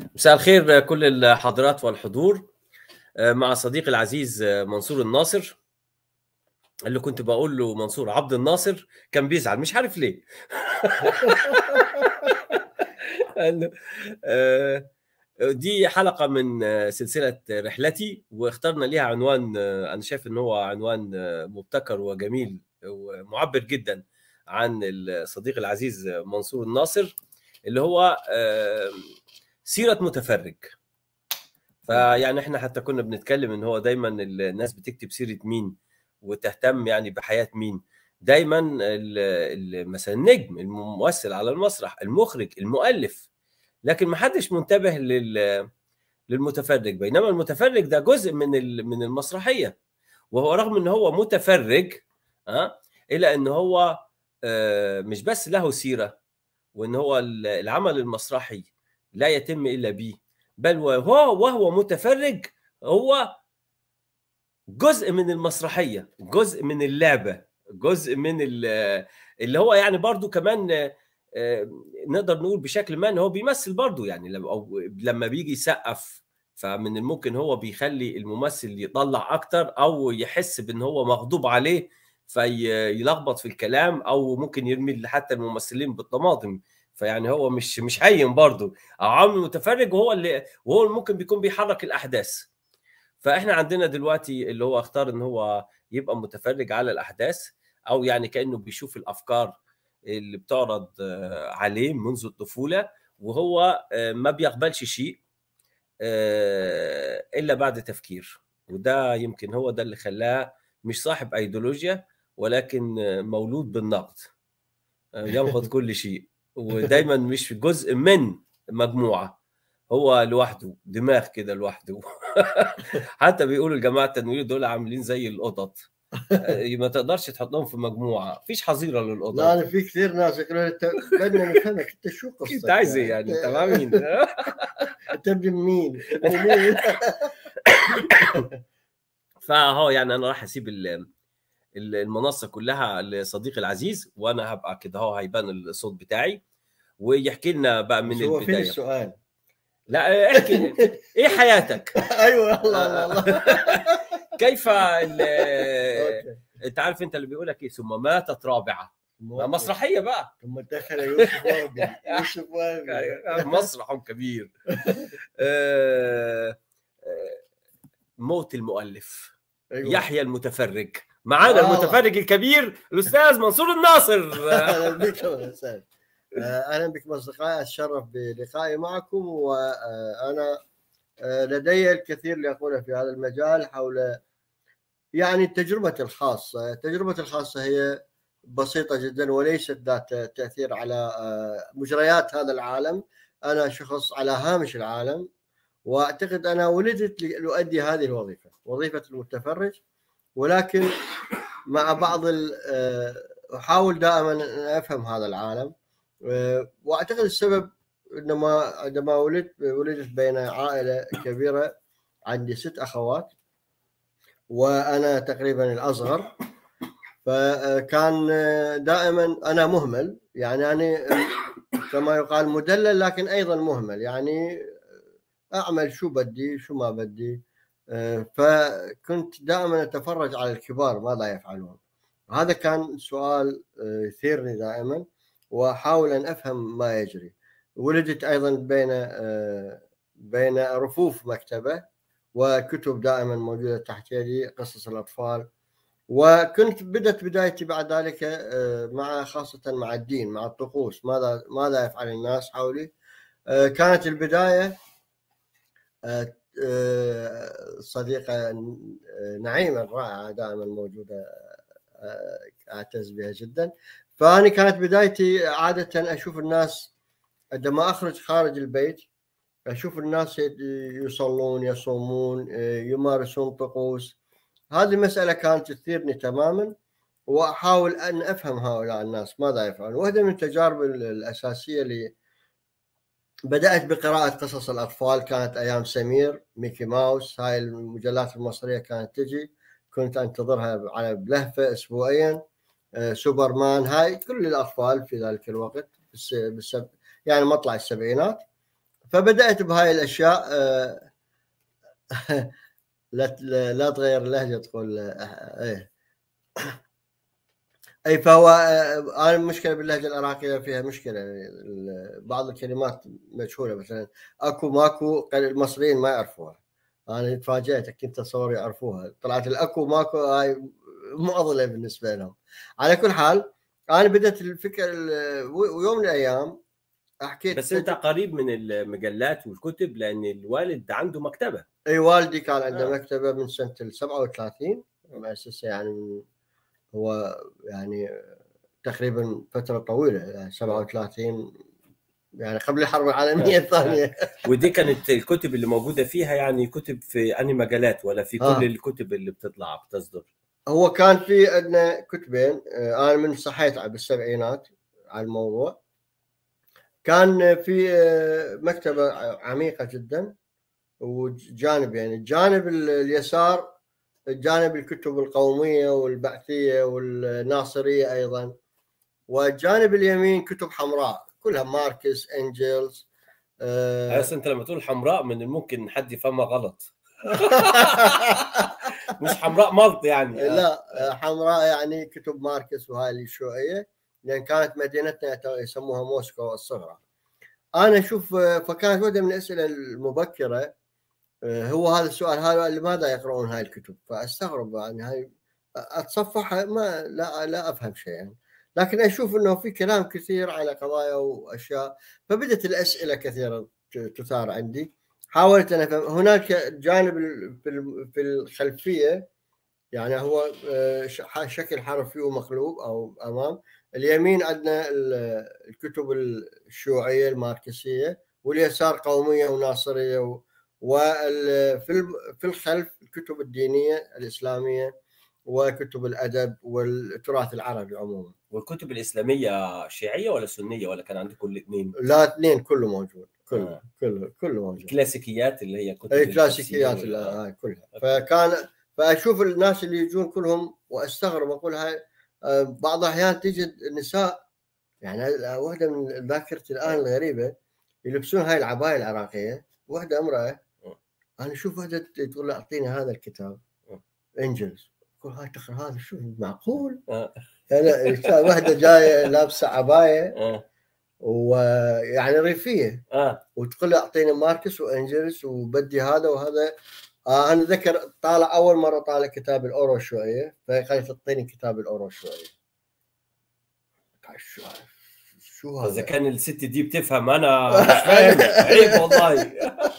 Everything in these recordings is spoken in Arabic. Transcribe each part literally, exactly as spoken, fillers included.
مساء الخير كل الحاضرات والحضور. مع صديقي العزيز منصور الناصر، اللي كنت بقول له منصور عبد الناصر كان بيزعل مش عارف ليه. قال له آه، دي حلقة من سلسلة رحلتي، واخترنا ليها عنوان أنا شايف إن هو عنوان مبتكر وجميل ومعبر جدا عن الصديق العزيز منصور الناصر، اللي هو سيرة متفرج. فيعني احنا حتى كنا بنتكلم ان هو دايما الناس بتكتب سيرة مين وتهتم يعني بحياة مين. دايما مثلا النجم، الممثل على المسرح، المخرج، المؤلف، لكن ما حدش منتبه لل للمتفرج. بينما المتفرج ده جزء من من المسرحية، وهو رغم ان هو متفرج ها الا ان هو مش بس له سيرة، وان هو العمل المسرحي لا يتم الا به، بل وهو وهو متفرج هو جزء من المسرحية، جزء من اللعبة، جزء من اللي هو يعني برضو كمان نقدر نقول بشكل ما ان هو بيمثل برضو، يعني لما بيجي يسقف فمن الممكن هو بيخلي الممثل يطلع اكتر او يحس بان هو مغضوب عليه فيلخبط في الكلام، او ممكن يرمي حتى الممثلين بالطماطم. فيعني هو مش مش هين برضه، عامل متفرج وهو اللي وهو ممكن بيكون بيحرك الاحداث. فاحنا عندنا دلوقتي اللي هو اختار ان هو يبقى متفرج على الاحداث، او يعني كانه بيشوف الافكار اللي بتعرض عليه منذ الطفوله، وهو ما بيقبلش شيء الا بعد تفكير. وده يمكن هو ده اللي خلاه مش صاحب ايديولوجيا، ولكن مولود بالنقد، ينقد كل شيء، ودايما مش جزء من مجموعه، هو لوحده، دماغ كده لوحده. حتى بيقولوا الجماعه التنوير دول عاملين زي القطط، ما تقدرش تحطهم في مجموعه، مفيش حظيره للقطط. لا انا في كثير ناس يقولون انت بدنا نفهمك، انت شو قصتك؟ انت عايز ايه يعني؟ انت مع مين؟ انت ابن مين؟ ابن مين؟ فهو يعني انا راح اسيب المنصه كلها لصديقي العزيز، وانا هبقى كده اهو هيبان الصوت بتاعي ويحكي لنا بقى من هو البدايه. فين السؤال؟ لا احكي ايه حياتك. ايوه الله الله. كيف انت عارف انت اللي بيقول لك ايه، ثم ماتت رابعه، مسرحيه بقى، ثم دخل يوسف وابي. يوسف وابي مسرح كبير. موت المؤلف. أيوة. يحيى المتفرج. معانا آه. المتفرج الكبير الاستاذ منصور الناصر. اهلا بكم يا استاذ. اهلا بكم اصدقائي، اتشرف بلقائي معكم، وانا لدي الكثير لاقوله في هذا المجال حول يعني تجربتي الخاصه. تجربتي الخاصه هي بسيطه جدا وليست ذات تاثير على مجريات هذا العالم. انا شخص على هامش العالم، واعتقد انا ولدت لأؤدي هذه الوظيفه، وظيفه المتفرج، ولكن مع بعض احاول دائما ان افهم هذا العالم. واعتقد السبب انما عندما ولدت ولدت بين عائله كبيره، عندي ست اخوات وانا تقريبا الاصغر، فكان دائما انا مهمل، يعني انا كما يقال مدلل لكن ايضا مهمل، يعني اعمل شو بدي شو ما بدي. فكنت دائما اتفرج على الكبار ماذا يفعلون. هذا كان سؤال يثيرني دائما، واحاول ان افهم ما يجري. ولدت ايضا بين بين رفوف مكتبه وكتب دائما موجوده تحت يدي، قصص الاطفال. وكنت بدت بدايتي بعد ذلك مع خاصه مع الدين، مع الطقوس، ماذا ماذا يفعل الناس حولي. كانت البدايه صديقة نعيمة الرائعة دائما موجودة، أعتز بها جدا. فأنا كانت بدايتي عادة أشوف الناس عندما أخرج خارج البيت، أشوف الناس يصلون، يصومون، يمارسون طقوس. هذه المسألة كانت تثيرني تماما، وأحاول أن أفهم هؤلاء الناس ماذا يفعلون. واحدة من التجارب الأساسية اللي بدأت بقراءة قصص الأطفال كانت أيام سمير، ميكي ماوس، هاي المجلات المصرية كانت تجي، كنت أنتظرها على بلهفة أسبوعيا. آه، سوبرمان، هاي كل الأطفال في ذلك الوقت بالسب... يعني مطلع السبعينات. فبدات بهاي الاشياء. لا لا تغير اللهجه تقول ايه. اي فهو انا المشكله باللهجه العراقيه فيها مشكله، بعض الكلمات مجهوله، مثلا اكو ماكو المصريين ما يعرفوها. انا تفاجأت كنت اتصور يعرفوها، طلعت الاكو ماكو هاي معضله بالنسبه لهم. على كل حال انا بدات الفكره ويوم من الايام حكيت. بس انت قريب من المجلات والكتب لان الوالد عنده مكتبه. اي والدي كان عنده آه. مكتبه من سنه ال سبعة وثلاثين مؤسسه، يعني هو يعني تقريبا فتره طويله، يعني سبعة وثلاثين يعني قبل الحرب العالميه الثانيه. ودي كانت الكتب اللي موجوده فيها، يعني كتب في انهي مجالات ولا في كل آه. الكتب اللي بتطلع بتصدر؟ هو كان في عندنا كتبين، انا من صحيت بالسبعينات على الموضوع. كان في مكتبه عميقه جدا، وجانب يعني الجانب اليسار جانب الكتب القوميه والبعثيه والناصريه ايضا، والجانب اليمين كتب حمراء كلها ماركس انجلز. أه بس انت لما تقول حمراء من الممكن حد يفهمها غلط. مش حمراء ملط يعني. لا حمراء يعني كتب ماركس وهاي الشيوعيه، لان كانت مدينتنا يسموها موسكو الصغرى. انا اشوف فكانت واحده من الاسئله المبكره هو هذا السؤال، هذا لماذا يقرؤون هاي الكتب؟ فاستغرب يعني هاي اتصفحها ما لا لا افهم شيء يعني، لكن اشوف انه في كلام كثير على قضايا واشياء، فبدت الاسئله كثيره تثار عندي. حاولت انا افهم. هناك جانب في الخلفيه، يعني هو شكل حرفي ومقلوب او امام. اليمين عندنا الكتب الشيوعيه الماركسيه، واليسار قوميه وناصريه، وفي في الخلف الكتب الدينيه الاسلاميه وكتب الادب والتراث العربي عموما. والكتب الاسلاميه شيعيه ولا سنيه ولا كان عندكم الاثنين؟ لا اثنين، كله موجود، كله آه. كله كله موجود. الكلاسيكيات اللي هي كتب اي كلاسيكيات وال... كلها. فكان فاشوف الناس اللي يجون كلهم واستغرب، اقول هاي بعض الاحيان تجد نساء، يعني واحده من ذاكرتي الان الغريبه يلبسون هاي العبايه العراقيه، واحده امراه انا اشوف واحده تقول له اعطيني هذا الكتاب انجلز، اقول هاي تقرا هذا شو معقول؟ يعني واحده جايه لابسه عبايه ويعني ريفيه وتقول له اعطيني ماركس وانجلز وبدي هذا وهذا. آه انا ذكر طالع اول مره طالع كتاب الاورو شويه، فقالت اعطيني كتاب الاورو شويه. شو شو هذا؟ اذا كان الست دي بتفهم انا مش فاهم. عيب والله.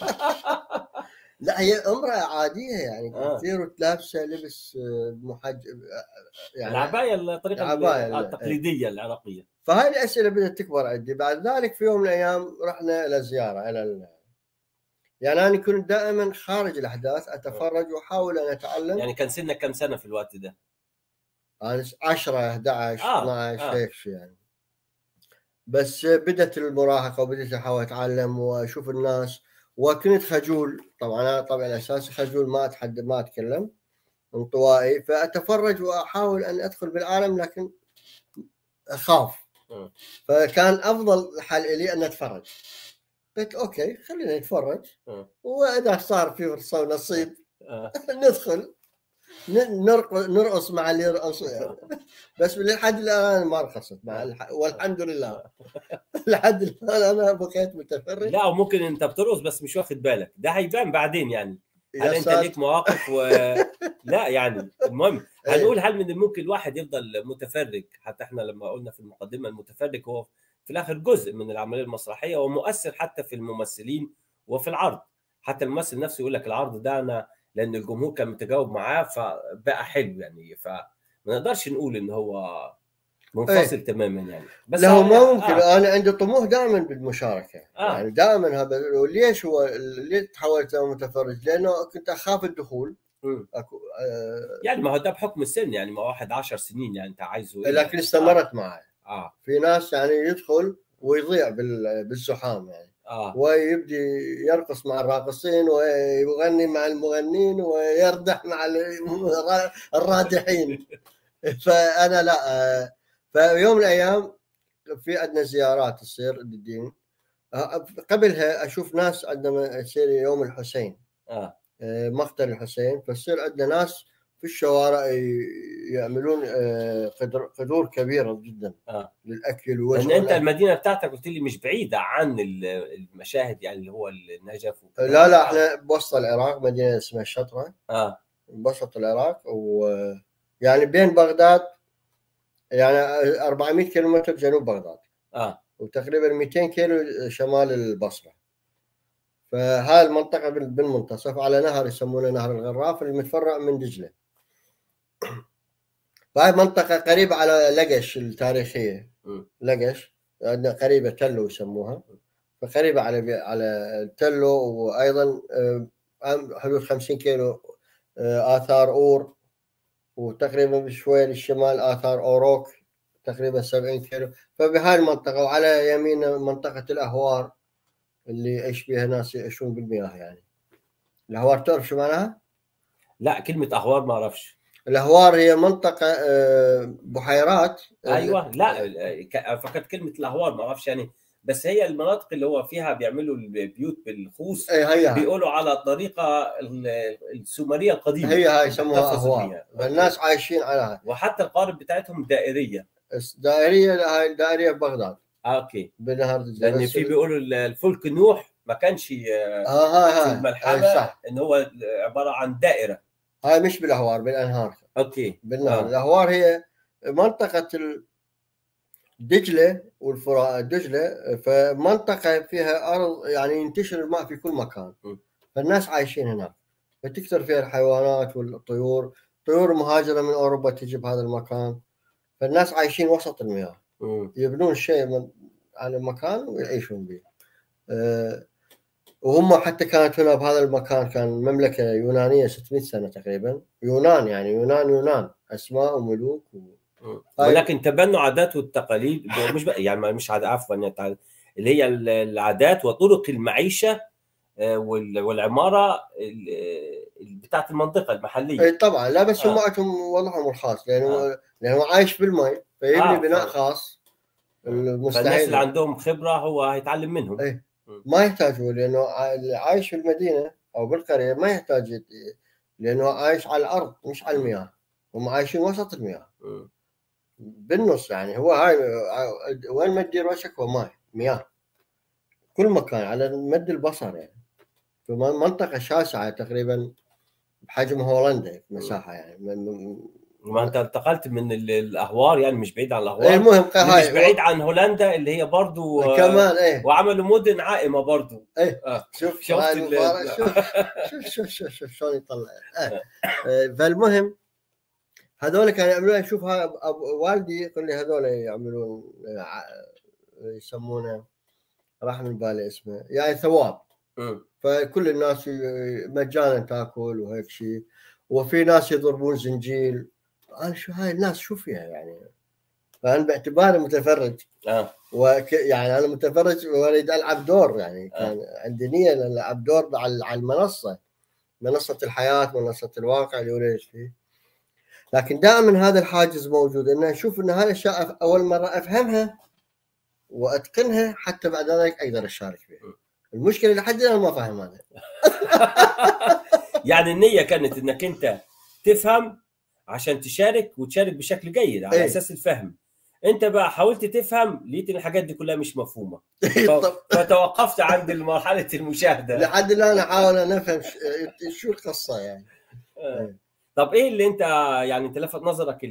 لا هي امراه عاديه يعني آه. كثير وتلابسه لبس محجب، يعني العبايه الطريقه العباية التقليديه العراقيه. فهاي الاسئله بدات تكبر عندي. بعد ذلك في يوم من الايام رحنا الى زياره الى ال... يعني انا كنت دائما خارج الاحداث اتفرج واحاول ان اتعلم. يعني كان سنك كم سنه في الوقت ده؟ انا عشرة احد عشر آه. اثنا عشر هيك شيء يعني. بس بدت المراهقه وبديت احاول اتعلم واشوف الناس، وكنت خجول طبعا. انا طبعا الاساسي خجول، ما اتحدث ما اتكلم، انطوائي، فاتفرج واحاول ان ادخل بالعالم لكن اخاف. م. فكان افضل حل لي ان اتفرج. قلت اوكي خلينا نتفرج، م. واذا صار في فرصه ونصيب ندخل نرقص نرقص مع اللي يرقص يعني. بس لحد الان ما رقصت مع الح... والحمد لله. لحد الان انا بقيت متفرج. لا وممكن انت بترقص بس مش واخد بالك، ده هيبان بعدين يعني. هل انت ليك مواقف و... لا يعني المهم هنقول هل من الممكن الواحد يفضل متفرج؟ حتى احنا لما قلنا في المقدمه المتفرج هو في الاخر جزء من العمليه المسرحيه ومؤثر حتى في الممثلين وفي العرض. حتى الممثل نفسه يقول لك العرض ده انا لان الجمهور كان متجاوب معاه فبقى حلو يعني. فما نقدرش نقول ان هو منفصل ايه. تماما يعني. بس لا هو ما ممكن. آه. انا عندي طموح دائما بالمشاركه آه. يعني دائما هذا. ليش هو ليه تحولت متفرج؟ لانه كنت اخاف الدخول. أكو آه يعني ما هو ده بحكم السن يعني، ما واحد عشر سنين يعني انت عايزه إيه؟ لكن استمرت آه. معي. اه في ناس يعني يدخل ويضيع بالزحام يعني آه. ويبدي يرقص مع الراقصين ويغني مع المغنين ويردح مع الرادحين. فانا لا. في يوم من الايام في عندنا زيارات تصير للدين، قبلها اشوف ناس عندما يصير يوم الحسين اه مقتل الحسين، فتصير عندنا ناس في الشوارع يعملون قدر قدور كبيره جدا اه للاكل لان انت المدينه بتاعتك قلت لي مش بعيده عن المشاهد، يعني اللي هو النجف وكده. لا لا احنا بوسط العراق، مدينه اسمها الشطره. اه بوسط العراق، ويعني بين بغداد، يعني أربعمائة كيلومتر جنوب بغداد. اه وتقريبا مئتين كيلو شمال البصره. فهاي المنطقه بالمنتصف على نهر يسمونه نهر الغراف المتفرع من دجله. فهاي منطقه قريبه على لقش التاريخيه. م. لقش عندنا قريبه تلو يسموها، فقريبه على على تلو. وايضا حدود خمسين كيلو اثار اور، وتقريبا بشويه للشمال اثار اوروك تقريبا سبعين كيلو. فبهاي المنطقه، وعلى يمين منطقه الاهوار اللي يعيش بها ناس يعيشون بالمياه. يعني الاهوار تعرف شو معناها؟ لا كلمه اهوار ما اعرفش. الاهوار هي منطقه بحيرات. ايوه لا فقط كلمه الاهوار ما اعرفش يعني، بس هي المناطق اللي هو فيها بيعملوا البيوت بالخوص. هي بيقولوا على الطريقه السومريه القديمه، هي هاي يسموها اهوار. فالناس عايشين عليها، وحتى القارب بتاعتهم دائريه. دائريه. هاي دائريه ببغداد. آه اوكي. بنهر دجله. لان في بيقولوا الفلك نوح ما كانش آه هاي في الملحمه، صح. ان هو عباره عن دائره. هاي مش بالاهوار، بالانهار. اوكي بالنهر. آه. الاهوار هي منطقه دجله والفرات. دجله فمنطقه فيها ارض يعني ينتشر الماء في كل مكان. م. فالناس عايشين هناك، فتكثر فيها الحيوانات والطيور. طيور مهاجره من اوروبا تجي بهذا المكان. فالناس عايشين وسط المياه. م. يبنون شيء من على مكان ويعيشون به. أه وهم حتى كانت هنا بهذا المكان كان مملكه يونانيه ستمائة سنه تقريبا. يونان يعني يونان يونان اسماء وملوك و... ولكن تبنوا عادات والتقاليد، مش يعني مش عاد عفوا اللي هي العادات وطرق المعيشه والعماره بتاعت المنطقه المحليه. اي طبعا. لا بس هم عندهم آه. وضعهم الخاص، لانه آه. لانه عايش بالمي فيبني آه. بناء خاص. المستحيل فالناس اللي عندهم خبره هو هيتعلم منهم. اي ما يحتاجوا، لانه اللي عايش في المدينه او بالقريه ما يحتاج، لانه عايش على الارض مش على المياه. هم عايشين وسط المياه م. بالنص. يعني هو هاي وين ما تدير وشك هو ماء مياه كل مكان على مد البصر. يعني في منطقه شاسعه تقريبا بحجم هولندا مساحه. يعني ما انت انتقلت من الاهوار، يعني مش بعيد عن الاهوار. المهم مش بعيد عن هولندا اللي هي برضو كمان. ايه وعملوا مدن عائمه برضو. ايه آه. شوف شوف شوف شوف شوف شوف شلون يطلع. آه. آه. فالمهم هذول كانوا يعملون. اشوف والدي يقول لي هذول يعملون يسمونه راح من بالي اسمه يعني ثواب. م. فكل الناس مجانا تاكل وهيك شيء، وفي ناس يضربون زنجيل. قال شو هاي الناس شو فيها يعني. فانا باعتباري متفرج اه وك يعني انا متفرج واريد العب دور. يعني كان آه. عندي نيه العب دور على المنصه، منصه الحياه، منصه الواقع اللي وليت فيه. لكن دائما هذا الحاجز موجود، ان اشوف ان هذه الاشياء اول مره افهمها واتقنها حتى بعد ذلك اقدر اشارك فيها. المشكله لحد الان ما فاهم هذا. يعني النيه كانت انك انت تفهم عشان تشارك وتشارك بشكل جيد على ايه؟ اساس الفهم. انت بقى حاولت تفهم، لقيت ان الحاجات دي كلها مش مفهومه فتوقفت عند مرحله المشاهده. لحد الان احاول ان افهم شو القصه يعني. آه. طب ايه اللي انت يعني انت لفت نظرك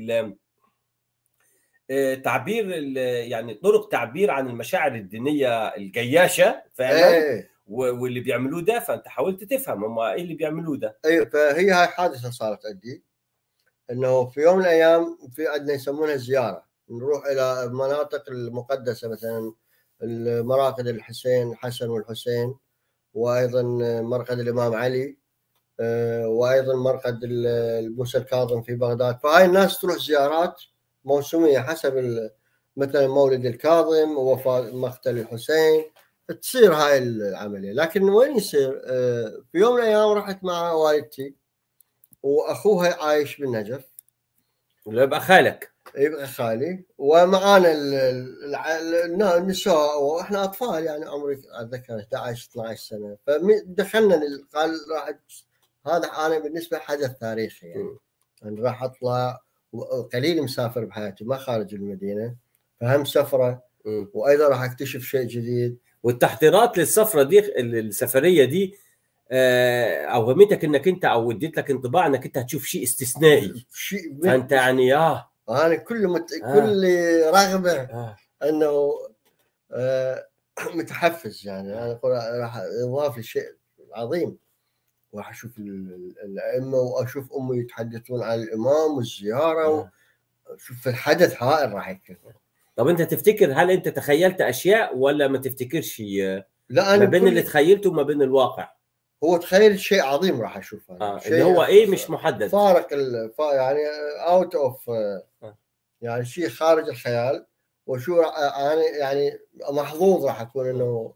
تعبير يعني طرق تعبير عن المشاعر الدينيه الجياشه فعلا ايه؟ واللي بيعملوه ده، فانت حاولت تفهم هم ايه اللي بيعملوه ده. ايوه. فهي هاي حادثه صارت عندي، انه في يوم من الايام في عندنا يسمونها زياره، نروح الى المناطق المقدسه مثلا المراقد الحسين الحسن والحسين، وايضا مرقد الامام علي، وايضا مرقد موسى الكاظم في بغداد. فهاي الناس تروح زيارات موسميه حسب مثلا مولد الكاظم ووفاه مقتل الحسين، تصير هاي العمليه. لكن وين يصير؟ في يوم من الايام رحت مع والدتي واخوها عايش بالنجف. اللي يبقى خالك. يبقى خالي ومعانا ال- ال- ال- النساء واحنا اطفال يعني عمري اتذكر احد عشر اثنا عشر سنه فدخلنا لل- قال راح هذا انا بالنسبه حدث تاريخي يعني م. انا راح اطلع وقليل مسافر بحياتي ما خارج المدينه فهم سفره م. وايضا راح اكتشف شيء جديد. والتحضيرات للسفره دي السفريه دي آه، اوهمتك انك انت او اديت لك انطباع انك انت هتشوف شيء استثنائي شيء فانت يعني اه انا كل مت... آه. كل رغبه آه. انه آه متحفز يعني انا اقول راح يضاف لي شيء عظيم وراح اشوف ال- الائمه واشوف امي يتحدثون عن الامام والزياره آه. وشوف الحدث هائل راح يكون. طب انت تفتكر هل انت تخيلت اشياء ولا ما تفتكرش آه، لا ما انا بين كل اللي تخيلته وما بين الواقع؟ هو تخيل شيء عظيم راح اشوفه اه شيء اللي هو ايه مش محدد فارق ال... فا- يعني اوت اوف يعني شيء خارج الخيال وشو انا يعني محظوظ راح اكون انه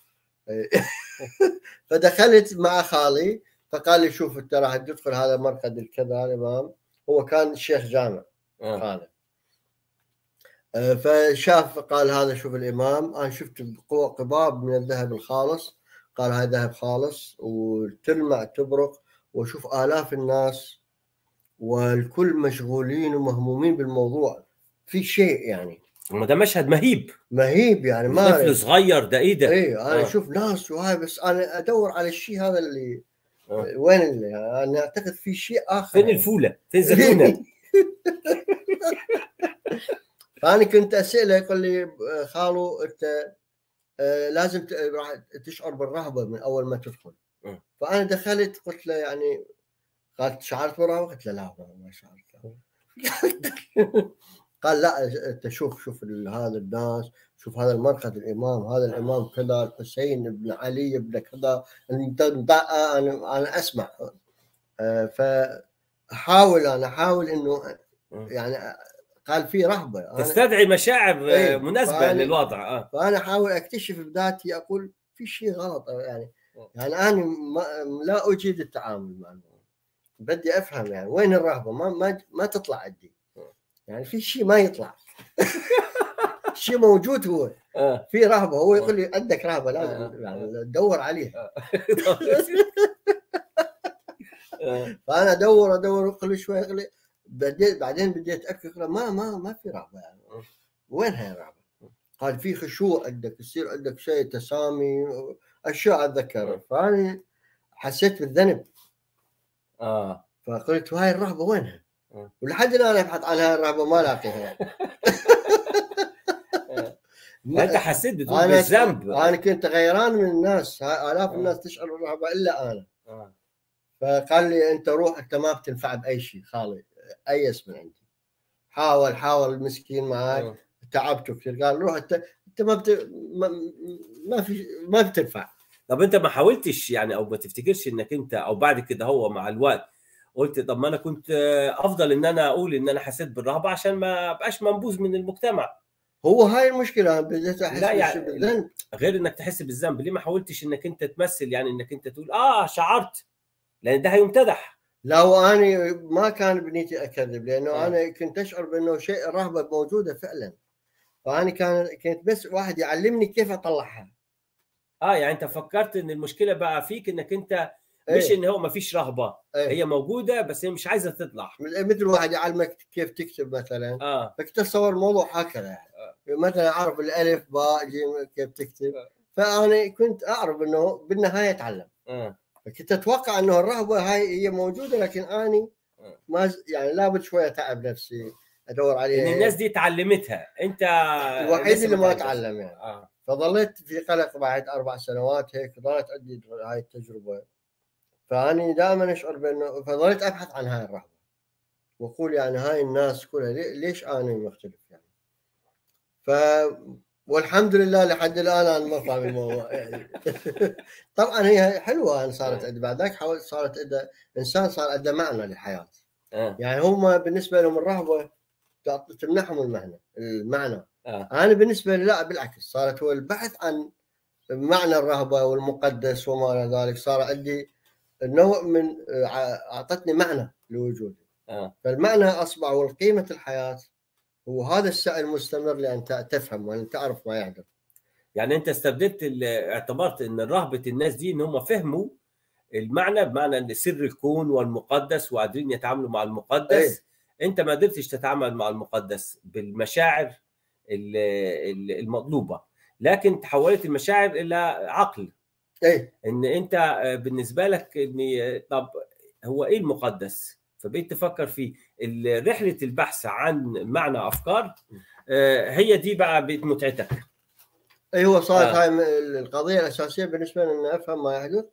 فدخلت مع خالي فقال لي شوف انت راح تدخل هذا مرقد الكذا الامام هو كان الشيخ جامع آه. خالد آه، فشاف قال هذا شوف الامام انا شفت قباب من الذهب الخالص قال هذا ذهب خالص وتلمع تبرق وشوف آلاف الناس والكل مشغولين ومهمومين بالموضوع في شيء يعني ما ده مشهد مهيب مهيب يعني ما طفل صغير ده ايه ده؟ اي انا آه. اشوف ناس وهاي بس انا ادور على الشيء هذا اللي آه. وين اللي يعني انا اعتقد في شيء اخر فين يعني. الفوله؟ فين زيتونه؟ فانا كنت اساله يقول لي خالو انت آه، لازم ت- راح تشعر بالرهبه من اول ما تدخل. م. فانا دخلت قلت له يعني قالت شعرت بالرهبه؟ قلت له لا ما شعرت. قال لا انت شوف شوف ال- هذا الناس شوف هذا المرقد الامام هذا الامام كذا الحسين بن علي بن كذا انا انا اسمع آه، فاحاول انا احاول انه يعني قال في رهبه أنا تستدعي مشاعر إيه، مناسبه فأنا- للوضع اه فانا احاول اكتشف بذاتي اقول في شيء غلط يعني يعني انا ما لا اجيد التعامل مع الموضوع بدي افهم يعني وين الرهبه ما ما ما تطلع عندي يعني في شيء ما يطلع شيء موجود هو اه في رهبه هو يقول لي عندك رهبه لازم يعني تدور عليها آه. فانا ادور ادور كل شوي اقول بديت بعدين بديت اتاكد ما ما ما في رهبه يعني وين هي الرهبه؟ قال في خشوع عندك يصير عندك شيء تسامي اشياء اتذكرها فانا حسيت بالذنب اه فقلت هاي الرهبه وينها؟ آه. ولحد الان ابحث عن هاي الرهبه ما الاقيها. انت حسيت بتقول انا بالذنب انا كنت غيران من الناس الاف آه. الناس تشعر بالرهبه الا انا. آه. فقال لي انت روح انت ما بتنفع باي شيء خالي ايس من عندي حاول حاول المسكين معك آه. تعبته كثير قال روح انت انت ما بت... ما, ما في ما بتنفع. طب انت ما حاولتش يعني او ما تفتكرش انك انت او بعد كده هو مع الوقت قلت طب ما انا كنت افضل ان انا اقول ان انا حسيت بالرهبه عشان ما ابقاش منبوذ من المجتمع؟ هو هاي المشكله بديت احس لا بالش- يعني بالذنب. غير انك تحس بالذنب ليه ما حاولتش انك انت تمثل يعني انك انت تقول اه شعرت لان ده هيمتدح. لا وانا ما كان بنيتي اكذب لانه آه. انا كنت اشعر بانه شيء رهبه موجوده فعلا فانا كان كنت بس واحد يعلمني كيف اطلعها. اه يعني انت فكرت ان المشكله بقى فيك انك انت مش ايه ان هو ما فيش رهبه ايه هي موجوده بس هي مش عايزه تطلع. مثل واحد يعلمك كيف تكتب مثلا اه فكنت اتصور الموضوع هكذا يعني مثلا اعرف الالف باء جيم كيف تكتب فانا كنت اعرف انه بالنهايه اتعلم اه فكنت اتوقع انه الرهبه هاي هي موجوده لكن اني ما ز- يعني لابد شويه اتعب نفسي ادور عليها ان الناس دي اتعلمتها انت الوحيد لسه اللي ما تعرفش. اتعلم يعني اه فظليت في قلق بعد اربع سنوات هيك ظلت عندي هاي التجربه فاني دائما اشعر بانه فظليت ابحث عن هاي الرهبه واقول يعني هاي الناس كلها لي- ليش انا مختلف يعني ف والحمد لله لحد الان انا ما فاهم الموضوع يعني طبعا هي حلوه يعني صارت عندي بعد ذاك حاولت صارت عنده انسان صار عنده معنى للحياه اه يعني هم بالنسبه لهم الرهبه تعط- تمنحهم المعنى المعنى اه انا بالنسبه لي لا بالعكس صارت هو البحث عن معنى الرهبه والمقدس وما الى ذلك صار عندي نوع من اعطتني معنى لوجودي اه فالمعنى اصبح والقيمه الحياه وهذا السعي المستمر لان تفهم وان تعرف ما يحدث. يعني انت استبدلت اعتبرت ان رهبه الناس دي ان هم فهموا المعنى، بمعنى ان سر الكون والمقدس وقادرين يتعاملوا مع المقدس. أيه. انت ما قدرتش تتعامل مع المقدس بالمشاعر المطلوبه، لكن تحولت المشاعر الى عقل. ايه ان انت بالنسبه لك ان طب هو ايه المقدس، فبقيت تفكر في رحله البحث عن معنى افكار. هي دي بقى بقت متعتك. اي هو صارت آه. هاي القضيه الاساسيه بالنسبه لي، ان افهم ما يحدث.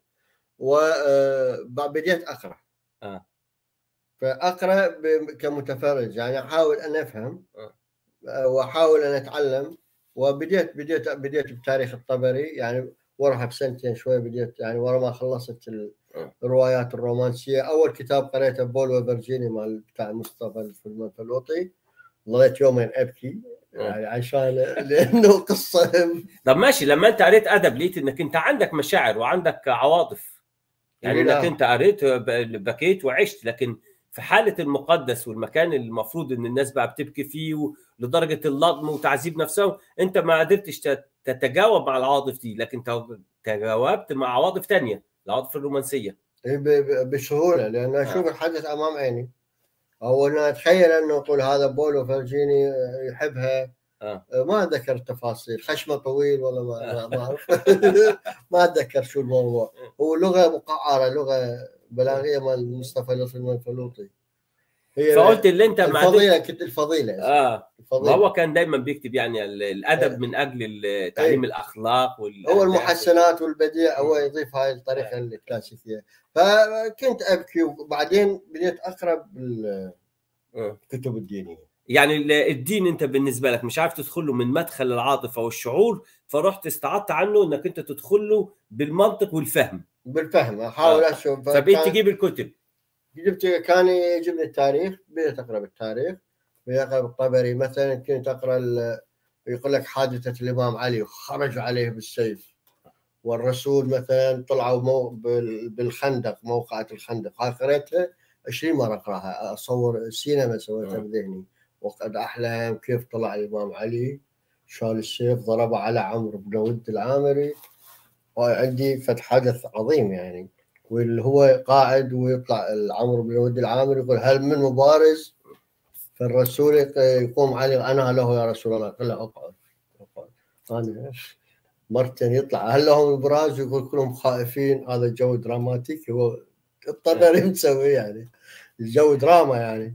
وبديت اقرا آه. فاقرا كمتفرج، يعني احاول ان افهم آه. واحاول ان اتعلم. وبديت بديت بديت بتاريخ الطبري، يعني وراها بسنتين شوي بديت، يعني ورا ما خلصت الروايات الرومانسيه. اول كتاب قريته بول وفرجيني مال بتاع مصطفى الفلوطي، ظليت يومين ابكي يعني عشان لانه قصه. طب ماشي، لما انت قريت ادب لقيت انك انت عندك مشاعر وعندك عواطف، يعني انك انت قريت بكيت وعشت، لكن في حاله المقدس والمكان اللي المفروض ان الناس بقى بتبكي فيه لدرجه اللطم وتعذيب نفسهم، انت ما قدرتش تتجاوب مع العواطف دي، لكن تجاوبت مع عواطف ثانيه، العواطف الرومانسيه بسهوله، لان اشوف آه. الحدث امام عيني، او ان اتخيل انه يقول هذا بولو فرجيني يحبها. آه. ما ذكر تفاصيل، خشمه طويل ولا ما آه. ما اعرف. ما اتذكر شو الموضوع. هو لغه مقعره، لغه بلاغيه مال مصطفى الفلوطي. هي فقلت اللي انت الفضيله، كنت الفضيله اه الفضيلة. ما هو كان دايما بيكتب يعني الادب آه. من اجل تعليم ايه. الاخلاق والاداب، هو المحسنات والبديع، هو يضيف هاي الطريقه آه. الكلاسيكيه. فكنت ابكي، وبعدين بديت اقرا بالكتب الدينيه. يعني الدين انت بالنسبه لك مش عارف تدخل له من مدخل العاطفه والشعور، فرحت استعدت عنه انك انت تدخل له بالمنطق والفهم. بالفهم احاول آه. اشوف. فبقيت تجيب الكتب. جبت كان يجيبني التاريخ، بديت اقرا بالتاريخ، بديت اقرا بالطبري مثلا. كنت اقرا يقول لك حادثه الامام علي وخرجوا عليه بالسيف، والرسول مثلا طلعوا مو بالخندق، موقعة الخندق. قريتها عشرين مرة أقراها، أصور سينما سويتها بذهني. وقد أحلم كيف طلع الإمام علي، شال السيف ضربه على عمرو بن ود العامري. وعندي فتح حدث عظيم يعني، واللي هو قاعد ويطلع عمرو بن ود العامري يقول هل من مبارز؟ فالرسول يقوم علي أنا له يا رسول الله. قال له أقعد أقعد. أنا مرتين يطلع هل لهم ابراز ويقول كلهم خائفين. هذا جو دراماتيكي، هو الطبري مسوي يعني الجو دراما يعني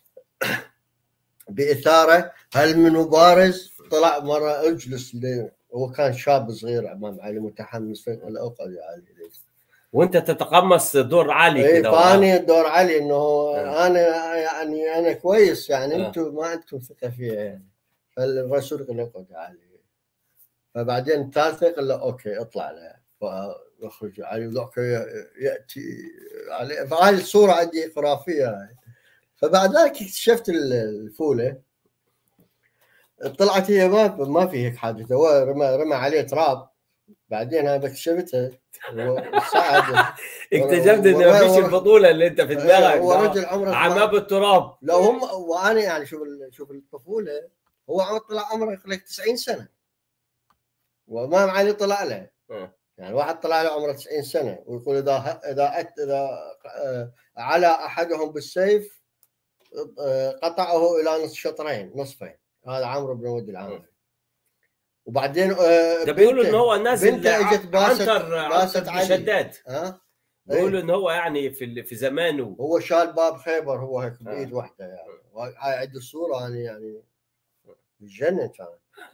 باثاره. هل من مبارز؟ طلع مره اجلس، هو كان شاب صغير امام علي متحمس، فقال اقعد يا علي. وانت تتقمص دور علي كده. اي فاني دور علي، انه آه. انا يعني انا كويس يعني آه. انتم ما عندكم ثقه فيها يعني. فالرسول قال اقعد يا علي. فبعدين الثالثة قال له اوكي اطلع له، فاخرج علي وذاك ياتي عليه. فهذه الصورة عندي خرافية. فبعد ذلك اكتشفت الفولة، طلعت هي ما ما في هيك حادثة، هو رمى رمى عليه تراب. بعدين انا اكتشفتها وساعد اكتشفت انه ما فيش البطولة اللي انت في دماغك، هو رجل عمره عماب التراب. لو هم وانا يعني شوف شوف الطفولة، هو عمره طلع عمره تسعين سنة، وامام علي طلع له اه. يعني واحد طلع له عمره تسعين سنه ويقول اذا اذا اذا على احدهم بالسيف قطعه الى نصف شطرين نصفين. هذا عمرو بن ود العامري. وبعدين ده بيقولوا ان هو نازل بنته اجت باست باست بن شداد. ها بيقولوا ان هو يعني في في زمانه هو شال باب خيبر هو هيك بايد اه. واحده يعني. هاي عندي الصوره يعني يعني بتجنن كان.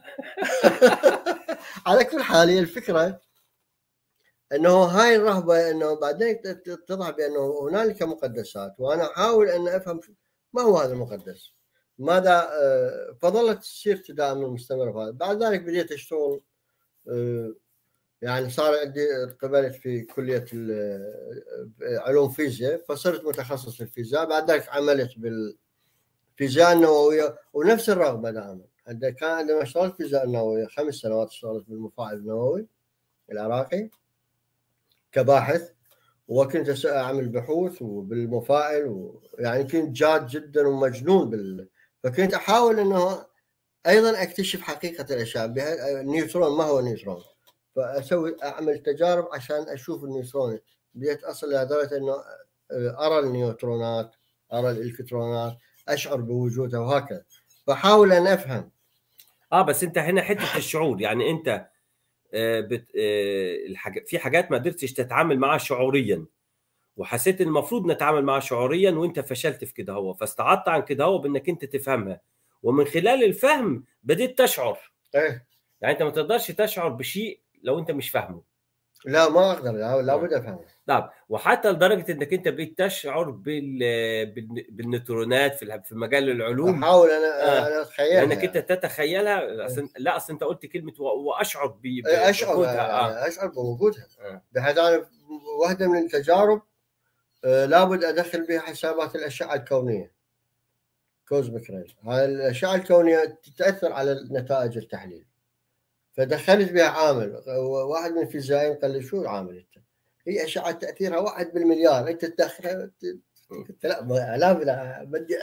على كل حال هي الفكره انه هاي الرهبه، انه بعدين تتضح بانه هنالك مقدسات، وانا احاول ان افهم ما هو هذا المقدس، ماذا. فظلت سيرتي دائما مستمره في هذا. بعد ذلك بديت اشتغل، يعني صار عندي قبلت في كليه علوم فيزياء، فصرت متخصص في الفيزياء. بعد ذلك عملت بالفيزياء النوويه، ونفس الرغبه دائما. كان عندما اشتغلت في الفيزياء النوويه خمس سنوات اشتغلت بالمفاعل النووي العراقي كباحث، وكنت أعمل بحوث وبالمفاعل، ويعني كنت جاد جدا ومجنون فكنت احاول انه ايضا اكتشف حقيقه الاشياء. النيوترون ما هو نيوترون، فاسوي اعمل تجارب عشان اشوف النيوترون. بديت اصل الى درجه انه ارى النيوترونات، ارى الالكترونات، اشعر بوجودها وهكذا، فحاول ان افهم. اه بس انت هنا حته الشعور، يعني انت آه بت آه الحاجة في حاجات ما قدرتش تتعامل معها شعوريا، وحسيت ان المفروض نتعامل معها شعوريا، وانت فشلت في كده هو، فاستعدت عن كده هو بانك انت تفهمها، ومن خلال الفهم بديت تشعر. ايه يعني انت ما تقدرش تشعر بشيء لو انت مش فاهمه. لا ما اقدر، لابد افهمه. نعم، وحتى لدرجه انك انت بقيت تشعر بال بال- بالنيوترونات في الح- في مجال العلوم. احاول انا اه انا اتخيلها لانك انت يعني. تتخيلها. أصل لا، اصل انت قلت كلمه و- واشعر ب- إيه، ب- اشعر بوجودها. اه يعني اشعر بوجودها. اه بحيث انا واحده من التجارب آه، لابد ادخل بها حسابات الاشعه الكونيه، كوزميك ريز. هاي الاشعه الكونيه تتاثر على نتائج التحليل، فدخلت بها عامل. واحد من الفيزيائيين قال لي شو العامل انت؟ هي اشعه تاثيرها واحد بالمليار، انت تدخلها؟ قلت لا ما- لا لا بدي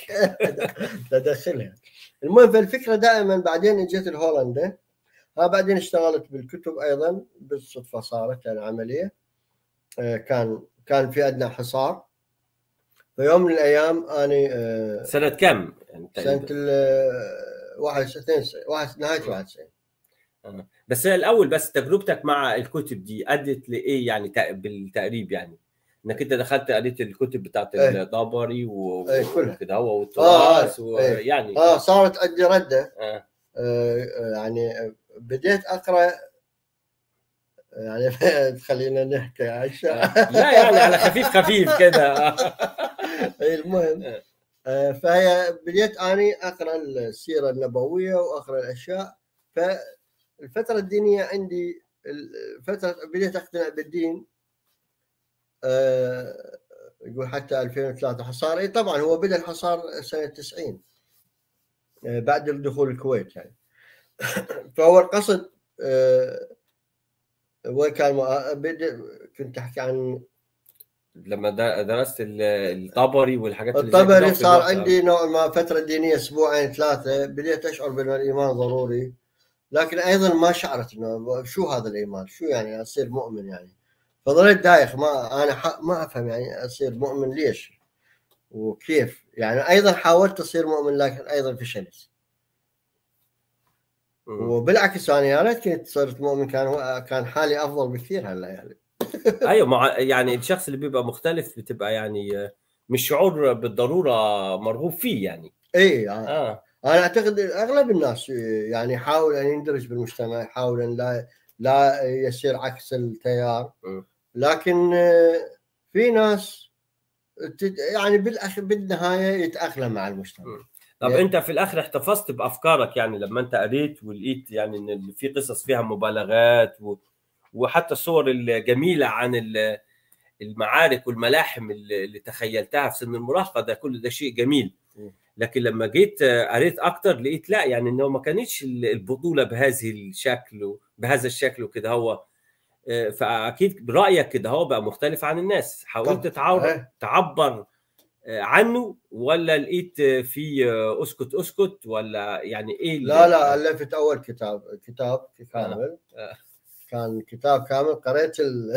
ادخلها. المهم فالفكره دائما. بعدين اجيت لهولندا، ها بعدين اشتغلت بالكتب ايضا بالصدفه صارت العمليه. آه، كان كان في عندنا حصار. في يوم من الايام اني آه، سنه كم يعني سنه تقريبا؟ ال آه، واحد وستين واحد نهايه واحد وتسعين. آه. بس الاول، بس تجربتك مع الكتب دي ادت لايه يعني تق- بالتقريب؟ يعني انك انت دخلت قريت الكتب بتاعت ايه الطبري ايه و- كلها. وكده هو اه والتراث اه ايه ويعني اه اه صارت عندي رده. اه آه آه، يعني آه، بديت اقرا يعني خلينا نحكي عشان آه. لا يعني على خفيف خفيف كده. المهم آه. آه، فهي بديت اني اقرا السيره النبويه واقرا الاشياء. فالفتره الدينيه عندي الفتره بديت اقتنع بالدين. آه، يقول حتى ألفين وثلاثة حصار. اي طبعا هو بدا الحصار سنه تسعين آه، بعد دخول الكويت يعني. فهو القصد آه، وين كان بدأ- كنت احكي عن لما د- درست ال- الطبري والحاجات اللي زي كده الطبري. في صار الوقت آه. عندي نوع ما فتره دينيه اسبوعين ثلاثه، بديت اشعر بان الايمان ضروري. لكن ايضا ما شعرت انه شو هذا الايمان، شو يعني اصير مؤمن يعني. فظليت دايخ، ما انا ما افهم يعني اصير مؤمن ليش وكيف يعني. ايضا حاولت اصير مؤمن لكن ايضا فشلت. مم. وبالعكس انا يا ريت كنت صرت مؤمن، كان كان حالي افضل بكثير هلا يعني. ايوه، مع يعني الشخص اللي بيبقى مختلف بتبقى يعني آه، مش شعور بالضروره مرغوب فيه يعني. اي يعني اه انا اعتقد اغلب الناس يعني يحاول ان يندرج بالمجتمع، يحاول ان لا لا يسير عكس التيار. م. لكن آه، في ناس تد- يعني بالأخ... بالنهايه يتاقلم مع المجتمع. م. طب انت في الاخر احتفظت بافكارك يعني لما انت قريت ولقيت يعني ان في قصص فيها مبالغات و... وحتى الصور الجميله عن ال- المعارك والملاحم اللي اللي تخيلتها في سن المراهقه، ده كل ده شيء جميل. لكن لما جيت آه، قريت اكتر لقيت لا، يعني انه ما كانتش البطوله بهذه الشكل بهذا الشكل وكده هو. آه، فاكيد رايك كده هو بقى مختلف عن الناس، حاولت طب تعور إيه. تعبر آه، عنه، ولا لقيت آه، في آه، اسكت اسكت، ولا يعني ايه لا اللي لا اه الفت اول كتاب كتاب اه كامل. اه كان كتاب كامل قريت ال...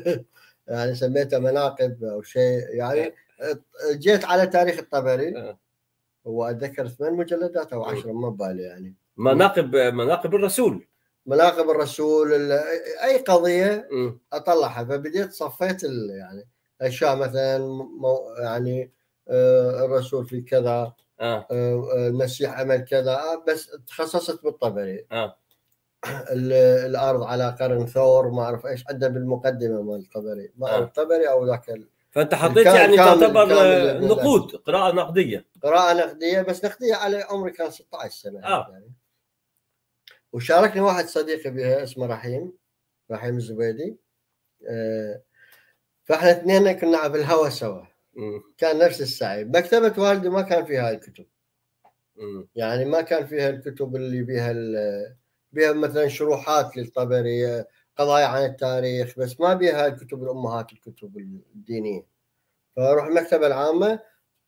يعني سميته مناقب او شيء يعني. جيت على تاريخ الطبري، آه. هو اتذكر ثمان مجلدات او م. عشرة ما بالي يعني. مناقب مناقب الرسول. مناقب الرسول ال... اي قضيه م. اطلعها. فبديت صفيت ال... يعني اشياء مثلا مو... يعني آه، الرسول في كذا، اه آه، المسيح عمل كذا. آه، بس تخصصت بالطبري. اه ال- الارض على قرن ثور، ما اعرف ايش عنده بالمقدمه مال الطبري، ما اعرف اه الطبري او ذاك ال- فانت حطيت الكا- يعني الكامل تعتبر الكامل آه، للناس. نقود، قراءه نقديه. قراءه نقديه، بس نقديه على عمري كان ستة عشر سنه هيك اه يعني. وشاركني واحد صديقي بها اسمه رحيم، رحيم الزبيدي. آه، فاحنا اثنين كنا بالهوا سوا. م. كان نفس السعي. مكتبه والدي ما كان فيها هاي الكتب، م. يعني ما كان فيها الكتب اللي بيها ال- بيها مثلا شروحات للطبري، قضايا عن التاريخ، بس ما بيها الكتب الامهات الكتب الدينيه. فاروح المكتبه العامه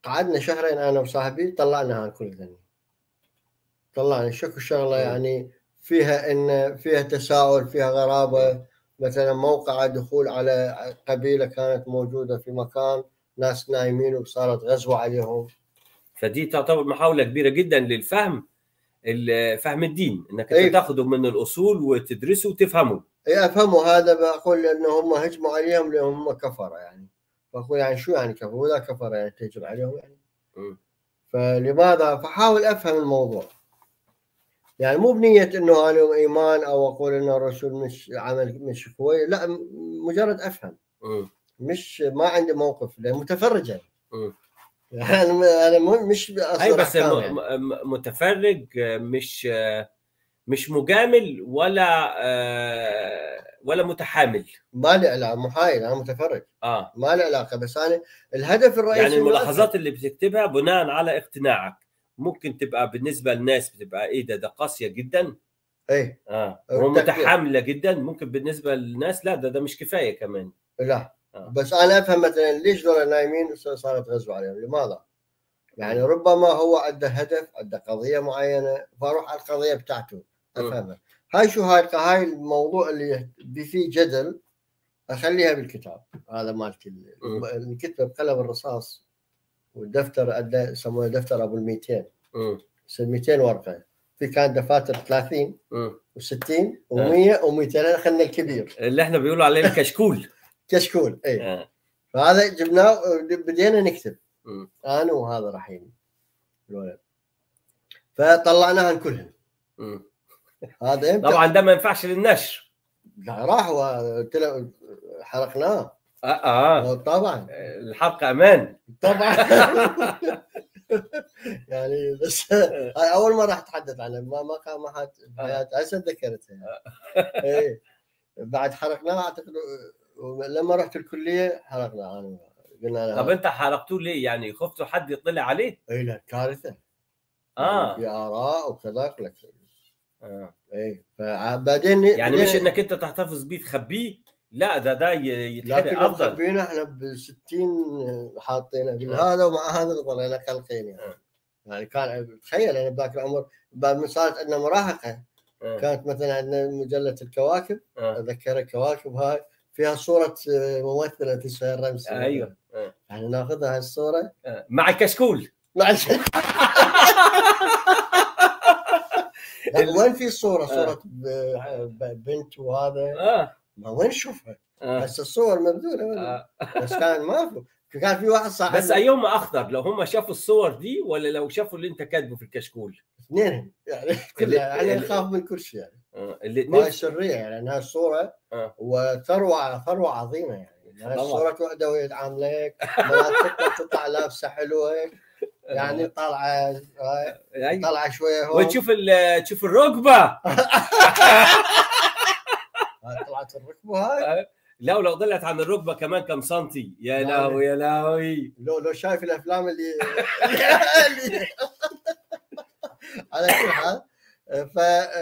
قعدنا شهرين انا وصاحبي طلعناها كل ذني، طلعنا شكو شغله يعني فيها ان فيها تساؤل، فيها غرابه. مثلا موقع دخول على قبيله كانت موجوده في مكان، ناس نايمين وصارت غزوه عليهم. فدي تعتبر محاوله كبيره جدا للفهم، فهم الدين، انك انت أي. تاخده من الاصول وتدرسه وتفهمه. اي افهموا هذا، بقول انه هم هجموا عليهم لانهم هم كفره يعني. بقول يعني شو يعني كفر؟ ولا كفر يعني تهجم عليهم يعني. م. فلماذا؟ فحاول افهم الموضوع، يعني مو بنيه انه انا ايمان او اقول انه الرسول مش عمل مش كويس، لا، مجرد افهم. م. مش ما عندي موقف لان متفرج يعني. م. انا انا مش اي اصدر بس احكام م- يعني. م- متفرج، مش مش مجامل ولا آه، ولا متحامل. ما لي علاقه، محايد، انا متفرج. اه ما لي علاقه، بس انا الهدف الرئيسي يعني إنه الملاحظات أفهم. اللي بتكتبها بناء على اقتناعك، ممكن تبقى بالنسبه للناس بتبقى ايه ده ده قاسيه جدا، اي اه التكبير. ومتحامله جدا، ممكن بالنسبه للناس لا ده ده مش كفايه كمان. لا آه. بس انا افهم مثلا ليش دول نايمين صارت غزوه عليهم، لماذا؟ يعني م. ربما هو عنده هدف، عنده قضيه معينه، فاروح على القضيه بتاعته افهمها. هاي شو هاي هاي الموضوع اللي فيه جدل اخليها بالكتاب. هذا مالتي م. الكتب بقلم الرصاص، والدفتر أدى يسمونه دفتر ابو ال مئتين، م. مئتين ورقه. في كان دفاتر ثلاثين م. و60 و100 و200. اخذنا الكبير اللي احنا بيقولوا عليه الكشكول. كشكول. اي آه. فهذا جبناه بدينا نكتب م. انا وهذا رحيم الولد، فطلعناها كلهم. م. هذا امتى؟ طبعا ده ما ينفعش للنشر. لا راح وتل... حرقناه. اه اه طبعا الحرق امان. طبعا. يعني بس هاي اول مره اتحدث عنها، ما ما كان ما حد بحياتي هسه تذكرتها يعني. اي بعد حرقناه اعتقد، لما رحت الكليه حرقناه انا، قلنا له طب انت حرقتوه ليه؟ يعني خفتوا حد يطلع عليه؟ اي لا كارثه. اه في اراء وكذا لك. اه اي فبعدين يعني مش انك انت تحتفظ بيه تخبيه، لا ده ده يتحرق لكن افضل. مخبينا احنا ب ستين حاطينه آه. بالهذا، ومع هذا ظلينا خلقين يعني. آه. يعني كان تخيل انا بذاك العمر بعد ما صارت عندنا مراهقه. آه. كانت مثلا عندنا مجله الكواكب، آه. اتذكر الكواكب هاي فيها صوره ممثله تسوى الرمسي. ايوه آه. يعني ناخذها هالصوره آه. مع الكشكول. مع لا وين في صوره صوره بنت وهذا، اه ما وين نشوفها؟ آه. بس الصور مبذوله. آه. بس كان ما في، كان في واحد صاحبنا. بس ايهما اخطر، لو هم شافوا الصور دي ولا لو شافوا اللي انت كاتبه في الكشكول؟ اثنين يعني كلها يعني نخاف من كل شيء يعني. اه هاي الاثنين سريه يعني، انها الصوره اه وثروه ثروه عظيمه يعني. هاي طبعا. صوره وحده وهي تعاملك، مرات تطلع تطلع لابسه حلوه يعني، طالعه أيوة. طالعه شويه هون وتشوف ال- تشوف الركبه. طلعت الركبه هاي. لا ولو طلعت عن الركبه كمان كم سنتي، يا لا، لهوي يا لهوي. لو لو شايف الافلام اللي اللي- على كل حال. ف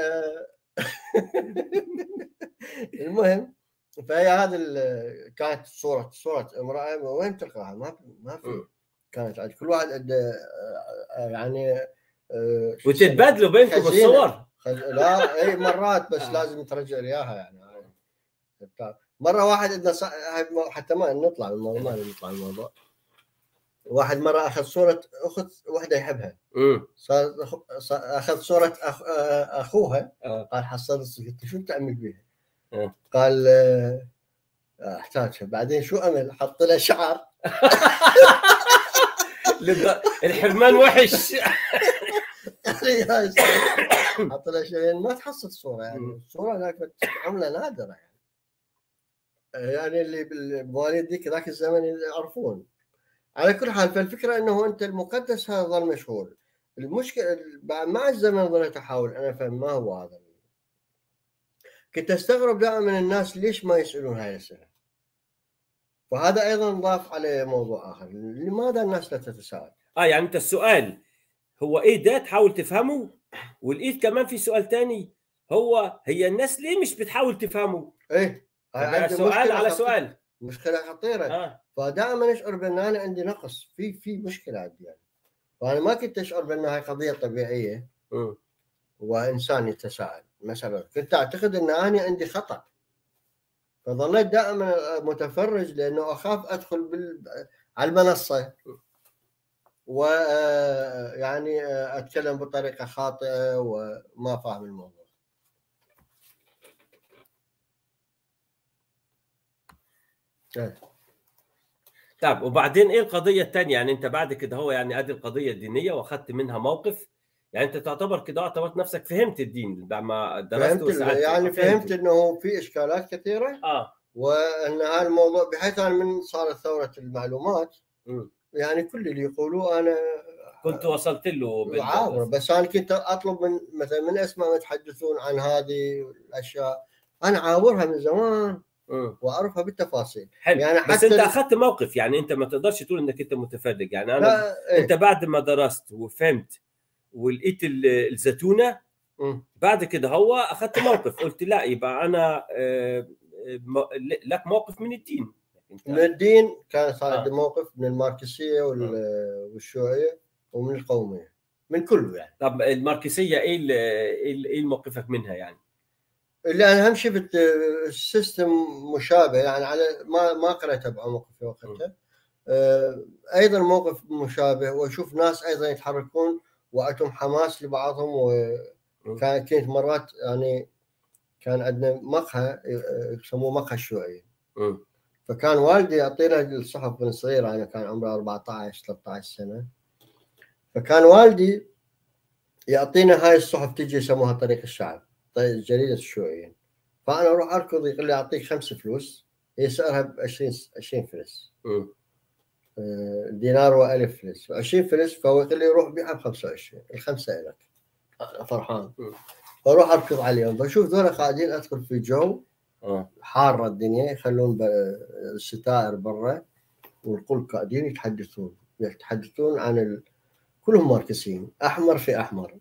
المهم، فهي هذه ال- كانت صورة صورة امرأة، وين تلقاها؟ ما في ما في. م. كانت عند كل واحد عنده آه، يعني آه، شو وتتبادلوا بينكم خزينة. الصور. خز... لا اي مرات بس آه. لازم ترجع لي اياها يعني. مرة واحد عندنا ص... حتى ما نطلع من الموضوع، ما نطلع من الموضوع. واحد مرة اخذ صورة اخت وحدة يحبها، امم صار صار- اخذ صورة أخ... آه، اخوها. آه. قال حصلت، قلت شو بتعمل بيها؟ آه. قال آه، احتاجها. بعدين شو عمل؟ حط لها شعر. للد- الحرمان وحش. حط لها شيء ما تحصل صوره يعني. الصوره ذاك عمله نادره يعني. يعني اللي بالمواليد ذيك ذاك الزمن يعرفون. على كل حال، فالفكره انه انت المقدس هذا ظل مشهور. المشكله مع الزمن ظليت احاول انا افهم ما هو هذا. كنت استغرب دائما الناس ليش ما يسالون هاي الاسئله. وهذا ايضا ضاف عليه موضوع اخر، لماذا الناس لا تتساءل؟ اه يعني انت السؤال هو ايه ده تحاول تفهمه، ولقيت كمان في سؤال تاني، هو هي الناس ليه مش بتحاول تفهمه؟ ايه هاي فبقى عندي سؤال مشكلة على خطيرة. سؤال. مشكله خطيره. اه فدائما اشعر بان انا عندي نقص في في مشكله عندي يعني. فانا ما كنت اشعر بانها قضيه طبيعيه م. وانسان يتساءل مثلا، كنت اعتقد ان انا عندي خطا. فظليت دائما متفرج لانه اخاف ادخل بال... على المنصه ويعني اتكلم بطريقه خاطئه وما فاهم الموضوع. طب وبعدين ايه القضيه الثانيه؟ يعني انت بعد كده هو يعني ادي القضيه الدينيه واخدت منها موقف، يعني انت تعتبر كده اعتبرت نفسك فهمت الدين بعد ما درست فهمت وسالت. يعني فهمت انه في اشكالات كثيره اه وان هذا الموضوع، بحيث انا من صارت ثوره المعلومات م. يعني كل اللي يقولوه انا كنت وصلت له عابره. بال بس انا كنت اطلب من مثلا من اسماء يتحدثون عن هذه الاشياء، انا عابرها من زمان م. واعرفها بالتفاصيل. حلو. يعني بس حتى انت ال... اخذت موقف، يعني انت ما تقدرش تقول انك انت متفرج. يعني انا لا انت ايه بعد ما درست وفهمت ولقيت ال- الزتونه، م. بعد كده هو اخذت موقف، قلت لا يبقى انا آه، م- لك موقف من الدين انت. من الدين كان صار عندي اه موقف، من الماركسيه وال... اه والشيوعيه ومن القوميه، من كله يعني. طب الماركسيه ايه ال- ايه ال- ايه موقفك منها يعني؟ اللي انا اهم شيء بت- السيستم مشابه يعني، على ما ما قرأتها بعمق في م. وقتها. آه، ايضا موقف مشابه، واشوف ناس ايضا يتحركون وعندهم حماس لبعضهم. م. وكان كنت مرات يعني كان عندنا مقهى آه، يسموه مقهى الشيوعيين. م. فكان والدي يعطينا الصحف من صغير، انا كان عمري أربعة عشر ثلاثة عشر سنه. فكان والدي يعطينا هاي الصحف، تجي يسموها طريق الشعب، طريق جريده الشيوعيين. فانا اروح اركض، يقول لي اعطيك خمس فلوس، هي سعرها ب عشرين عشرين فلس، م. دينار وألف فلس، عشرين فلس. فهو يقول لي روح بيعها ب خمسة وعشرين، الخمسه لك. انا فرحان، م. فاروح اركض عليهم، بشوف ذولا قاعدين، ادخل في جو اه حاره الدنيا، يخلون ب- الستائر برا والكل قاعدين يتحدثون يتحدثون عن ال... كلهم ماركسيين، احمر في احمر،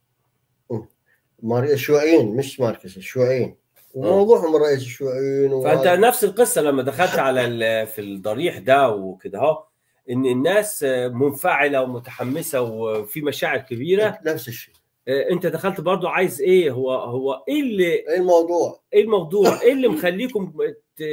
مار... شيوعيين مش ماركس، شيوعيين، اه وموضوعهم رئيس الشيوعيين. فانت وهذا نفس القصه لما دخلت على ال- في الضريح ده وكده اهو، ان الناس منفعله ومتحمسه وفي مشاعر كبيره. نفس الشيء. آه، انت دخلت برضو عايز ايه؟ هو هو ايه اللي ايه الموضوع؟ ايه الموضوع؟ ايه اللي مخليكم ت...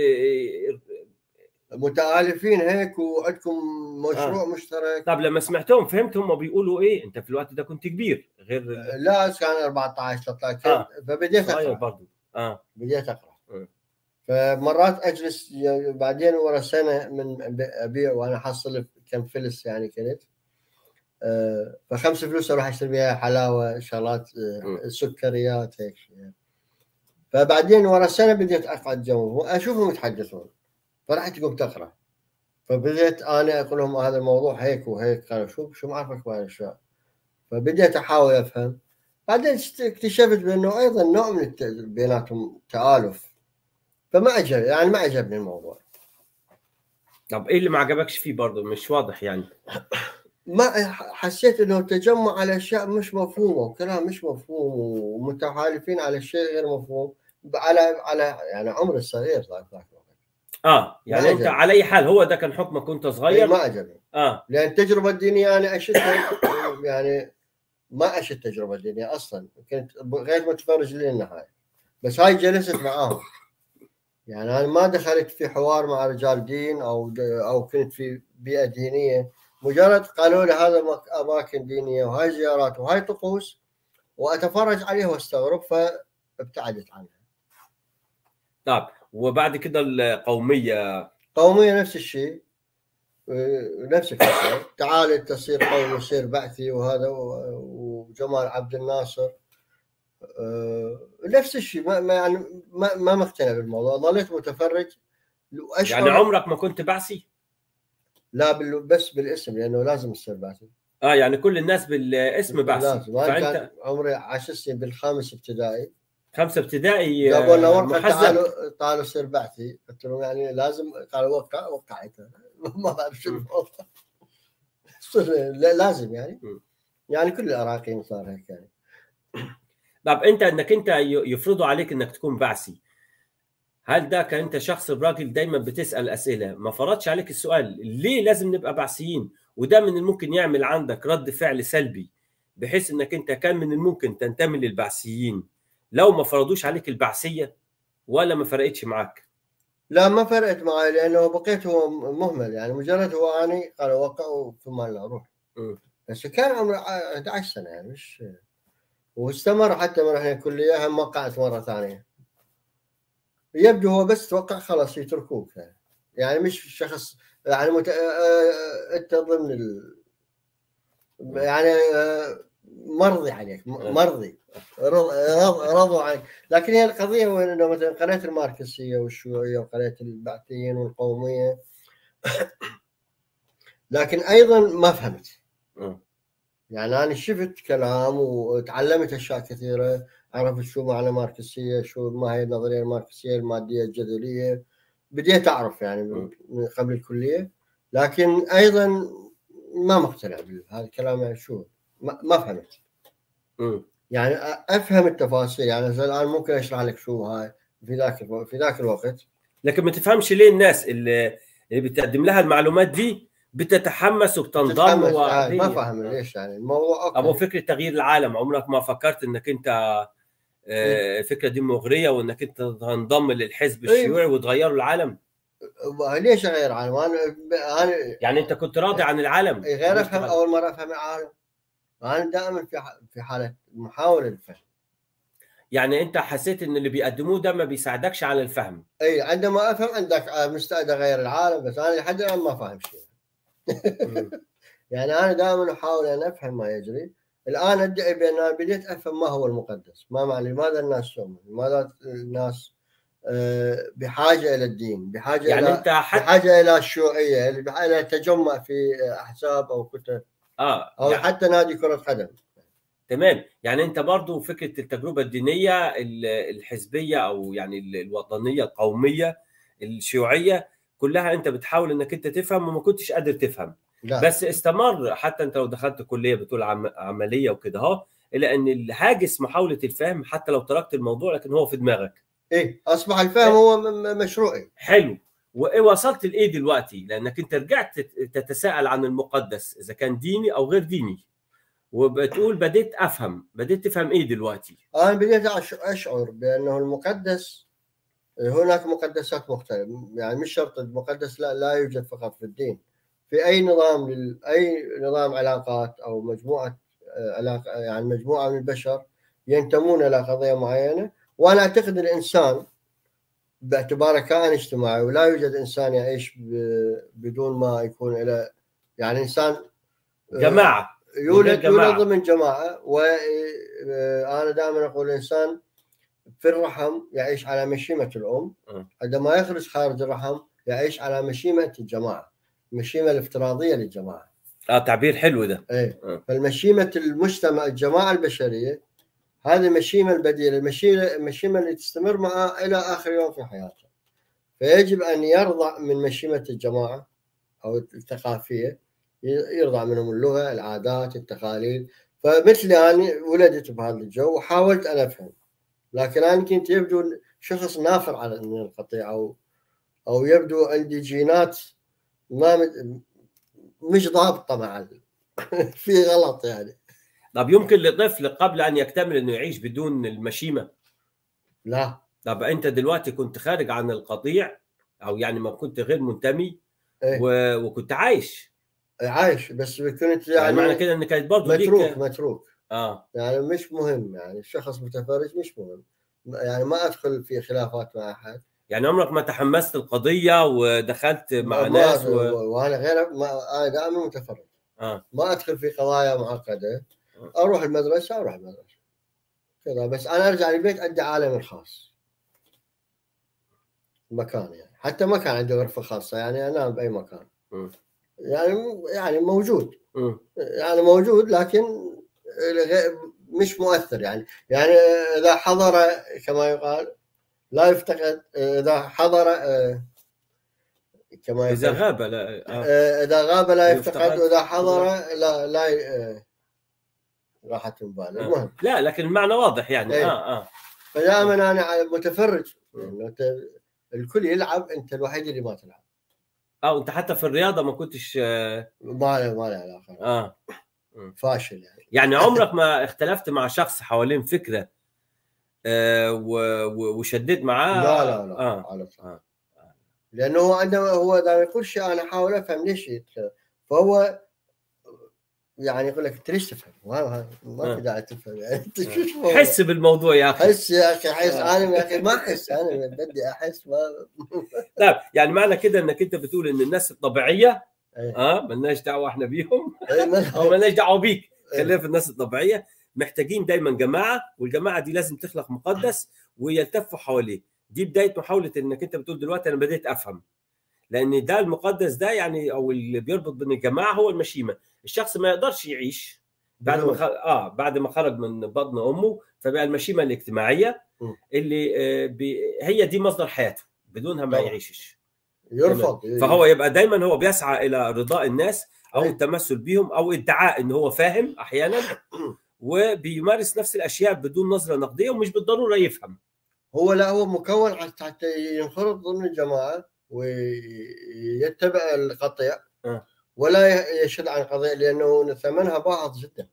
متآلفين هيك وعندكم مشروع اه مشترك. طب لما سمعتهم فهمت هم بيقولوا ايه؟ انت في الوقت ده كنت كبير غير ال... لا كان أربعة عشر ثلاثة عشر، اه فبديت صغير اقرا برضو. اه بديت اقرا م. فمرات اجلس بعدين ورا سنه من ابيع وانا احصل كم فلس يعني كنت. آه، فخمس فلوس اروح اشتري بيها حلاوه، شغلات، م. آه، سكريات هيك. فبعدين ورا سنه بديت اقعد جنبهم واشوفهم يتحدثون، فرحت قمت اقرا. فبديت انا اقول لهم هذا الموضوع هيك وهيك، قالوا شو شو ما اعرفك بهذا الاشياء. فبديت احاول افهم. بعدين اكتشفت بانه ايضا نوع من الت... بيناتهم تآلف. فما عجب يعني ما عجبني الموضوع. طب ايه اللي ما عجبكش فيه؟ برضو مش واضح يعني. ما حسيت انه تجمع على اشياء مش مفهومه وكلام مش مفهوم ومتحالفين على شيء غير مفهوم، على على يعني عمر الصغير ذاك ذاك اه ما يعني انت عجبني. على اي حال هو ده كان حكمك وانت اي صغير؟ ما عجبني. اه لان التجربه الدينيه انا اشتها يعني ما اشت التجربه الدينيه اصلا، كنت غير متفرج للنهايه. بس هاي جلست معاهم يعني، انا ما دخلت في حوار مع رجال دين او او كنت في بيئه دينيه، مجرد قالوا لي هذا اماكن دينيه وهاي زيارات وهاي طقوس، واتفرج عليها واستغرب، فابتعدت عنها. طب وبعد كده القوميه؟ قوميه نفس الشيء، نفس الفكره، تعال تصير قومي، يصير بعثي وهذا، وجمال عبد الناصر نفس الشيء. ما ما يعني ما, ما مقتنع بالموضوع، ظليت متفرج واشعر. يعني عمرك ما كنت بعثي؟ لا بال... بس بالاسم، لانه لازم تصير بعثي. اه يعني كل الناس بالاسم بعثي. لازم. انا فانت كان عمري عشر سنين بالخامس ابتدائي، خمسه ابتدائي جابوا لنا ورقه محزب؟ تعالوا تعالوا صير بعثي، قلت لهم يعني لازم، قالوا وقع، وقعت. ما بعرف شو الموضوع. لازم يعني م. يعني كل العراقيين صار هيك يعني. طب انت انك انت يفرضوا عليك انك تكون بعثي، هل ده كان انت شخص براجل دايما بتسال اسئله ما فرضش عليك السؤال ليه لازم نبقى بعثيين؟ وده من الممكن يعمل عندك رد فعل سلبي، بحيث انك انت كان من الممكن تنتمي للبعثيين لو ما فرضوش عليك البعثيه، ولا ما فرقتش معاك؟ لا ما فرقت معي، لانه بقيت هو مهمل يعني، مجرد هو اني قال وقعوا ثم لا روح. م. بس كان عمره احد عشر سنه يعني، مش واستمر حتى ما رحنا الكليه هم وقعت مره ثانيه. يبدو هو بس توقع خلاص يتركوك يعني, يعني مش شخص يعني مت... انت ضمن ال... يعني مرضي عليك، مرضي رضوا عنك. لكن هي القضيه هو انه مثلا قناه الماركسيه والشيوعيه وقناه البعثيين والقوميه لكن ايضا ما فهمت. يعني انا شفت كلام وتعلمت اشياء كثيره، عرفت شو معنى ماركسيه، شو ما هي النظريه الماركسيه الماديه الجدليه، بديت اعرف يعني من قبل الكليه، لكن ايضا ما مقتنع بهذا الكلام. يعني شو ما, ما فهمت. م. يعني افهم التفاصيل، يعني الان ممكن اشرح لك شو هاي في ذاك في ذاك الوقت، لكن ما تفهمش ليه الناس اللي اللي بتقدم لها المعلومات دي بتتحمس وبتنضم و... آه ما وليه؟ فاهم ليش يعني الموضوع. أوكي. ابو فكره تغيير العالم، عمرك ما فكرت انك انت آه الفكره دي مغريه وانك انت تنضم للحزب الشيوعي وتغيروا العالم؟ ليش اغير العالم؟ انا انا يعني انت كنت راضي عن العالم؟ غير افهم اول مره افهم العالم. انا دائما في في حاله محاوله للفهم. يعني انت حسيت ان اللي بيقدموه ده ما بيساعدكش على الفهم؟ اي عندما افهم عندك مستعد اغير العالم، بس انا لحد الان ما فاهم شيء. يعني انا دائما احاول ان افهم ما يجري. الان ادعي بان انا بديت افهم ما هو المقدس، ما معنى لماذا الناس تؤمن، لماذا الناس بحاجه الى الدين، بحاجه يعني الى انت حت... بحاجه الى الشيوعيه، بحاجه الى التجمع في احزاب او كتب اه او يعني... حتى نادي كره قدم. تمام. يعني انت برضو فكره التجربه الدينيه الحزبيه او يعني الوطنيه القوميه الشيوعيه كلها انت بتحاول انك انت تفهم وما كنتش قادر تفهم. لا. بس استمر حتى انت لو دخلت كليه بتقول عم... عمليه وكده اهو، الا ان الهاجس محاوله الفهم حتى لو تركت الموضوع لكن هو في دماغك. ايه اصبح الفهم هو مشروعي. حلو. ووصلت لايه دلوقتي؟ لانك انت رجعت تتساءل عن المقدس اذا كان ديني او غير ديني، وبتقول بديت افهم. بديت تفهم ايه دلوقتي؟ انا بديت اشعر بانه المقدس هناك مقدسات مختلفه، يعني مش شرط المقدس لا لا يوجد فقط في الدين، في اي نظام لل... اي نظام علاقات او مجموعه علاقه، يعني مجموعه من البشر ينتمون الى قضيه معينه. وانا اعتقد الانسان باعتباره كائن اجتماعي، ولا يوجد انسان يعيش ب... بدون ما يكون الى يعني انسان جماعه، يولد يولد ضمن جماعه. وانا دائما اقول الانسان في الرحم يعيش على مشيمة الأم، عندما يخرج خارج الرحم يعيش على مشيمة الجماعة، المشيمة الافتراضية للجماعة. اه تعبير حلو ده. ايه أه. فالمشيمة المجتمع الجماعة البشرية هذه المشيمة البديلة، المشيمة المشيمة اللي تستمر معه إلى آخر يوم في حياته. فيجب أن يرضع من مشيمة الجماعة أو الثقافية، يرضع منهم اللغة، العادات، التقاليد. فمثلي أنا ولدت بهذا الجو وحاولت أن أفهم، لكن أنا كنت يبدو شخص نافر على من القطيع، أو أو يبدو عندي جينات ما مش ضابطة مع في غلط يعني. طب يمكن لطفل قبل أن يكتمل إنه يعيش بدون المشيمة؟ لا. طب أنت دلوقتي كنت خارج عن القطيع أو يعني ما كنت غير منتمي إيه؟ و... وكنت عايش عايش بس كنت يعني, يعني معنى كده إن كانت برضه متروك ليك متروك آه يعني مش مهم، يعني الشخص متفرج مش مهم، يعني ما أدخل في خلافات مع أحد. يعني عمرك ما تحمست القضية ودخلت مع ما ناس و... وأنا غير ما أنا دائما متفرج. آه. ما أدخل في قضايا معقدة. أروح المدرسة أروح المدرسة كذا، بس أنا أرجع البيت عندي عالم الخاص مكان، يعني حتى ما كان عندي غرفة خاصة، يعني أنام بأي مكان. م. يعني يعني موجود م. يعني موجود لكن مش مؤثر، يعني يعني إذا حضر كما يقال لا يفتقد، إذا حضر كما إذا غاب لا آه. إذا غاب لا يفتقد، وإذا حضر لا لا راحت من باله. المهم لا لكن المعنى واضح يعني. ايه. اه اه فدائما انا متفرج يعني الكل يلعب، انت الوحيد اللي ما تلعب. اه انت حتى في الرياضه ما كنتش اه ما له ما له علاقه. اه فاشل يعني. يعني عمرك ما اختلفت مع شخص حوالين فكره آه وشديت معاه؟ لا لا لا اه, على آه. لانه هو عندما هو دائما يقول شيء انا احاول افهم ليش يتخ... فهو يعني يقول لك انت ليش تفهم؟ ما ما في داعي تفهم يعني انت شو آه. حس بالموضوع يا اخي. حس يا اخي حس. آه. انا يا اخي ما احس، انا بدي احس ما لا يعني معنى كده انك انت بتقول ان الناس الطبيعيه أيه. اه مالناش دعوه احنا بيهم أيه. او مالناش دعوه بيك، أيه. خلينا في الناس الطبيعيه. محتاجين دايما جماعه، والجماعه دي لازم تخلق مقدس ويلتفوا حواليه. دي بدايه محاوله انك انت بتقول دلوقتي انا بديت افهم، لان ده المقدس ده يعني او اللي بيربط بين الجماعه هو المشيمه. الشخص ما يقدرش يعيش بعد ما خ... اه بعد ما خرج من بطن امه، فبقى المشيمه الاجتماعيه اللي آه بي... هي دي مصدر حياته، بدونها ما يعيشش. يرفض. فهو يبقى دايما هو بيسعى الى رضاء الناس او أيه. التمثل بهم او ادعاء ان هو فاهم احيانا، وبيمارس نفس الاشياء بدون نظره نقديه ومش بالضروره يفهم. هو لا هو مكون حتى ينخرط ضمن الجماعه ويتبع القطيع أه. ولا يشد عن قضية، لأنه ثمنها باهظ جدا.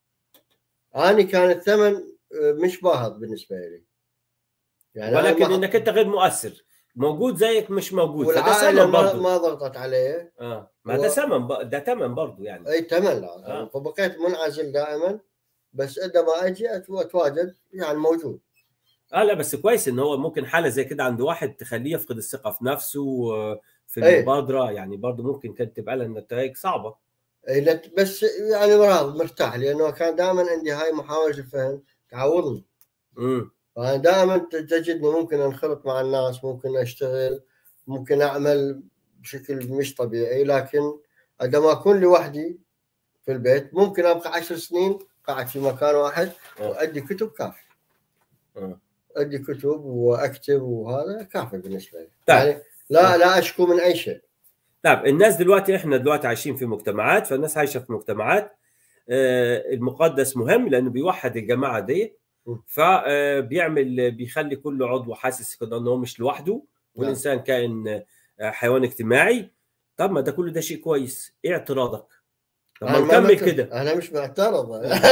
أنا كان الثمن مش باهظ بالنسبة لي يعني، ولكن انك انت غير مؤثر، موجود زيك مش موجود، فده ثمن برضه ما ضغطت عليه. اه ما ده ثمن ب... ده ثمن برضه يعني. اي ثمن. لا آه. فبقيت منعزل دائما، بس عندما اجي اتواجد يعني موجود. اه لا بس كويس ان هو ممكن حاله زي كده عند واحد تخليه يفقد الثقه في نفسه في المبادره. أي. يعني برضه ممكن كانت تبقى لها نتائج صعبه. اي بس يعني راضي مرتاح، لانه كان دائما عندي هاي محاوله الفهم تعوضني. امم فانا دائما تجدني ممكن انخرط مع الناس، ممكن اشتغل، ممكن اعمل بشكل مش طبيعي، لكن عندما اكون لوحدي في البيت ممكن ابقى عشر سنين قاعد في مكان واحد وادي كتب كافي. أه. ادي كتب واكتب وهذا كافي بالنسبه لي. يعني لا أه. لا اشكو من اي شيء. طيب الناس دلوقتي، احنا دلوقتي عايشين في مجتمعات، فالناس عايشه في مجتمعات. آه المقدس مهم لانه بيوحد الجماعه دي، فبيعمل بيخلي كل عضو حاسس كده ان هو مش لوحده، والانسان كائن حيوان اجتماعي. طب ما ده كله ده شيء كويس، ايه اعتراضك؟ طب ما نكمل كده. انا مش معترض.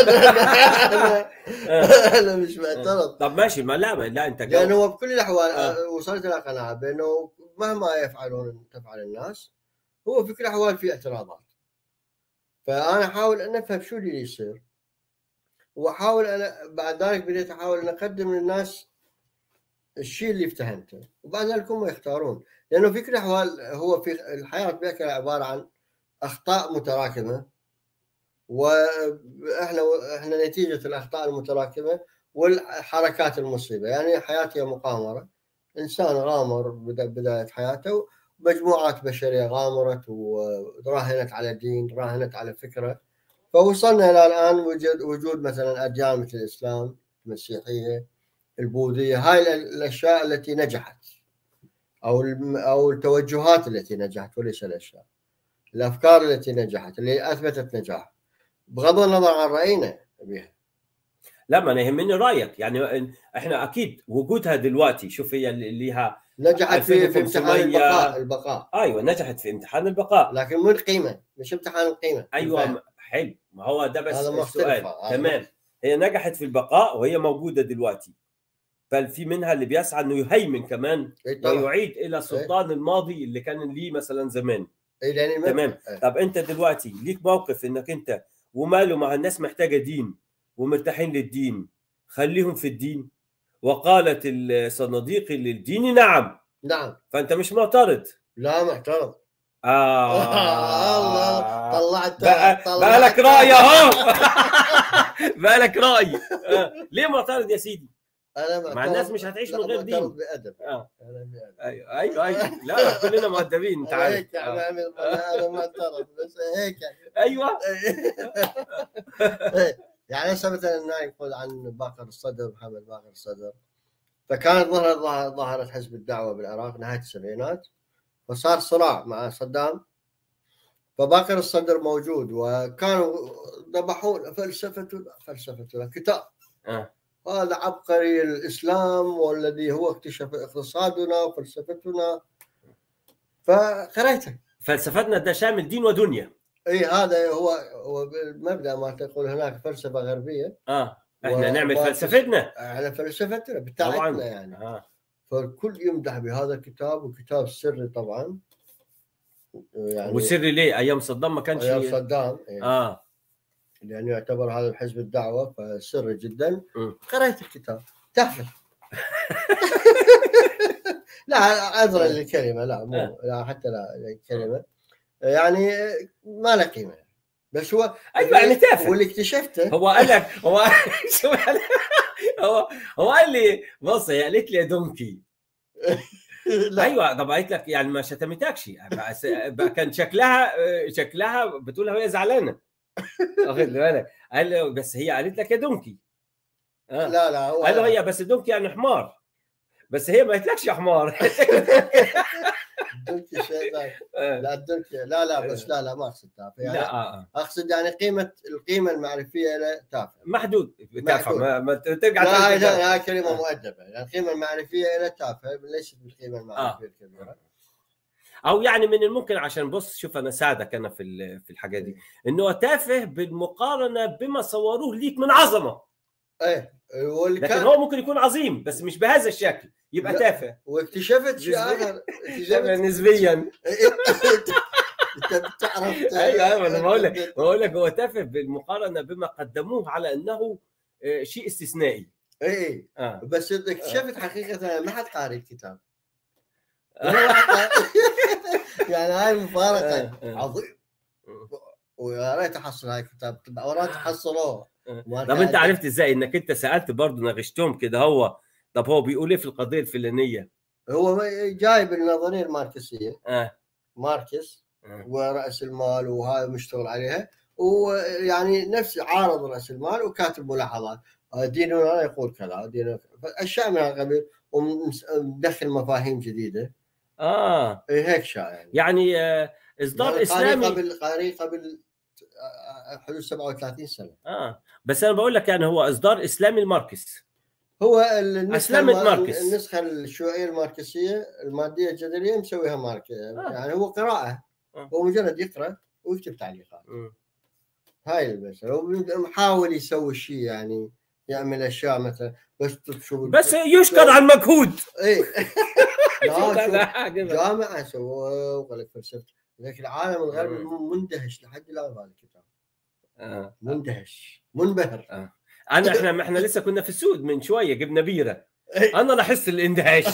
انا مش معترض. طب ماشي، ما لا ما لا انت لانه هو بكل الاحوال آه. وصلت الى قناعه بانه مهما يفعلون تفعل الناس، هو في كل الاحوال في اعتراضات. فانا احاول ان افهم شو اللي يصير، واحاول انا بعد ذلك بديت احاول ان اقدم للناس الشيء اللي افتهمته، وبعد ذلك هم يختارون. لانه في كل الاحوال هو في الحياه بشكل عباره عن اخطاء متراكمه، واحنا احنا نتيجه الاخطاء المتراكمه والحركات المصيبه. يعني حياتي مقامره، انسان غامر بدايه حياته، مجموعات بشريه غامرت وراهنت على دين، راهنت على فكره، فوصلنا الى الان وجود وجود مثلا اديان مثل الاسلام، المسيحيه، البوذيه. هاي الاشياء التي نجحت، او او التوجهات التي نجحت، وليس الاشياء، الافكار التي نجحت اللي اثبتت نجاح بغض النظر عن راينا بها. لا ما انا يهمني رايك. يعني احنا اكيد وجودها دلوقتي، شوف هي اللي ليها نجحت في, في امتحان البقاء البقاء ايوه نجحت في امتحان البقاء، لكن مو القيمه، مش امتحان القيمه. ايوه حلو، ما هو ده بس السؤال. تمام، هي نجحت في البقاء وهي موجوده دلوقتي، بل في منها اللي بيسعى انه يهيمن كمان ويعيد الى سلطان الماضي اللي كان ليه مثلا زمان. يعني تمام. طب انت دلوقتي ليك موقف انك انت وماله، مع الناس محتاجه دين ومرتاحين للدين، خليهم في الدين. وقالت الصناديق للدين نعم. نعم. فانت مش معترض؟ لا معترض. آه الله طلعت بقى, بقى لك رأي اهو. بقى لك رأي. آه. ليه معترض يا سيدي؟ انا معترض. مع الناس مش هتعيش من غير دين. بأدب. آه. انا بأدب. ايوه ايوه ايوه لا كلنا مؤدبين انت عارف. هيك يعني آه. انا معترض بس هيك يعني. ايوه. يعني هسه مثلا يقول عن باقر الصدر، محمد باقر الصدر، فكانت ظهرت ظهرت حزب الدعوه بالعراق نهايه السبعينات، فصار صراع مع صدام، فباقر الصدر موجود، وكانوا ذبحون فلسفته فلسفته كتاب. أه. هذا عبقري الاسلام والذي هو اكتشف اقتصادنا وفلسفتنا، فقريته. فلسفتنا ده شامل دين ودنيا. اي هذا هو هو المبدا ما تقول هناك فلسفه غربيه، اه احنا نعمل وما فلسفتنا. على فلسفتنا طبعا بتاعتنا يعني. آه. فالكل يمدح بهذا الكتاب، وكتاب سري طبعا يعني. وسري ليه؟ ايام صدام ما كانش ايام صدام إيه. اه لانه يعتبر هذا الحزب الدعوه، فسري جدا. م. قريت الكتاب تافه. لا عذرا للكلمه، لا مو آه. لا حتى لا الكلمه يعني ما له قيمه، بس هو ايوه يعني تافه. واللي اكتشفته هو قال لك هو شو هو هو قال لي بص، هي قالت لي يا دونكي. ايوه طب قالت لك يعني ما شتمتكش، بس بقى كان شكلها شكلها بتقول وهي زعلانه، واخد بالك؟ قال له بس هي قالت لك يا دونكي. آه. لا لا هو قال له هي بس دونكي يعني حمار، بس هي ما قالتلكش يا حمار. الدنكي شيء ثاني. لا الدنكي لا لا بس لا لا ما اقصد تافه يعني. لا آه. اقصد يعني قيمه القيمه المعرفيه له تافه، محدود تافه. ما, ما ترجع لا لا هاي كلمه آه. مؤدبه. يعني القيمه المعرفيه له تافه ليست بالقيمه المعرفيه آه. الكبيره. او يعني من الممكن، عشان بص شوف انا ساعدك انا في في الحاجات دي، انه تافه بالمقارنه بما صوروه ليك من عظمه. ايه لكن هو ممكن يكون عظيم بس مش بهذا الشكل، يبقى تافه. واكتشفت شيء اخر اكتشفت نسبيا. انت بتعرف. ايوه ايوه انا بقول لك بقول لك هو تافه بالمقارنه بما قدموه على انه شيء استثنائي. اي آه. بس اكتشفت حقيقه ما حد قاري الكتاب. يعني هاي مفارقه عظيم، ويا ريت احصل هاي الكتاب، وريت تحصلوه. طب انت عرفت ازاي؟ انك انت سالت برضه ناقشتهم كده، هو طب هو بيقول ايه في القضيه الفلانيه؟ هو جايب النظريه الماركسيه اه ماركس آه. وراس المال وهاي مشتغل عليها، ويعني نفس عارض راس المال وكاتب ملاحظات. ديننا يقول كذا، ديننا اشياء من القبيل، ومدخل مفاهيم جديده. اه هيك شاء يعني يعني آه اصدار يعني اسلامي قبل قاري قبل حدود سبعة وثلاثين سنه. اه بس انا بقول لك يعني هو اصدار اسلامي الماركس. هو النسخه الم... النسخه الشيوعيه الماركسيه الماديه الجذريه مسويها مارك آه. يعني هو قراءه آه. هو مجرد يقرا ويكتب تعليقات. م. هاي المساله. هو محاول يسوي شيء يعني يعمل اشياء مثلا بس شو بس يشكر على المجهود. اي جامعه سووه وقال لك فلسفه، لكن العالم الغربي مندهش لحد الان بهذا الكتاب. آه. مندهش منبهر. آه. انا احنا احنا لسه كنا في السود من شويه جبنا بيره، انا لاحظت الاندهاش.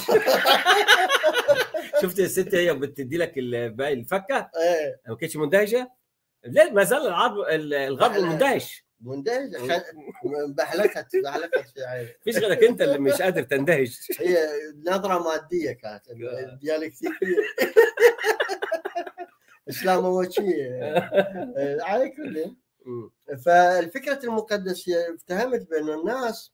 شفت الست هي بتدي لك باقي الفكه ما كانتش مندهشه. ليه ما زال العرب الغرب مندهش مندهش بحلقت بحلقت يعني فيش غيرك انت اللي مش قادر تندهش. هي نظره ماديه كانت ديالكتيكيه اسلامويه على كل. فالفكره المقدسه افتهمت بان الناس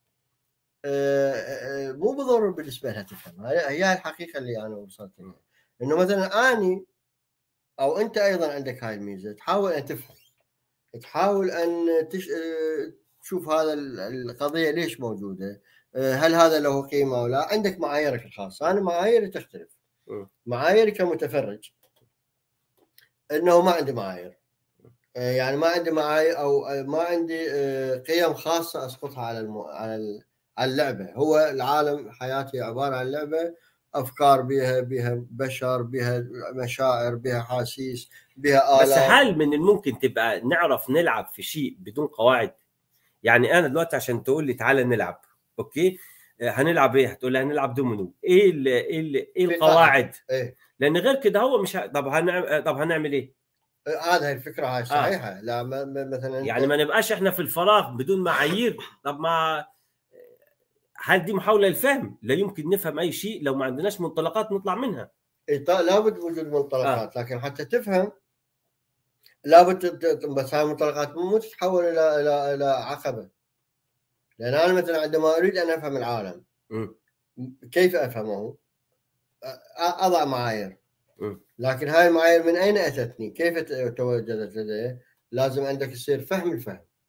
مو بالضروره بالنسبه لها تفهم. هي الحقيقه اللي انا وصلت لها، انه مثلا اني او انت ايضا عندك هاي الميزه، تحاول ان تفهم، تحاول ان تش... تشوف هذا القضيه ليش موجوده، هل هذا له قيمه ولا. عندك معاييرك الخاصه، انا معاييري تختلف. معاييري كمتفرج انه ما عندي معايير، يعني ما عندي معايير او ما عندي قيم خاصه اسقطها على الم... على على اللعبه. هو العالم حياتي عباره عن لعبه، افكار بها بها بشر، بها مشاعر، بها احاسيس، بها آلات. بس هل من الممكن تبقى نعرف نلعب في شيء بدون قواعد؟ يعني انا دلوقتي عشان تقول لي تعالى نلعب، اوكي هنلعب ايه؟ هتقول لي هنلعب دومينو. ايه ال ايه ال ايه القواعد؟ إيه؟ لان غير كده هو مش ه... طب هنعمل طب هنعمل ايه؟ هذا الفكره هاي صحيحه. آه. لا مثلا يعني ما نبقاش احنا في الفراغ بدون معايير. طب ما هل دي محاوله للفهم؟ لا يمكن نفهم اي شيء لو ما عندناش منطلقات نطلع منها. إيه لابد وجود منطلقات. آه. لكن حتى تفهم لابد بس هاي المنطلقات مو تتحول الى الى الى عقبه. لان انا مثلا عندما اريد ان افهم العالم م. كيف افهمه؟ اضع معايير، لكن هاي المعايير من اين اتتني؟ كيف توجدت لدي؟ لازم عندك يصير فهم الفهم.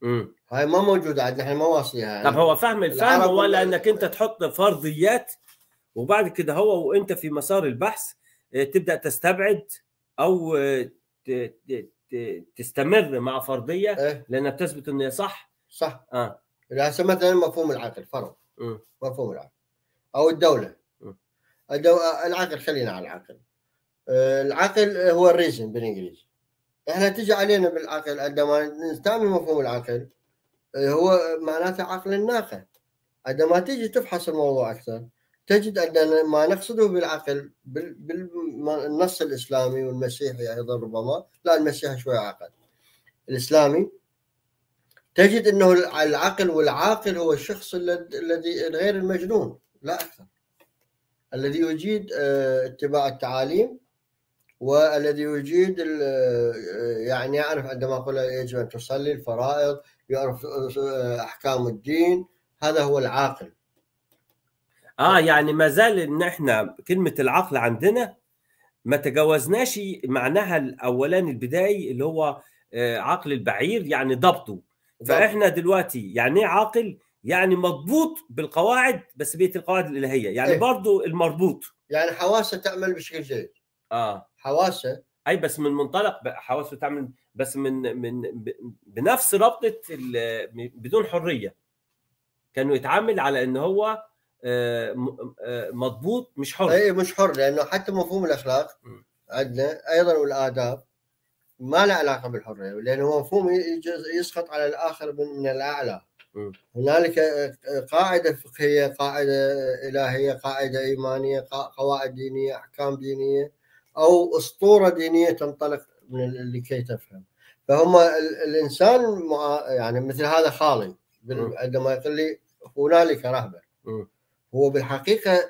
امم هاي ما موجوده عندنا، احنا ما واصليها يعني. طب هو فهم الفهم العرب ولا وال- انك انت تحط فرضيات وبعد كده هو وانت في مسار البحث آه، تبدا تستبعد او آه، ت- ت- ت- تستمر مع فرضيه ايه لانها بتثبت ان هي صح. صح. اه هسه مثلا مفهوم العقل فرض، امم مفهوم العقل او الدوله. مم. الدو... العقل، خلينا على العقل. آه، العقل هو الريزن بالانجليزي. احنا تجي علينا بالعقل عندما نستعمل مفهوم العقل آه، هو معناته عقل الناقه. عندما تيجي تفحص الموضوع اكثر تجد ان ما نقصده بالعقل بالنص الاسلامي والمسيحي ايضا، ربما لا المسيحي شويه عقل، الاسلامي تجد انه العقل والعاقل هو الشخص الذي غير المجنون لا اكثر، الذي يجيد آه، اتباع التعاليم، والذي يجيد آه، يعني يعرف عندما اقول يجب ان تصلي الفرائض، يعرف آه، احكام الدين، هذا هو العاقل. اه يعني ما زال ان احنا كلمه العقل عندنا ما تجاوزناش معناها الاولاني البدائي اللي هو آه، عقل البعير يعني ضبطه. فاحنا دلوقتي يعني ايه عاقل؟ يعني مضبوط بالقواعد بس بيئه القواعد الالهيه، يعني إيه؟ برضو المربوط. يعني حواسه تعمل بشكل جيد. اه حواسه اي بس من منطلق حواسه تعمل بس من من ب- بنفس رابطه ال- بدون حريه، كانوا يتعامل على ان هو آه، م- آه، مضبوط مش حر. اي مش حر، لانه حتى مفهوم الاخلاق م. عندنا ايضا والاداب ما له علاقه بالحريه، لانه مفهوم يسقط على الاخر من, من الاعلى. م. هنالك قاعده فقهيه، قاعده الهيه، قاعده ايمانيه، قواعد دينيه، احكام دينيه، او اسطوره دينيه تنطلق من لكي تفهم. فهم الانسان يعني مثل هذا خالي م. عندما يقول لي هنالك رهبه، م. هو بالحقيقه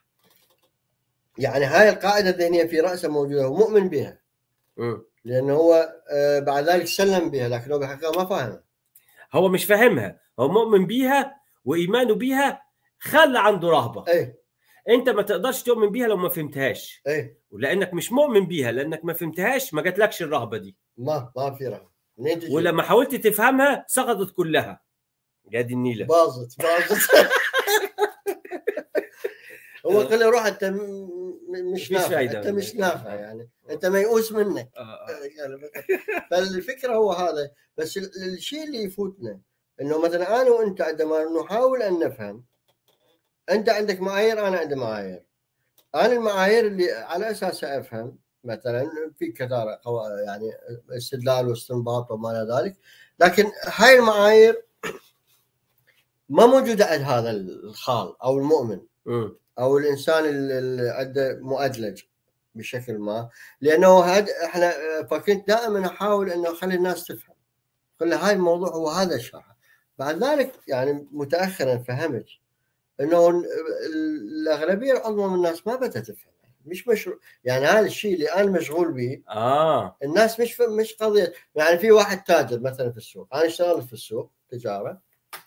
يعني هاي القاعده الذهنيه في راسه موجوده ومؤمن بها، م. لانه هو آه، بعد ذلك سلم بها، لكنه بالحقيقه ما فاهمها. هو مش فاهمها، هو مؤمن بيها وايمانه بيها خلى عنده رهبه. اي انت ما تقدرش تؤمن بيها لو ما فهمتهاش، اي ولانك مش مؤمن بيها لانك ما فهمتهاش ما جاتلكش الرهبه دي، ما ما في رهبه. منين تجي؟ ولما حاولت تفهمها سقطت كلها. جاد النيله باظت باظت. هو قال له روح انت م- م- مش مفيش نافع، فايدة انت منك. مش نافع، يعني انت ميؤوس منك. آه، آه. فالفكره هو هذا. بس ال- الشيء اللي يفوتنا انه مثلا انا وانت عندما نحاول ان نفهم، انت عندك معايير انا عندي معايير، انا المعايير اللي على اساسها افهم مثلا في كثار يعني استدلال واستنباط وما الى ذلك، لكن هاي المعايير ما موجوده عند هذا الخال او المؤمن م. او الانسان اللي عنده مؤدلج بشكل ما، لانه هاد احنا فكنت دائما احاول انه اخلي الناس تفهم، قل هاي الموضوع هو هذا الشرح. بعد ذلك يعني متاخرا فهمت انه الاغلبيه العظمى من الناس ما بدها تفهم، مش مشروع يعني هذا الشيء اللي انا مشغول به. اه الناس مش مش قضيه، يعني في واحد تاجر مثلا في السوق، انا اشتغل في السوق تجاره،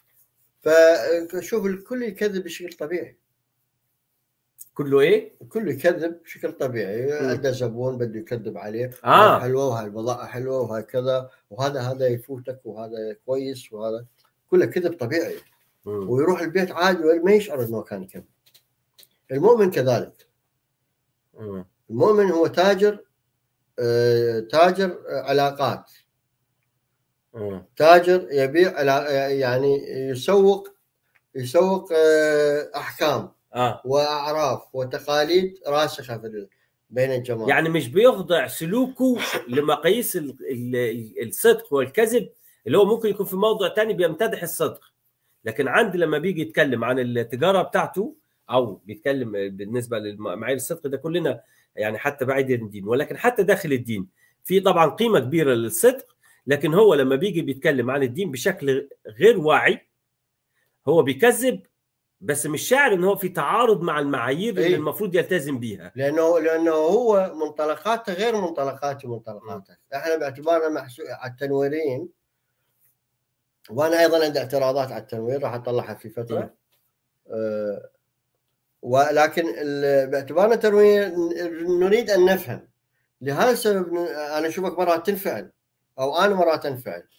فشوف الكل يكذب بشكل طبيعي، كله ايه؟ كله يكذب بشكل طبيعي، م. عنده زبون بده يكذب عليه، آه. هاي حلوه وهاي البضاعه حلوه وهاي كذا، وهذا هذا يفوتك وهذا كويس، وهذا كله كذب طبيعي. م. ويروح البيت عادي وما يشعر انه كان كذب. المؤمن كذلك. م. المؤمن هو تاجر، آه، تاجر علاقات، م. تاجر يبيع يعني يسوق يسوق آه، احكام اه واعراف وتقاليد راسخه في بين الجماعه. يعني مش بيخضع سلوكه لمقاييس ال- ال- الصدق والكذب، اللي هو ممكن يكون في موضوع تاني بيمتدح الصدق، لكن عندي لما بيجي يتكلم عن التجارة بتاعته أو بيتكلم بالنسبة لمعايير الصدق ده كلنا يعني حتى بعيد الدين، ولكن حتى داخل الدين في طبعا قيمة كبيرة للصدق، لكن هو لما بيجي بيتكلم عن الدين بشكل غير واعي هو بيكذب، بس مش شاعر ان هو في تعارض مع المعايير اللي إيه؟ المفروض يلتزم بيها، لانه لانه هو منطلقاته غير منطلقاتي ومنطلقاتك. احنا باعتبارنا محسوب على التنويرين، وانا ايضا عندي اعتراضات على التنوير راح اطلعها في فتره. أه ولكن باعتبارنا تنوير نريد ان نفهم، لهذا السبب انا اشوفك مرات تنفعل او انا مرات انفعل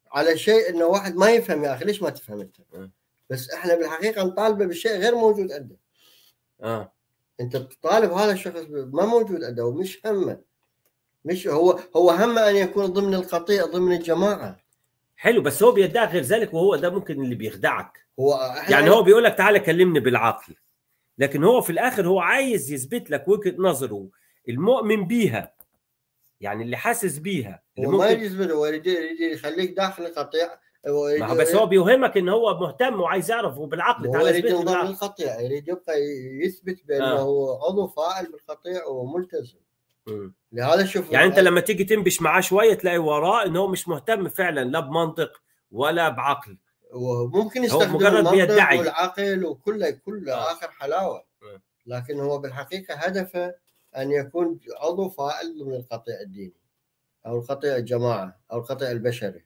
على شيء انه واحد ما يفهم. يا اخي ليش ما تفهم انت؟ آه. بس احنا بالحقيقه نطالبه بالشيء غير موجود عنده. اه انت تطالب هذا الشخص ما موجود عنده ومش همه، مش هو هو همه ان يكون ضمن القطيع ضمن الجماعه. حلو، بس هو بيدعي غير ذلك، وهو ده ممكن اللي بيخدعك. هو احنا يعني هو بيقول لك تعالى كلمني بالعقل، لكن هو في الاخر هو عايز يثبت لك وجهة نظره المؤمن بيها، يعني اللي حاسس بيها، اللي هو ما ممكن يجذبه، هو يريد يريد يخليك داخل القطيع. هو ما هو بس هو بيوهمك ان هو مهتم وعايز يعرف، وبالعقل هو تعالى يريد اثبت لي ينضم بالعقل. للقطيع، يريد يبقى يثبت بانه آه. عضو فاعل بالقطيع وملتزم. م. لهذا شوف يعني انت لما تيجي تنبش معاه شويه تلاقي وراه ان هو مش مهتم فعلا لا بمنطق ولا بعقل، وممكن هو يستخدم مجرد المنطق بيدعي. والعقل وكله كله آه. اخر حلاوه، آه. لكن هو بالحقيقه هدفه ان يكون عضو فاعل ضمن القطيع الديني او القطيع الجماعه او القطيع البشري.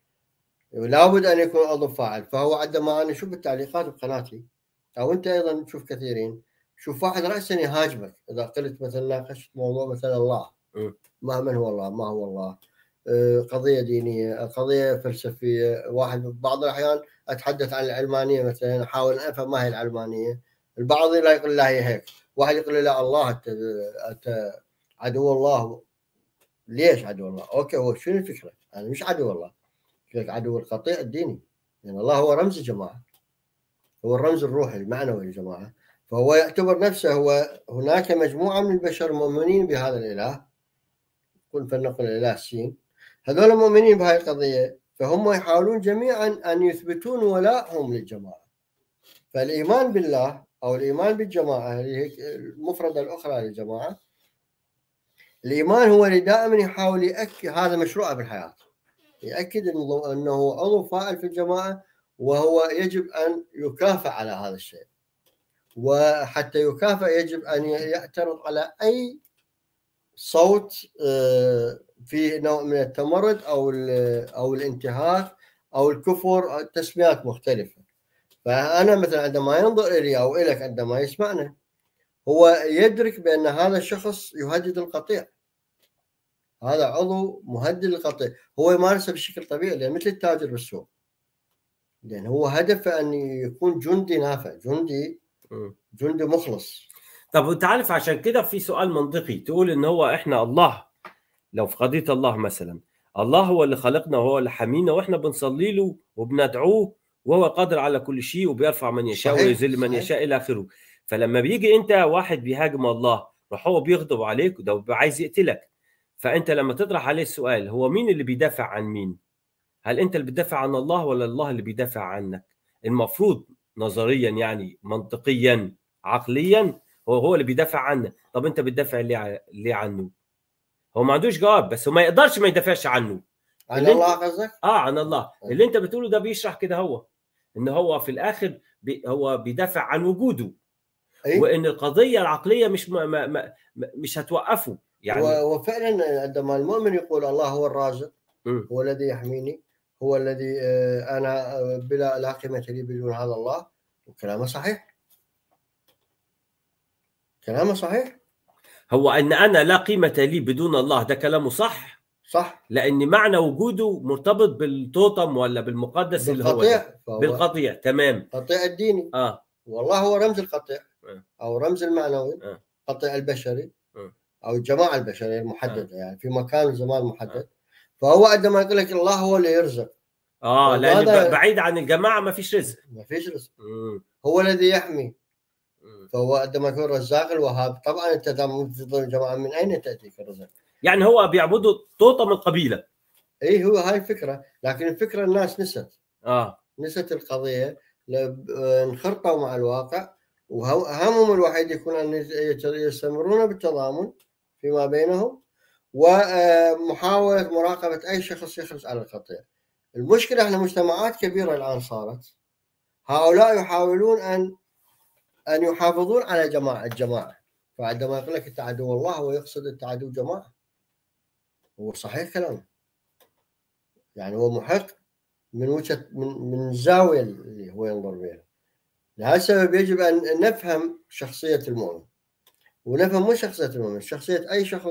لابد ان يكون عضو فاعل. فهو عندما انا اشوف التعليقات بقناتي او انت ايضا تشوف كثيرين، شوف واحد راسا يهاجمك اذا قلت مثلا ناقشت موضوع مثلا الله، م. ما من هو الله، ما هو الله، قضيه دينيه، قضيه فلسفيه. واحد بعض الاحيان اتحدث عن العلمانيه مثلا، احاول افهم ما هي العلمانيه، البعض لا يقول لا هي هيك، واحد يقول لا الله انت انت عدو الله. ليش عدو الله؟ اوكي هو شنو الفكره؟ انا مش عدو الله، عدو القطيع الديني، لان الله هو رمز الجماعه، هو الرمز الروحي المعنوي للجماعه. فهو يعتبر نفسه هو هناك مجموعه من البشر مؤمنين بهذا الاله، كن فلنقل الاله السين، هذول مؤمنين بهاي القضيه، فهم يحاولون جميعا ان يثبتون ولائهم للجماعه. فالايمان بالله او الايمان بالجماعه اللي هي المفرده الاخرى للجماعه، الايمان هو اللي دائما يحاول ياكد هذا مشروعه بالحياه، يأكد أنه عضو فاعل في الجماعة، وهو يجب أن يكافئ على هذا الشيء، وحتى يكافئ يجب أن يعترض على أي صوت فيه نوع من التمرد أو أو الانتهاك أو الكفر، أو تسميات مختلفة. فأنا مثلا عندما ينظر إلي أو إليك عندما يسمعنا، هو يدرك بأن هذا الشخص يهدد القطيع، هذا عضو مهدد للقطيع، هو يمارسه بشكل طبيعي، لأن مثل التاجر بالسوق، لأن هو هدفه أن يكون جندي نافع، جندي جندي مخلص. طب وانت عارف عشان كده في سؤال منطقي تقول ان هو احنا الله، لو في قضيه الله مثلا، الله هو اللي خلقنا وهو اللي حمينا واحنا بنصلي له وبندعوه وهو قادر على كل شيء وبيرفع من يشاء ويذل من يشاء الى اخره. فلما بيجي انت واحد بيهاجم الله راح هو بيغضب عليك وده بيبقى عايز يقتلك، فانت لما تطرح عليه السؤال هو مين اللي بيدافع عن مين؟ هل انت اللي بتدافع عن الله ولا الله اللي بيدافع عنك؟ المفروض نظريا يعني منطقيا عقليا هو هو اللي بيدافع عنك. طب انت بتدافع ليه ليه عنه؟ هو ما عندوش جواب، بس هو ما يقدرش ما يدافعش عنه. عن الله قصدك؟ اه عن الله. اللي انت بتقوله ده بيشرح كده هو ان هو في الاخر بي هو بيدافع عن وجوده. أي؟ وان القضيه العقليه مش ما ما ما مش هتوقفه يعني. وفعلا عندما المؤمن يقول الله هو الرازق، م. هو الذي يحميني، هو الذي انا بلا لا قيمه لي بدون هذا الله، وكلامه صحيح، كلامه صحيح. هو ان انا لا قيمه لي بدون الله ده كلامه صح صح، لان معنى وجوده مرتبط بالتوتم ولا بالمقدس اللي هو ده. بالقطيع. تمام، القطيع الديني. اه والله هو رمز القطيع آه. او رمز المعنوي، آه. القطيع البشري آه. او الجماعه البشريه المحدده، آه. يعني في مكان وزمان محدد. آه. فهو عندما يقول لك الله هو اللي يرزق، اه لان بعيد عن الجماعه ما فيش رزق، ما فيش رزق. مم. هو الذي يحمي. مم. فهو عندما يكون رزاق الوهاب، طبعا انت تظن الجماعه من اين تاتيك الرزق؟ يعني هو بيعبدوا توتم القبيله. اي هو هاي الفكره، لكن الفكره الناس نست اه نست القضيه، انخرطوا مع الواقع، وهمهم الوحيد يكون ان يستمرون بالتضامن فيما بينهم ومحاوله مراقبه اي شخص يخرج على القطيع. المشكله احنا مجتمعات كبيره الان صارت، هؤلاء يحاولون ان ان يحافظون على جماعه الجماعه. فعندما يقول لك انت عدو الله هو يقصد انت عدو جماعه، هو صحيح كلامه، يعني هو محق من وجهه من من الزاويه اللي هو ينظر بها. لهذا السبب يجب ان نفهم شخصيه المؤمن، ونفهم مو شخصيه المؤمن، شخصيه اي شخص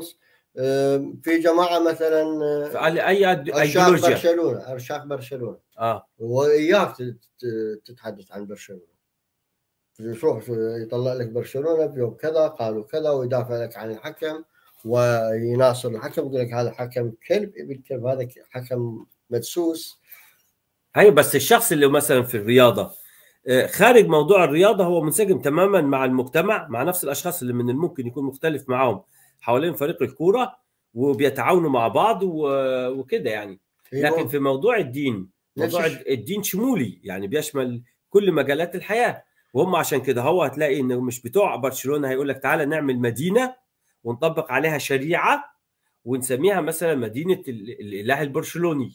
في جماعه مثلا اي عشاق برشلونه عشاق برشلونه اه واياك تتحدث عن برشلونه، تروح يطلع لك برشلونه بيوم كذا قالوا كذا ويدافع لك عن الحكم ويناصر الحكم، يقول لك هذا حكم كلب ابن كلب، هذا حكم مدسوس. ايوه بس الشخص اللي مثلا في الرياضه خارج موضوع الرياضه هو منسجم تماما مع المجتمع، مع نفس الاشخاص اللي من الممكن يكون مختلف معاهم حوالين فريق الكوره وبيتعاونوا مع بعض وكده يعني. لكن في موضوع الدين، موضوع الدين شمولي يعني بيشمل كل مجالات الحياه، وهم عشان كده هو هتلاقي انه مش بتوع برشلونه هيقول لك تعالى نعمل مدينه ونطبق عليها شريعه ونسميها مثلا مدينه الاله البرشلوني.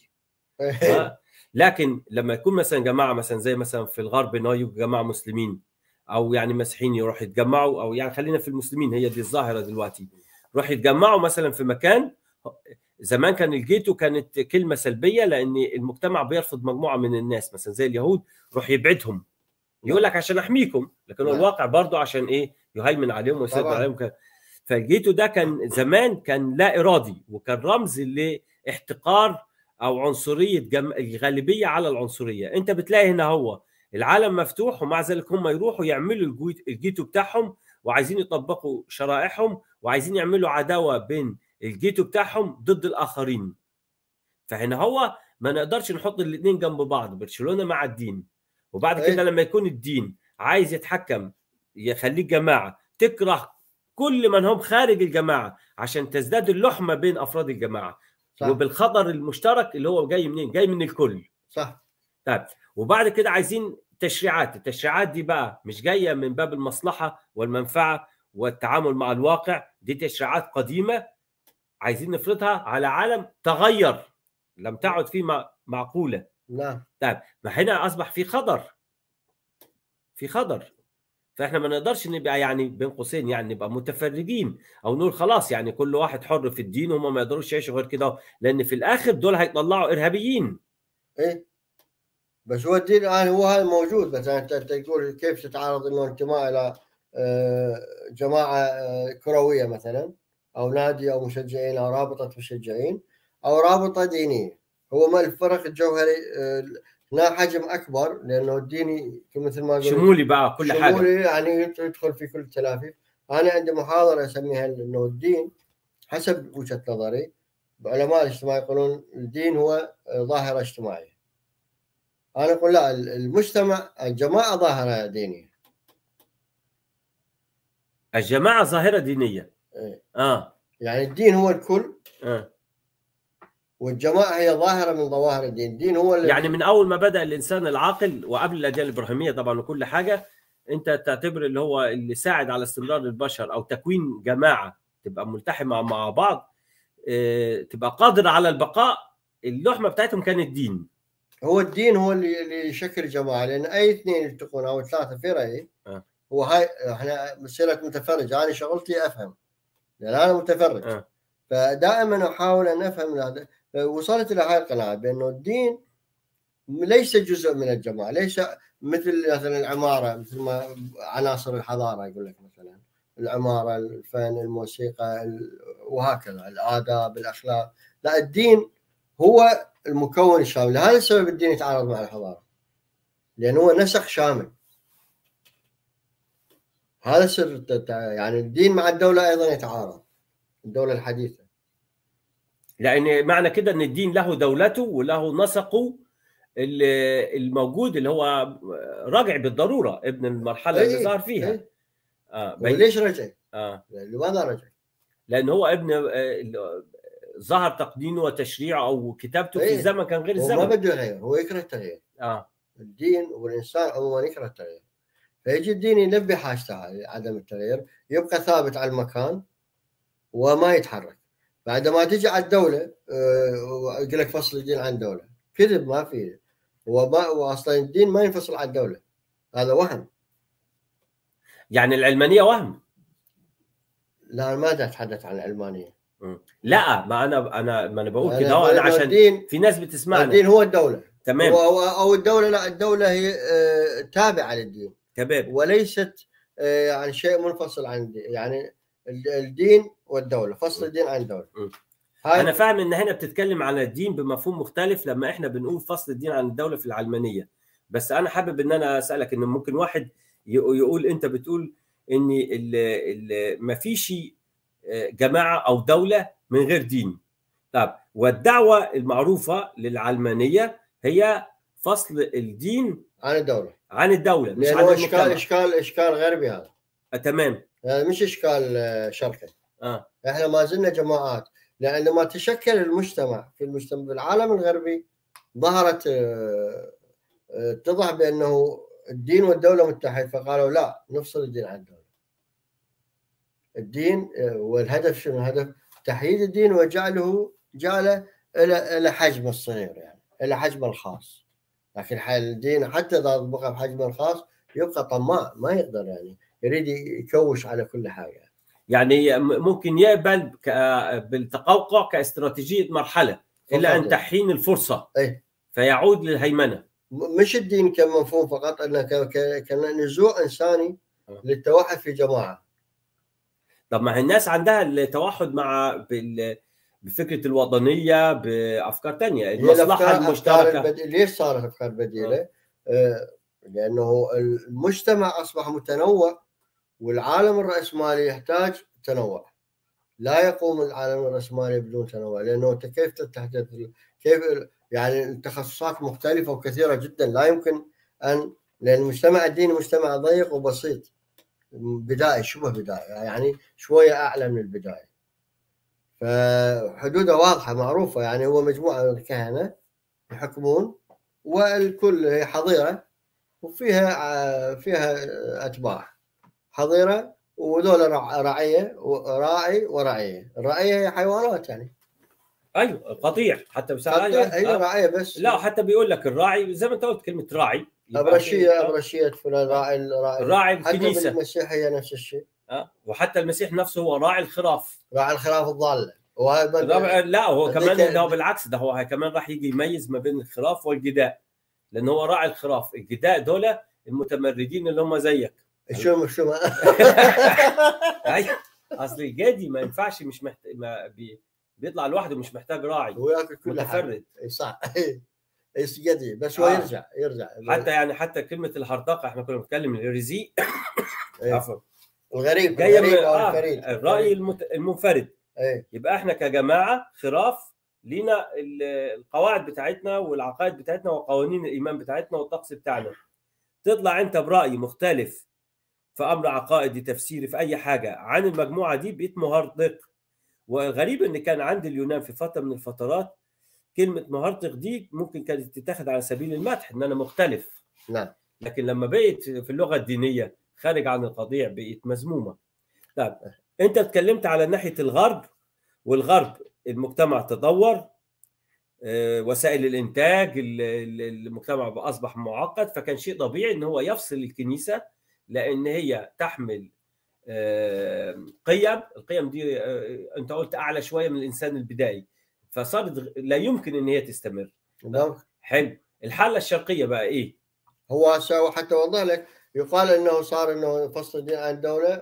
لكن لما يكون مثلا جماعه مثلا زي مثلا في الغرب نايو جماعه مسلمين او يعني مسيحيين يروحوا يتجمعوا، او يعني خلينا في المسلمين هي دي الظاهره دلوقتي، يروحوا يتجمعوا مثلا في مكان. زمان كان الجيتو كانت كلمه سلبيه لان المجتمع بيرفض مجموعه من الناس مثلا زي اليهود، يروح يبعدهم يقول لك عشان احميكم، لكن الواقع برضه عشان ايه؟ يهيمن عليهم ويسيطر عليهم. فالجيتو ده كان زمان كان لا ارادي وكان رمز لاحتقار او عنصريه جم... الغالبيه على العنصريه. انت بتلاقي هنا هو العالم مفتوح ومع ذلك هم يروحوا يعملوا الجيتو بتاعهم وعايزين يطبقوا شرائعهم وعايزين يعملوا عداوه بين الجيتو بتاعهم ضد الاخرين. فهنا هو ما نقدرش نحط الاثنين جنب بعض، برشلونه مع الدين. وبعد كده لما يكون الدين عايز يتحكم يخليك جماعه تكره كل من هم خارج الجماعه عشان تزداد اللحمه بين افراد الجماعه. صح. وبالخطر المشترك اللي هو جاي منين؟ جاي من الكل. صح. طيب وبعد كده عايزين تشريعات، التشريعات دي بقى مش جايه من باب المصلحه والمنفعه والتعامل مع الواقع، دي تشريعات قديمه عايزين نفرضها على عالم تغير لم تعد فيه معقوله. لا. طيب ما هنا اصبح في خطر، في خطر. فاحنا ما نقدرش نبقى يعني بين قوسين يعني نبقى متفرجين او نقول خلاص يعني كل واحد حر في الدين وهم ما يقدروش يعيشوا غير كده، لان في الاخر دول هيطلعوا ارهابيين. ايه بس هو الدين الان هو هذا موجود، بس انت تقول كيف تتعارض انه انتماء الى جماعه كرويه مثلا او نادي او مشجعين او رابطه مشجعين او رابطه دينيه. هو ما الفرق الجوهري هنا حجم اكبر لانه الديني مثل ما قلت شمولي بقى كل شمولي حاجه، شمولي يعني يدخل في كل التلافيف. انا عندي محاضره اسميها انه الدين حسب وجهه نظري علماء الاجتماع يقولون الدين هو ظاهره اجتماعيه. انا اقول لا، المجتمع الجماعه ظاهره دينيه. الجماعه ظاهره دينيه. إيه. اه يعني الدين هو الكل. اه والجماعه هي ظاهره من ظواهر الدين. الدين هو يعني من اول ما بدا الانسان العاقل وقبل الاديان الابراهيميه طبعا وكل حاجه، انت تعتبر اللي هو اللي ساعد على استمرار البشر او تكوين جماعه تبقى ملتحمه مع بعض، اه تبقى قادره على البقاء، اللحمه بتاعتهم كان الدين. هو الدين هو اللي اللي يشكل جماعه، لان اي اثنين يلتقون او ثلاثه في رايي أه. هو هاي احنا مسيره متفرج. انا شغلتي افهم لان انا متفرج. أه. فدائما احاول ان افهم هذا. وصلت الى هاي القناعه بانه الدين ليس جزء من الجماعه، ليس مثل مثلا العماره، مثل ما عناصر الحضاره يقول لك مثلا العماره، الفن، الموسيقى، وهكذا الاداب، الاخلاق. لا، الدين هو المكون الشامل. هذا السبب الدين يتعارض مع الحضاره لانه هو نسق شامل. هذا سر يعني الدين مع الدوله ايضا يتعارض، الدوله الحديثه، لان معنى كده ان الدين له دولته وله نسقه الموجود اللي هو راجع بالضروره ابن المرحله أي اللي ظهر فيها. أي. اه وليش رجع؟ اه لماذا رجع؟ لان هو ابن ظهر تقنينه وتشريعه او كتابته في زمن كان غير الزمن. هو ما بده يغير، هو يكره التغيير. اه الدين والانسان عموما يكره التغيير، فيجي الدين ينبه حاجته على عدم التغيير، يبقى ثابت على المكان وما يتحرك. بعدما تجي على الدوله يقول لك فصل الدين عن الدوله، كذب، ما في. وما واصلا الدين ما ينفصل عن الدوله، هذا وهم. يعني العلمانيه وهم؟ لا، أنا ما اتحدث عن العلمانيه. م. لا، ما انا انا ما انا بقول كده انا, أنا عشان الدين في ناس بتسمعنا. الدين هو الدوله. تمام. أو, او الدوله، لا، الدوله هي تابعه للدين. تمام. وليست يعني شيء منفصل عن الدين. يعني الدين والدوله، فصل الدين عن الدوله. هاي انا فاهم ان هنا بتتكلم على الدين بمفهوم مختلف لما احنا بنقول فصل الدين عن الدوله في العلمانيه، بس انا حابب ان انا اسالك ان ممكن واحد يقول انت بتقول ان ما فيش جماعه او دوله من غير دين. طب والدعوه المعروفه للعلمانيه هي فصل الدين عن الدوله عن الدوله، مش عن المجتمع. اشكال اشكال اشكال غربي هذا. آه تمام. يعني مش اشكال شرقي. اه احنا ما زلنا جماعات، لان لما تشكل المجتمع في المجتمع في العالم الغربي ظهرت اتضح بانه الدين والدوله متحد، فقالوا لا نفصل الدين عن الدوله. الدين والهدف شنو؟ الهدف تحييد الدين وجعله جعله الى الى حجمه الصغير، يعني الى حجمه الخاص. لكن الدين حتى اذا بقى بحجمه الخاص يبقى طماع، ما يقدر يعني يريد يكوش على كل حاجه. يعني ممكن يقبل بالتقوقع كاستراتيجية مرحلة إلا أن تحين الفرصة أي. فيعود للهيمنة. مش الدين كمفهوم فقط، إنه كنزوع إنساني للتوحد في جماعة. طب ما الناس عندها التوحد مع بفكرة الوطنية بأفكار تانية، المصلحة المشتركة. البد... ليش صارت أفكار بديلة؟ آه. لأنه المجتمع أصبح متنوع، والعالم الرأسمالي يحتاج تنوع. لا يقوم العالم الرأسمالي بدون تنوع، لأنه كيف تحدث كيف يعني التخصصات مختلفة وكثيرة جدا، لا يمكن أن، لأن المجتمع الديني مجتمع ضيق وبسيط بدائي، شبه بدائي، يعني شوية أعلى من البداية، فحدوده واضحة معروفة. يعني هو مجموعة من الكهنة يحكمون، والكل هي حظيرة وفيها فيها أتباع، حظيرة وذول رعية راعي ورعية. الرعية هي حيوانات يعني. ايوه قطيع حتى بس هي آه. رعية بس. لا حتى بيقول لك الراعي زي ما انت قلت كلمة راعي، أبرشية أبرشية فلان راعي الراعي الراعي الكنيسة. حتى بالمسيحية نفس الشيء. اه وحتى المسيح نفسه هو راعي الخراف. راعي الخراف الضالة. وهذا لا هو كمان ده هو بالعكس، ده هو كمان راح يجي يميز ما بين الخراف والجداء، لأن هو راعي الخراف. الجداء دول المتمردين اللي هم زيك. شو شو ايوه اصل الجدي ما ينفعش، مش محتاج، ما بي... بيطلع لوحده، مش محتاج راعي، هو ياكل كل متفرد. اي صح ايش جدي بس هو آه. يرجع يرجع حتى يعني حتى كلمه الهرطقه احنا كنا بنتكلم الهريزي عفوا الغريب جايه الغريب من آه الراي المت... المنفرد. أي. يبقى احنا كجماعه خراف لينا القواعد بتاعتنا والعقائد بتاعتنا وقوانين الايمان بتاعتنا والطقس بتاعنا. تطلع انت براي مختلف في امر عقائدي تفسيري في اي حاجه عن المجموعه دي بقيت مهرطق. والغريب ان كان عند اليونان في فتره من الفترات كلمه مهرطق دي ممكن كانت تتاخد على سبيل المدح ان انا مختلف. نعم. لكن لما بقيت في اللغه الدينيه خارج عن القضية بقيت مذمومه. طيب انت اتكلمت على ناحيه الغرب، والغرب المجتمع تطور، وسائل الانتاج، المجتمع اصبح معقد، فكان شيء طبيعي ان هو يفصل الكنيسه لان هي تحمل قيم. القيم دي انت قلت اعلى شويه من الانسان البدائي، فصارت لا يمكن ان هي تستمر. حلو. الحاله الشرقيه بقى ايه؟ هو حتى اوضح لك، يقال انه صار انه فصل الدين عن الدوله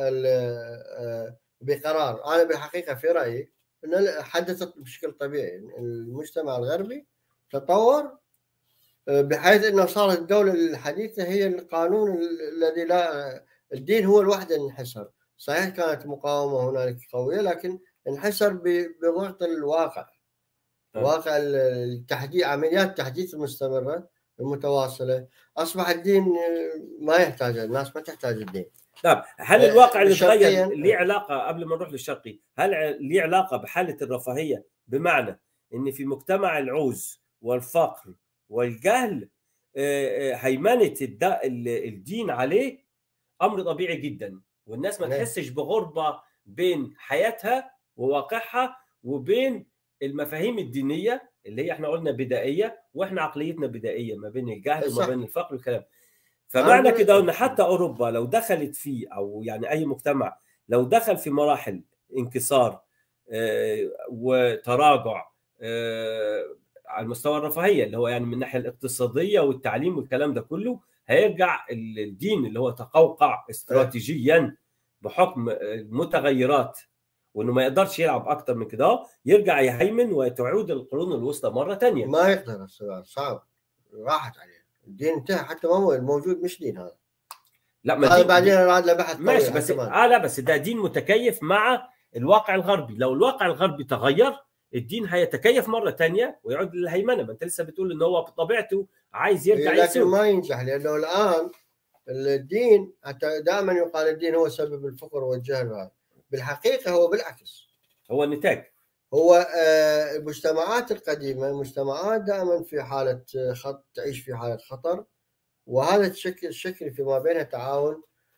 بقرار. انا بالحقيقه في رايي انه حدثت بشكل طبيعي. المجتمع الغربي تطور بحيث انه صارت الدوله الحديثه هي القانون الذي لا، الدين هو الوحده اللي انحسر. صحيح كانت مقاومه هنالك قويه، لكن انحسر بضغط الواقع. واقع التحديث، عمليات التحديث المستمره المتواصله، اصبح الدين ما يحتاج، الناس ما تحتاج الدين. طيب هل الواقع اللي تغير ليه علاقه، قبل ما نروح للشرقي، هل ليه علاقه بحاله الرفاهيه؟ بمعنى ان في مجتمع العوز والفقر والجهل هيمنه الدين عليه امر طبيعي جدا، والناس ما تحسش بغربه بين حياتها وواقعها وبين المفاهيم الدينيه اللي هي احنا قلنا بدائيه، واحنا عقليتنا بدائيه ما بين الجهل وما بين الفقر والكلام. فمعنى كده ان حتى اوروبا لو دخلت فيه، او يعني اي مجتمع لو دخل في مراحل انكسار آه وتراجع آه على المستوى الرفاهيه اللي هو يعني من الناحيه الاقتصاديه والتعليم والكلام ده كله، هيرجع الدين اللي هو تقوقع استراتيجيا بحكم المتغيرات وانه ما يقدرش يلعب اكتر من كده يرجع يهيمن وتعود القرون الوسطى مره ثانيه. ما يقدر السؤال صعب، راحت عليه الدين انتهى، حتى ما هو الموجود مش دين هذا. لا ما هذا دين بعدين راد له بحث ماشي طويل بس كمان. اه لا بس ده دين متكيف مع الواقع الغربي. لو الواقع الغربي تغير الدين هيتكيف مره ثانيه ويعود للهيمنه. ما انت لسه بتقول ان هو بطبيعته عايز يرجع لكن يسود. ما ينجح، لانه الان الدين حتى دائما يقال الدين هو سبب الفقر والجهل، بالحقيقه هو بالعكس، هو النتاج. هو المجتمعات القديمه مجتمعات دائما في حاله خط، تعيش في حاله خطر، وهذا الشكل الشكل فيما بينها تعاون،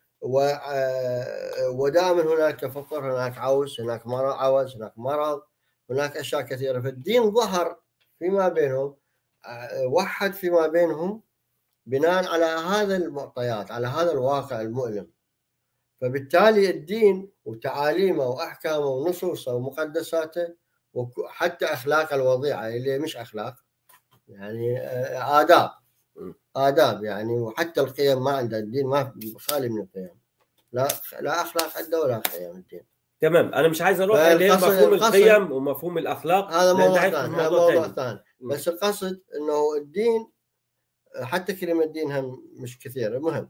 ودائما هناك فقر، هناك عوز، هناك مرض، عوز، هناك مرض، هناك اشياء كثيره. فالدين ظهر فيما بينهم، وحد فيما بينهم بناء على هذا المعطيات، على هذا الواقع المؤلم. فبالتالي الدين وتعاليمه واحكامه ونصوصه ومقدساته وحتى اخلاق الوضيعه اللي مش اخلاق، يعني آداب آداب يعني، وحتى القيم ما عنده الدين، ما خالي من القيم، لا لا أخلاق عنده ولا قيم الدين. تمام. أنا مش عايز أروح لمفهوم القيم ومفهوم الأخلاق، هذا موضوع ثاني، هذا موضوع ثاني. بس القصد إنه الدين حتى كلمة دين هم مش كثيرة، المهم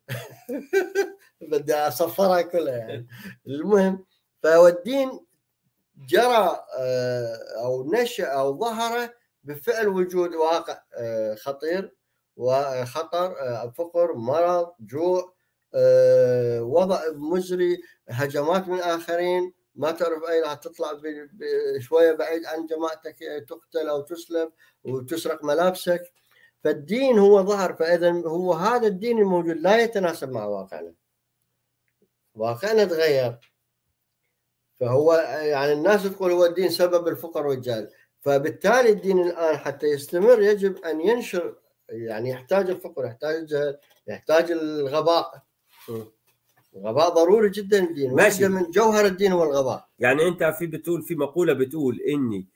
بدي أصفرها كلها يعني. المهم فهو الدين جرى أو نشأ أو ظهر بفعل وجود واقع خطير وخطر، فقر، مرض، جوع، وضع مزري، هجمات من آخرين، ما تعرف أين تطلع شوية بعيد عن جماعتك تقتل أو تسلب وتسرق ملابسك. فالدين هو ظهر، فإذا هو هذا الدين الموجود لا يتناسب مع واقعنا، واقعنا تغير. فهو يعني الناس تقول هو الدين سبب الفقر والجهل، فبالتالي الدين الآن حتى يستمر يجب أن ينشر، يعني يحتاج الفقر، يحتاج الجهل، يحتاج الغباء. الغباء ضروري جدا الدين، واحدة من جوهر الدين هو الغباء. يعني أنت في بتقول في مقولة بتقول إني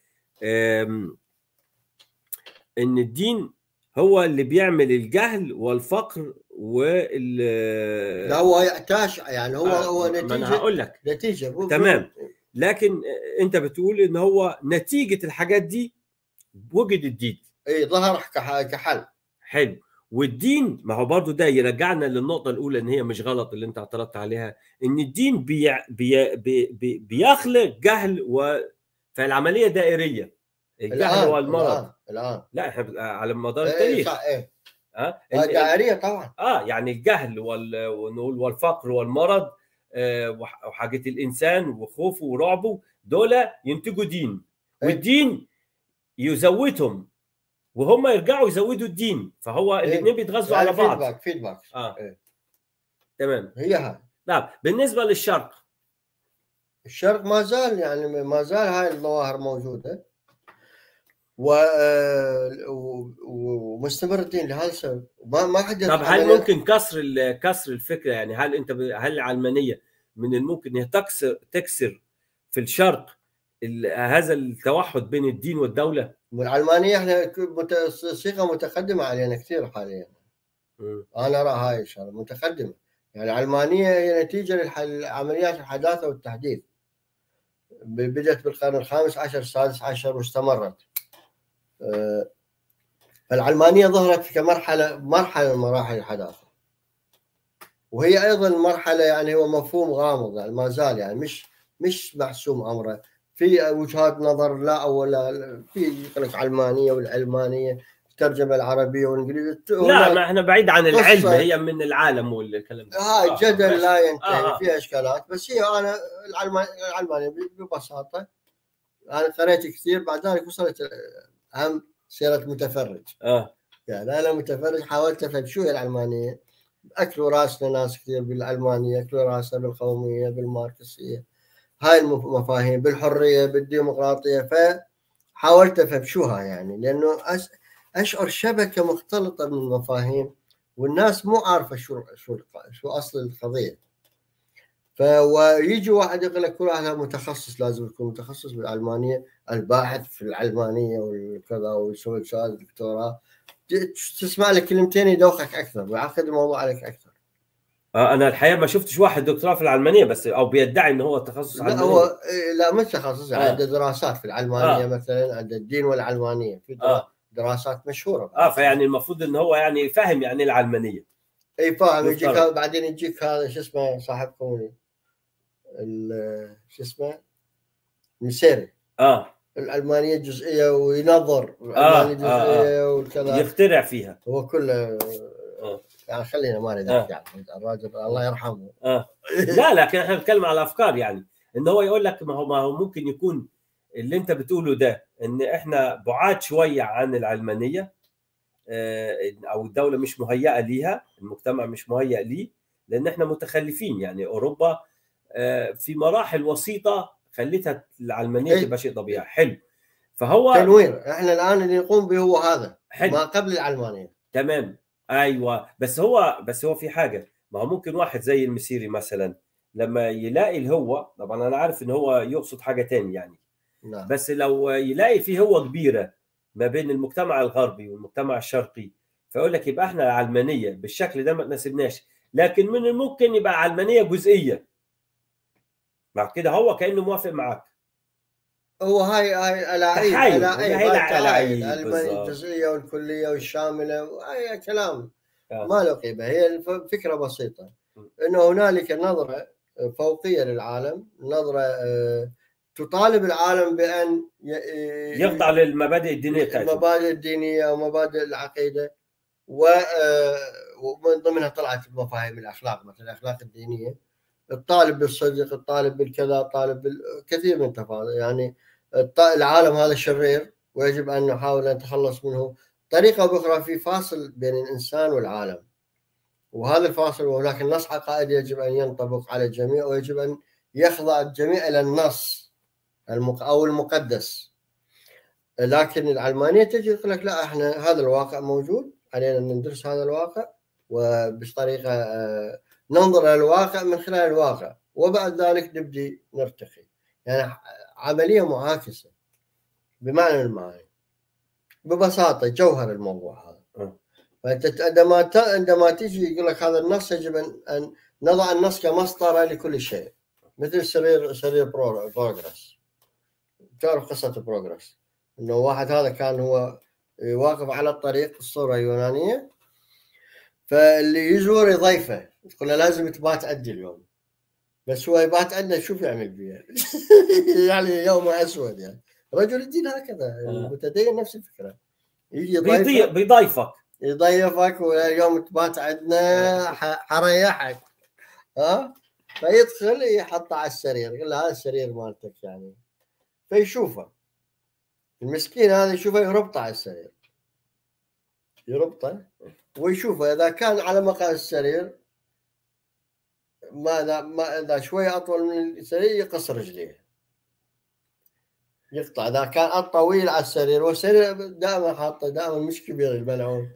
إن الدين هو اللي بيعمل الجهل والفقر وال لا هو يحتاج يعني هو آه هو نتيجة. ما أنا هقول لك نتيجة تمام، لكن أنت بتقول إن هو نتيجة الحاجات دي وجد الدين. إيه ظهر كحل. حلو. والدين ما هو برضو ده يرجعنا للنقطة الأولى إن هي مش غلط اللي أنت اعترضت عليها، إن الدين بي بي بي بيخلق جهل و فالعملية دائرية. الجهل والمرض الآن الآن لا احنا على مدار إيه التاريخ. صح إيه اه دائرية طبعا. اه يعني الجهل وال ونقول والفقر والمرض آه وحاجة الإنسان وخوفه ورعبه دول ينتجوا دين، والدين يزودهم وهم يرجعوا يزودوا الدين، فهو إيه؟ الاثنين بيتغذوا يعني على بعض. فيدباك فيدباك اه إيه. تمام. هي هاي. نعم. بالنسبه للشرق، الشرق ما زال يعني ما زال هاي الظواهر موجوده و ومستمر الدين لهذا السبب. ما ما حد. طب هل ممكن كسر كسر الفكره؟ يعني هل انت هل العلمانيه من الممكن انها تكسر تكسر في الشرق هذا التوحد بين الدين والدوله؟ والعلمانيه احنا صيغه متقدمه علينا كثير حاليا. م. انا ارى هاي الشغله متقدمه، يعني العلمانيه هي نتيجه لعمليات الحداثه والتحديث، بدات بالقرن الخامس عشر السادس عشر واستمرت. فالعلمانيه ظهرت كمرحله مرحله من مراحل الحداثه، وهي ايضا مرحله يعني هو مفهوم غامض يعني ما زال يعني مش مش محسوم امره، في وجهات نظر لا ولا في يقول لك علمانيه والعلمانيه الترجمه العربيه والانجليزيه. لا ما احنا بعيد عن العلم، هي من العالم والكلام ده. هاي آه جدل لا ينتهي آه. فيها اشكالات، بس هي انا العلمانيه ببساطه انا قريت كثير، بعد ذلك وصلت اهم سيره متفرج. اه يعني انا متفرج حاولت افهم شو هي العلمانيه، اكلوا راسنا ناس كثير بالعلمانيه، اكلوا راسنا بالقوميه بالماركسيه، هاي المفاهيم بالحريه بالديمقراطيه، فحاولت افهم شوها يعني، لانه اشعر شبكه مختلطه من المفاهيم والناس مو عارفه شو شو شو اصل القضيه. فيجي واحد يقول لك كل هذا متخصص، لازم يكون متخصص بالعلمانيه، الباحث في العلمانيه والكذا ويسوي شهاده دكتوراه، تسمع لك كلمتين يدوخك اكثر ويعقد الموضوع عليك اكثر. آه انا الحقيقه ما شفتش واحد دكتوراه في العلمانيه بس، او بيدعي ان هو تخصص لا علمانيه. هو لا مش تخصص، آه. عنده دراسات في العلمانيه آه. مثلا، عنده الدين والعلمانيه في درا... آه. دراسات مشهوره. اه فيعني المفروض ان هو يعني فاهم يعني العلمانيه. اي فاهم. يجيك يفترض. هذا بعدين يجيك هذا شو اسمه صاحبكم ال- شو اسمه المسيري، اه العلمانيه الجزئيه وينظر اه العلمانيه اه, آه. الجزئيه والكذا، يخترع فيها. هو كله آه. يعني خلينا ما نحكي آه. يعني الراجل الله يرحمه. اه لا لكن احنا بنتكلم على افكار، يعني ان هو يقول لك ما هو ما هو ممكن يكون اللي انت بتقوله ده ان احنا بعاد شويه عن العلمانيه، آه، او الدوله مش مهيئه ليها، المجتمع مش مهيئ ليه، لان احنا متخلفين. يعني اوروبا آه، في مراحل وسيطه خلتها العلمانيه إيه. تبقى شيء طبيعي حلو. فهو تنوير، احنا الان اللي نقوم به هو هذا حلو ما قبل العلمانيه. تمام. ايوه بس هو بس هو في حاجه، ما هو ممكن واحد زي المسيري مثلا لما يلاقي الهوة، طبعا انا عارف ان هو يقصد حاجه تاني يعني، نعم. بس لو يلاقي في هوة كبيره ما بين المجتمع الغربي والمجتمع الشرقي، فيقول لك يبقى احنا علمانيه بالشكل ده ما تناسبناش، لكن من الممكن يبقى علمانيه جزئيه. مع كده هو كانه موافق معاك. هو هاي هاي الاعيب تحايل، هي الاعيب هي هاي الع- تعايل العيب العلمانيه بالظبط. الجزئيه والكليه والشامله، هاي كلام آه. ما له قيمه. هي الفكره بسيطه، انه هنالك نظره فوقيه للعالم، نظره آه، تطالب العالم بان ي- يخضع للمبادئ الدينيه بتاعتهم. المبادئ الدينيه ومبادئ العقيده، و- آه، ومن ضمنها طلعت مفاهيم الاخلاق، مثلا الاخلاق الدينيه، الطالب بالصدق، الطالب بالكذا، الطالب بالكثير من التفاصيل. يعني الط- العالم هذا شرير ويجب ان نحاول ان نتخلص منه طريقه او باخرى. في فاصل بين الانسان والعالم، وهذا الفاصل وهناك النص عقائدي يجب ان ينطبق على الجميع، ويجب ان يخضع الجميع الى النص المق... او المقدس. لكن العلمانيه تجي تقول لك لا، احنا هذا الواقع موجود، علينا ان ندرس هذا الواقع وبطريقه آه، ننظر الى الواقع من خلال الواقع، وبعد ذلك نبدي نرتقي. يعني عمليه معاكسه بمعنى من المعاني، ببساطه جوهر الموضوع هذا. فانت عندما ت... عندما تيجي يقول لك هذا النص يجب ان, أن نضع النص كمسطره لكل شيء، مثل سرير سرير بروجرس. تعرف قصه بروجرس؟ انه واحد هذا كان هو واقف على الطريق، الصوره اليونانيه، فاللي يزور يضيفه يقول له لازم تبات عندي اليوم، بس هو يبات عندنا شوف يعمل فيها يعني يوم اسود. يعني رجل الدين هكذا، المتدين نفس الفكره، يجي يضيفك بيضيفك يضيفك واليوم تبات عندنا حريحك، ها. فيدخل يحطه على السرير، يقول له هذا السرير مالتك يعني. فيشوفه المسكين هذا، يشوفه يربطه على السرير، يربطه ويشوفه اذا كان على مقاس السرير، ما ما اذا شويه اطول من السرير يقص رجليه، يقطع. اذا كان طويل على السرير، والسرير دائما حاطه دائما مش كبير الملعون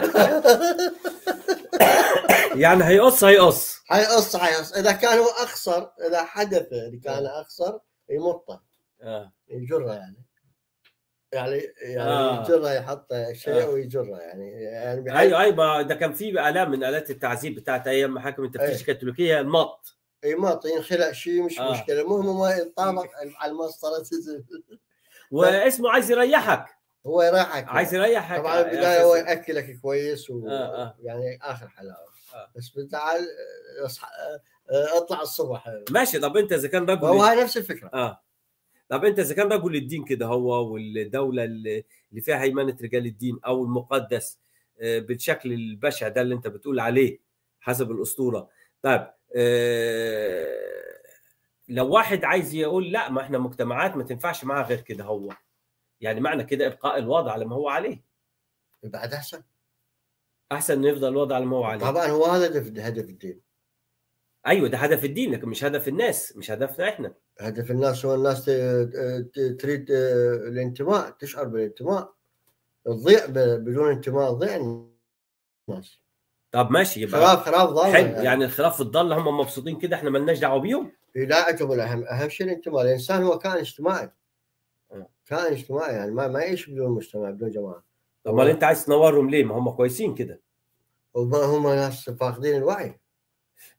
يعني هيقص هيقص هيقص هيقص. اذا كان هو اقصر، اذا حدث اللي كان اقصر يمطه، آه. يجره يعني يعني يعني آه. يجره، يحط شيء آه. ويجره يعني, يعني بحيث... ايوه ايوه ده كان في آلة من آلات التعذيب بتاعت ايام محاكم التفتيش الكاثوليكيه، المط. اي مط ينخلع شيء مش آه. مشكله، المهم ما يطابق على المسطره واسمه عايز يريحك، هو يريحك، عايز يريحك. طبعا البدايه هو ياكلك كويس و... آه آه. يعني اخر حلاوه. آه. بس تعال اصحى اطلع الصبح ماشي. طب انت اذا كان رجل، هو هاي نفس الفكره. اه طب انت اذا كان رجل الدين كده هو، والدوله اللي فيها هيمنه رجال الدين او المقدس بالشكل البشع ده اللي انت بتقول عليه حسب الاسطوره، طيب آه لو واحد عايز يقول لا، ما احنا مجتمعات ما تنفعش معاها غير كده، هو يعني معنى كده ابقاء الوضع على ما هو عليه بعد احسن احسن انه يفضل الوضع على ما هو عليه. طبعا هو هذا هدف الدين. ايوه ده هدف الدين، لكن مش هدف الناس، مش هدفنا احنا. هدف الناس هو الناس تريد الانتماء، تشعر بالانتماء، تضيع بدون انتماء، تضيع الناس. طب ماشي، يبقى خلاف خلاف ضاله حلو يعني, يعني الخلاف في الضاله هم مبسوطين كده، احنا مالناش دعوه بيهم. لا عندهم الاهم، اهم شيء الانتماء. الانسان هو كائن اجتماعي، كائن اجتماعي يعني ما ما يعيش بدون مجتمع بدون جماعه. طب ما انت عايز تنورهم ليه؟ ما هم كويسين كده. وما هم ناس فاقدين الوعي.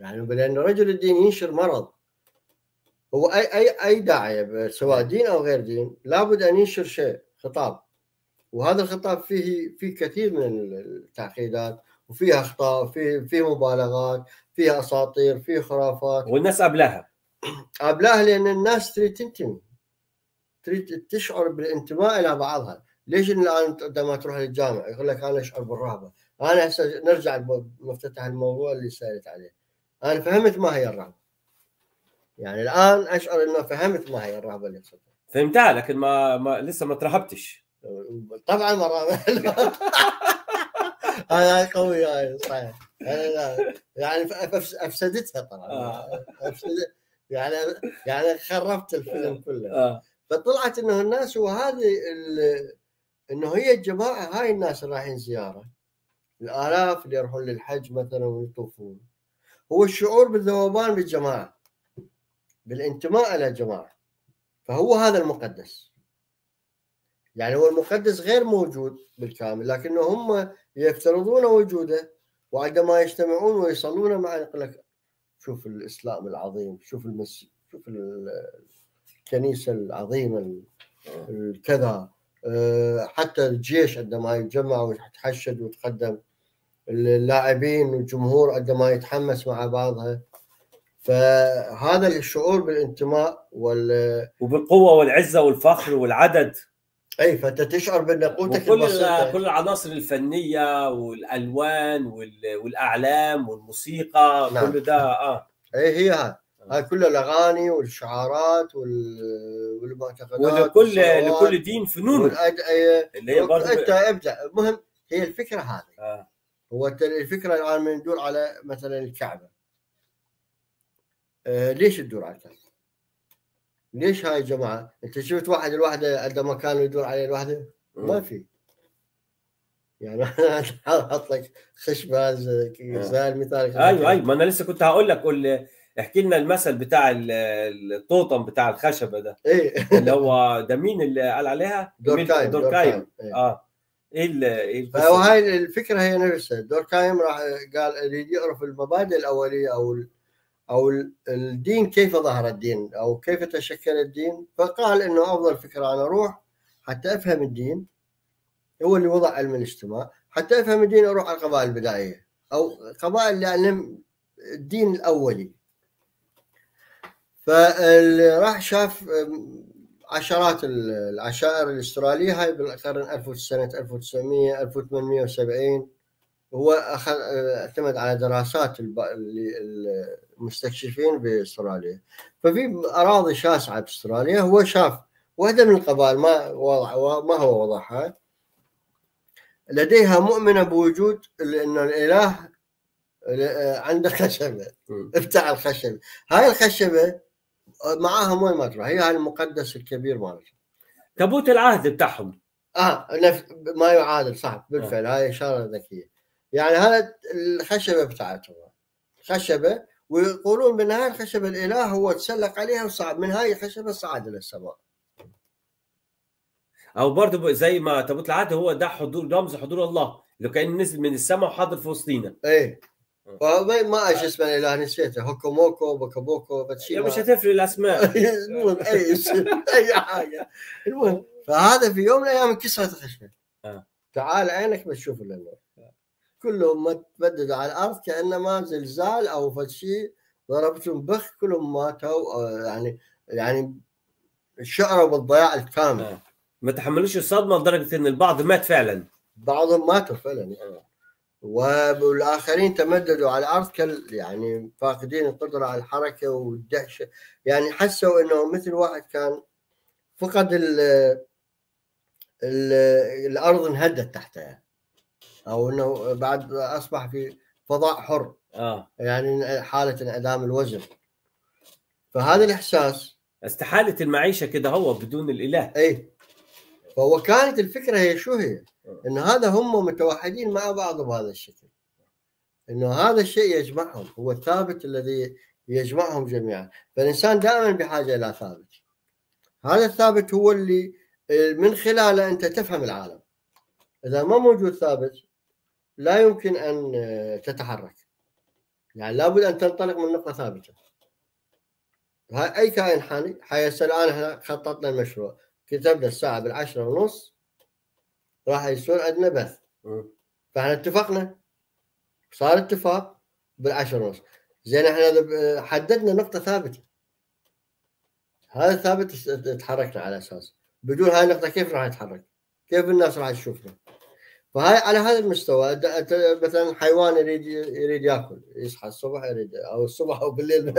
يعني لأن رجل الدين ينشر مرض. هو أي أي أي داعية سواء دين أو غير دين لابد أن ينشر شيء، خطاب، وهذا الخطاب فيه فيه كثير من التعقيدات وفيه أخطاء، فيه فيه مبالغات، فيه أساطير، فيه خرافات، والناس قبلها قبلها، لأن الناس تريد تنتمي، تريد تشعر بالانتماء إلى بعضها. ليش الآن عندما تروح للجامع يقول لك أنا أشعر بالرهبة؟ أنا هسه نرجع مفتتح الموضوع اللي سألت عليه. أنا فهمت ما هي الرهبة، يعني الآن أشعر إنه فهمت ما هي الرهبة اللي صدق. فهمتها، لكن ما, ما لسه ما ترهبتش. طبعا مرة هاي قوي، هاي صحيح. يعني أفسدتها طبعا. آه. أفسدت يعني يعني خربت الفيلم كله. آه. فطلعت إنه الناس وهذه إنه هي الجماعة، هاي الناس اللي رايحين زيارة، الآلاف اللي يروحون للحج مثلا ويطوفون، هو الشعور بالذوبان بالجماعة، بالانتماء إلى الجماعة. فهو هذا المقدس. يعني هو المقدس غير موجود بالكامل، لكنه هم يفترضون وجوده، وعندما يجتمعون ويصلون معا يقول لك شوف الإسلام العظيم، شوف المسجد، شوف الكنيسة العظيمة الكذا. حتى الجيش عندما يتجمع ويتحشد ويتقدم، اللاعبين والجمهور عندما يتحمس مع بعضها. فهذا الشعور بالانتماء وال وبالقوة والعزة والفخر والعدد. اي، فانت تشعر بان قوتك وكل البسيطه، كل العناصر الفنية والالوان والاعلام والموسيقى. نعم. كل ده اه اي هي هاي هاي كل الاغاني والشعارات والمعتقدات، ولكل لكل دين فنون والادعيه اللي هي برضه انت ابدع. المهم هي الفكره هذه. آه. هو الفكره الان من ندور على مثلا الكعبه. آه ليش تدور على الكعبه؟ ليش هاي الجماعه؟ انت شفت واحد الوحده عندما كانوا يدور عليه الوحده؟ ما في. يعني انا احط لك خشبه زي المثال. ايوه ايوه، ما انا لسه كنت هقول لك، قول احكي لنا المثل بتاع الطوطم بتاع الخشبه ده. ايه اللي هو ده مين اللي قال عليها؟ دوركايم. دوركايم. إيه. اه ايه ايه فهاي الفكره هي نفسها. دوركايم راح قال اللي يعرف المبادئ الاوليه او او الدين، كيف ظهر الدين او كيف تشكل الدين، فقال انه افضل فكره انا اروح حتى افهم الدين. هو اللي وضع علم الاجتماع. حتى افهم الدين اروح على القبائل البدائيه او قبائل اللي علم الدين الاولي. فاللي راح شاف عشرات العشائر الاستراليه هاي بالقرن ألف سنه ألف وتسعمية ألف وثمانمية وسبعين. هو اخذ اعتمد على دراسات المستكشفين باستراليا. ففي اراضي شاسعه باستراليا هو شاف واحده من القبائل ما وضع ما هو وضعها، لديها مؤمنه بوجود ان الاله عنده خشبه، بتاع الخشبه. هاي الخشبه معاها وين ما تروح، هي هاي المقدس الكبير مالتهم، تابوت العهد بتاعهم. اه ما يعادل. صح بالفعل. آه. هاي اشاره ذكيه. يعني هذا الخشبه بتاعتهم خشبه، ويقولون من هاي الخشبه الاله هو تسلق عليها وصعد من هاي الخشبه صعد الى السماء. او برضه زي ما تابوت العهد هو ده حضور، رمز حضور الله اللي كان نزل من السماء وحاضر في وسطينا. ايه. فما ما ايش اسمه الاله نسيته، هوكوموكو بوكوبوكو بتشي مش هتفرق الاسماء. المهم اي اسم اي حاجه. المهم فهذا في يوم من الايام انكسرت الخشبه. آه. تعال عينك بتشوف النور. آه. كلهم متبددوا على الارض كانما زلزال او فشي ضربتهم بخ، كلهم ماتوا. يعني يعني شعروا بالضياع الكامل. آه. ما تحملوش الصدمه لدرجه ان البعض مات فعلا. بعضهم ماتوا فعلا. آه. والآخرين تمددوا على الأرض كال يعني فاقدين القدرة على الحركة والدهشة. يعني حسوا إنه مثل واحد كان فقد ال ال الأرض انهدت تحته، أو إنه بعد أصبح في فضاء حر. آه. يعني حالة انعدام الوزن. فهذا الإحساس استحالة المعيشة كده هو بدون الإله. أي. فهو كانت الفكرة هي شو هي؟ إن هذا هم متوحدين مع بعض بهذا الشكل، إنه هذا الشيء يجمعهم، هو الثابت الذي يجمعهم جميعا. فالإنسان دائما بحاجة إلى ثابت. هذا الثابت هو اللي من خلاله أنت تفهم العالم. إذا ما موجود ثابت لا يمكن أن تتحرك. يعني لابد ان تنطلق من نقطه ثابته. هاي اي كائن حي حيصير. الان احنا خططنا المشروع، كتبنا الساعه بالعشرة ونص راح يصير عندنا بث، فاحنا اتفقنا، صار اتفاق بالعشرة ونص. زين احنا حددنا نقطه ثابته، هذا ثابت تحركنا على اساس. بدون هاي النقطه كيف راح نتحرك؟ كيف الناس راح تشوفنا؟ فهاي على هذا المستوى. مثلا حيوان يريد يريد ياكل، يصحى الصبح يريد، او الصبح او بالليل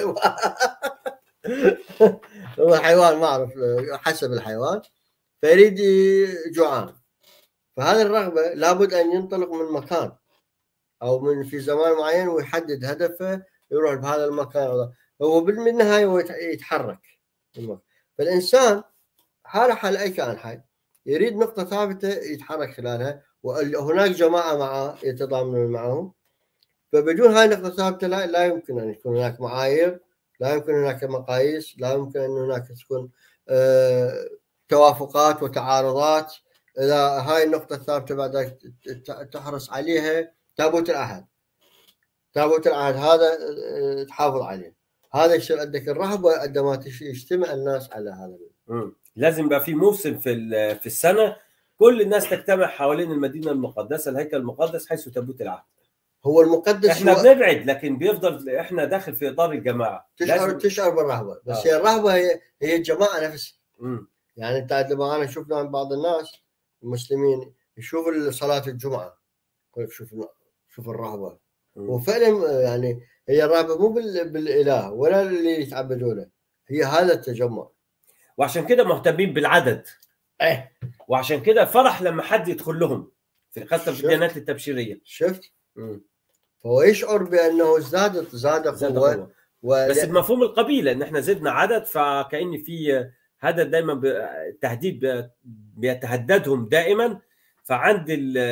هو حيوان ما اعرف حسب الحيوان، فيريد جوعان. فهذه الرغبه لابد ان ينطلق من مكان او من في زمان معين ويحدد هدفه، يروح بهذا المكان. هو بالنهايه هو يتحرك. فالانسان حاله حال اي كائن حي يريد نقطه ثابته يتحرك خلالها، وهناك جماعه معه يتضامنون معهم. فبدون هاي النقطه الثابته لا, لا يمكن ان يكون هناك معايير، لا يمكن هناك مقاييس، لا يمكن ان هناك تكون آه توافقات وتعارضات. اذا هاي النقطه الثابته بعد تحرص عليها، تابوت العهد، تابوت العهد هذا آه تحافظ عليه. هذا يصير عندك الرهبه عندما يجتمع الناس على هذا. امم لازم يبقى في موسم في في السنه كل الناس تجتمع حوالين المدينه المقدسه، الهيكل المقدس حيث تابوت العهد. هو المقدس، احنا هو بنبعد لكن بيفضل احنا داخل في اطار الجماعه. تشعر تشعر بالرهبه، بس آه. هي الرهبه هي هي الجماعه نفسها. امم يعني انت لما انا شفنا عن بعض الناس المسلمين يشوف صلاه الجمعه، يقول شوف شوف الرهبه. وفعلا يعني هي الرهبه مو بالاله ولا اللي يتعبدوا له، هي هذا التجمع. وعشان كده مهتمين بالعدد. ايه وعشان كده فرح لما حد يدخل لهم في خاصه في الديانات التبشيريه. شفت؟ امم فهو يشعر بانه زادت زاد قوه و... بس بمفهوم القبيله ان احنا زدنا عدد، فكأن في هذا دايما التهديد بيتهددهم دائما. فعند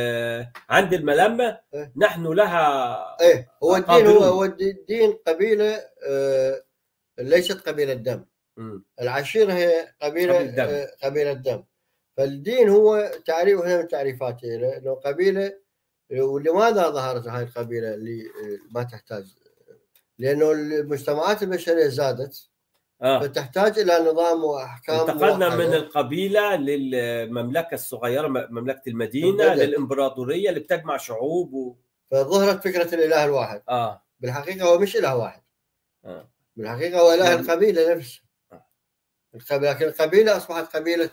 عند الملمه إيه؟ نحن لها ايه هو الدين هو هو الدين قبيله آه ليست قبيله دم. م. العشيره هي قبيله قبيله دم. آه قبيله دم. فالدين هو تعريف هنا من تعريفاته انه قبيله. ولماذا ظهرت هذه القبيله اللي ما تحتاج؟ لانه المجتمعات البشريه زادت آه. فتحتاج الى نظام واحكام. انتقلنا من القبيله للمملكه الصغيره، مملكه المدينه، بدأت. للامبراطوريه اللي بتجمع شعوب و... فظهرت فكره الاله الواحد. اه بالحقيقه هو مش اله واحد. اه بالحقيقه هو اله القبيله نفسها. القبيله، لكن القبيله اصبحت قبيله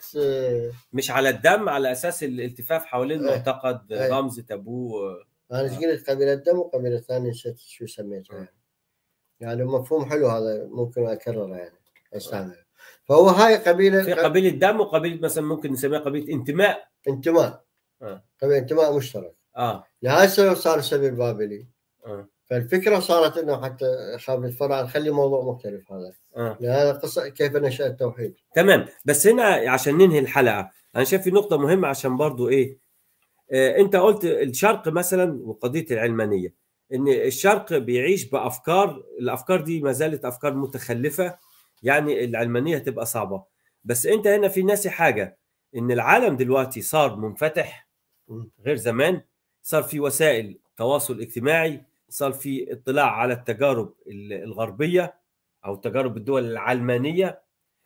مش على الدم، على اساس الالتفاف حوالين ايه. معتقد ايه. رمز تابوه. انا ايش قلت؟ قبيله دم وقبيله ثانيه نسيت شو سميتها. يعني. يعني مفهوم حلو هذا، ممكن اكرره يعني استعمله. فهو هاي قبيله، في قبيله دم وقبيله مثلا ممكن نسميها قبيله انتماء. انتماء اه قبيله انتماء مشترك. اه لهذا السبب صار السبي البابلي. اه فالفكره صارت انه حتى خاب نتفرع نخلي موضوع مختلف هذا. اه لهذا قصه كيف نشأ التوحيد. تمام. بس هنا عشان ننهي الحلقه انا شايف في نقطه مهمه، عشان برضو ايه آه انت قلت الشرق مثلا وقضيه العلمانيه، ان الشرق بيعيش بافكار، الافكار دي ما زالت افكار متخلفه، يعني العلمانيه تبقى صعبه. بس انت هنا في ناسي حاجه، ان العالم دلوقتي صار منفتح غير زمان، صار في وسائل تواصل اجتماعي، صار في اطلاع على التجارب الغربيه او تجارب الدول العلمانيه،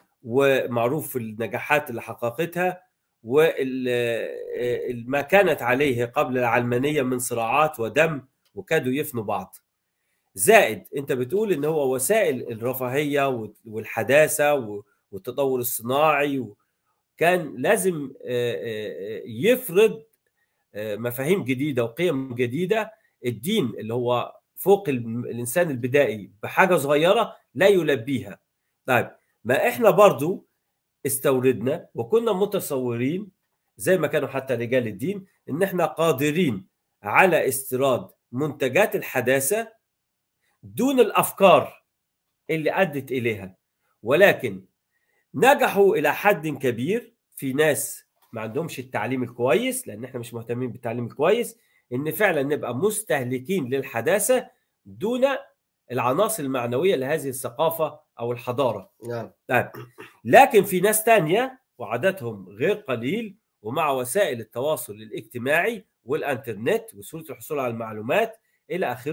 ومعروف النجاحات اللي حققتها وما كانت عليه قبل العلمانيه من صراعات ودم وكادوا يفنوا بعض. زائد انت بتقول ان هو وسائل الرفاهيه والحداثه والتطور الصناعي كان لازم يفرض مفاهيم جديده وقيم جديده. الدين اللي هو فوق الانسان البدائي بحاجه صغيره لا يلبيها. طيب ما احنا برضو استوردنا وكنا متصورين زي ما كانوا حتى رجال الدين ان احنا قادرين على استيراد منتجات الحداثه دون الافكار اللي ادت اليها، ولكن نجحوا الى حد كبير. في ناس ما عندهمش التعليم الكويس، لان احنا مش مهتمين بالتعليم الكويس، ان فعلا نبقى مستهلكين للحداثه دون العناصر المعنويه لهذه الثقافه او الحضاره. نعم. طيب لكن في ناس تانية وعددهم غير قليل، ومع وسائل التواصل الاجتماعي والانترنت وسهوله الحصول على المعلومات الى اخره،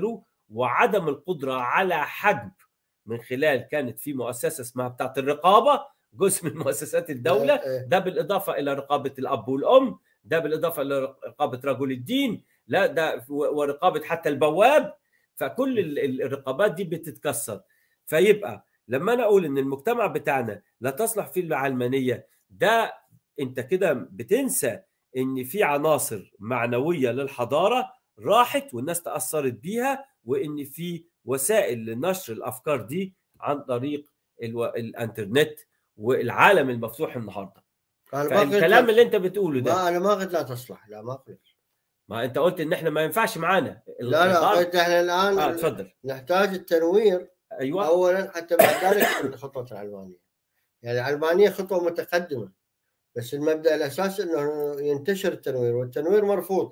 وعدم القدرة على حجب من خلال كانت في مؤسسة اسمها بتاعت الرقابة، جزء من مؤسسات الدولة، ده بالإضافة إلى رقابة الأب والأم، ده بالإضافة إلى رقابة رجل الدين، لا ده ورقابة حتى البواب. فكل الرقابات دي بتتكسر. فيبقى لما أنا أقول إن المجتمع بتاعنا لا تصلح فيه العلمانية، ده أنت كده بتنسى إن في عناصر معنوية للحضارة راحت والناس تأثرت بيها، وإن في وسائل لنشر الأفكار دي عن طريق الو... الانترنت والعالم المفتوح النهارده. فالكلام اللي انت بتقوله ده، ما انا ما قلت لا تصلح، لا ما قلت. ما انت قلت ان احنا ما ينفعش معانا. لا لا قلت احنا الان آه تفضل. نحتاج التنوير. ايوه اولا حتى بعد ذلك الخطوه العلمانيه، يعني العلمانيه خطوه متقدمه، بس المبدا الاساسي انه ينتشر التنوير، والتنوير مرفوض.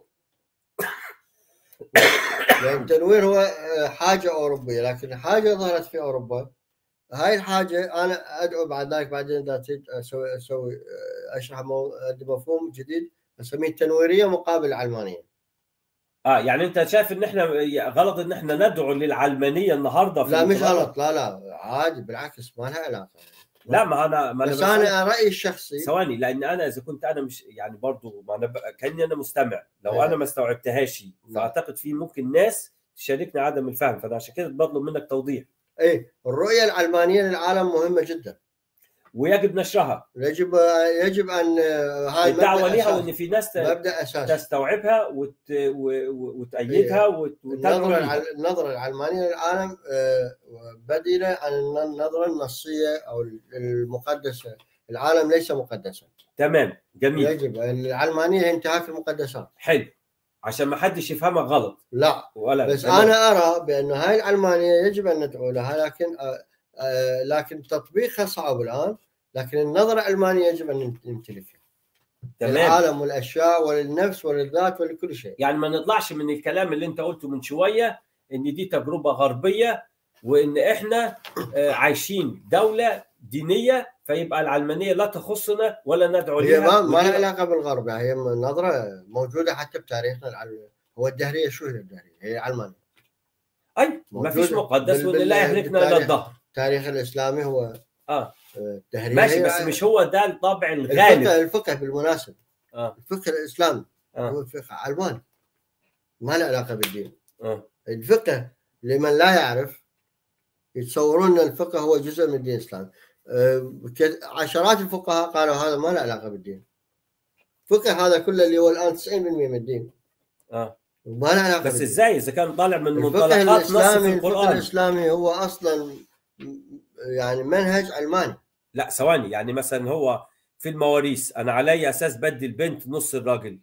لان التنوير هو حاجه اوروبيه، لكن حاجه ظهرت في اوروبا، هاي الحاجه انا ادعو بعد ذلك بعدين اذا تريد اسوي اسوي اشرح مفهوم جديد اسميه التنويريه مقابل العلمانيه. اه يعني انت شايف ان احنا غلط ان احنا ندعو للعلمانيه النهارده في لا مش غلط، لا لا عادي بالعكس ما لها علاقه. لا ما انا ما بس انا رايي الشخصي ثواني، لان انا اذا كنت انا مش يعني برضو ما انا كاني انا مستمع، لو إيه. انا ما استوعبتهاش فاعتقد في ممكن ناس تشاركني عدم الفهم، فانا عشان كده بطلب منك توضيح. ايه الرؤيه العلمانيه للعالم مهمه جدا ويجب نشرها، يجب يجب ان هاي الدعوه ليها، وان في ناس مبدا اساسي تستوعبها وت... وتأيدها إيه. وتدعو لها. النظره العلمانيه للعالم بديله عن النظره النصيه او المقدسه. العالم ليس مقدسا. تمام جميل. يجب العلمانيه انتهاك المقدسات. حلو، عشان ما حدش يفهمك غلط. لا ولا بس تمام. انا ارى بان هاي العلمانيه يجب ان ندعو لها، لكن آآ آآ لكن تطبيقها صعب الان، لكن النظره العلمانيه يجب ان نمتلكها. للعالم والاشياء وللنفس وللذات ولكل شيء. يعني ما نطلعش من الكلام اللي انت قلته من شويه ان دي تجربه غربيه، وان احنا عايشين دوله دينيه، فيبقى العلمانيه لا تخصنا ولا ندعو هي لها. ما, ما لها علاقه بالغرب، هي نظره موجوده حتى بتاريخنا العلماني. هو الدهريه شو هي الدهريه؟ هي علمانيه. اي ما فيش مقدس وان لا يهلكنا الا الدهر. التاريخ الاسلامي هو اه الدهريه ماشي، بس مش هو ده الطابع الغالب. الفقه, الفقه بالمناسبه آه. الفقه الاسلامي آه. هو فقه علماني ما له علاقه بالدين. آه. الفقه لمن لا يعرف يتصورون ان الفقه هو جزء من الدين الاسلامي. عشرات الفقهاء قالوا هذا ما له علاقه بالدين. فقه هذا كله اللي هو الان تسعين بالمئة من الدين. اه ما له علاقه بس بالدين. ازاي اذا كان طالع من منطلقات نص في القران؟ الفقه الاسلامي هو اصلا يعني منهج علماني. لا ثواني، يعني مثلا هو في المواريث انا على اي اساس بدي البنت نص الراجل؟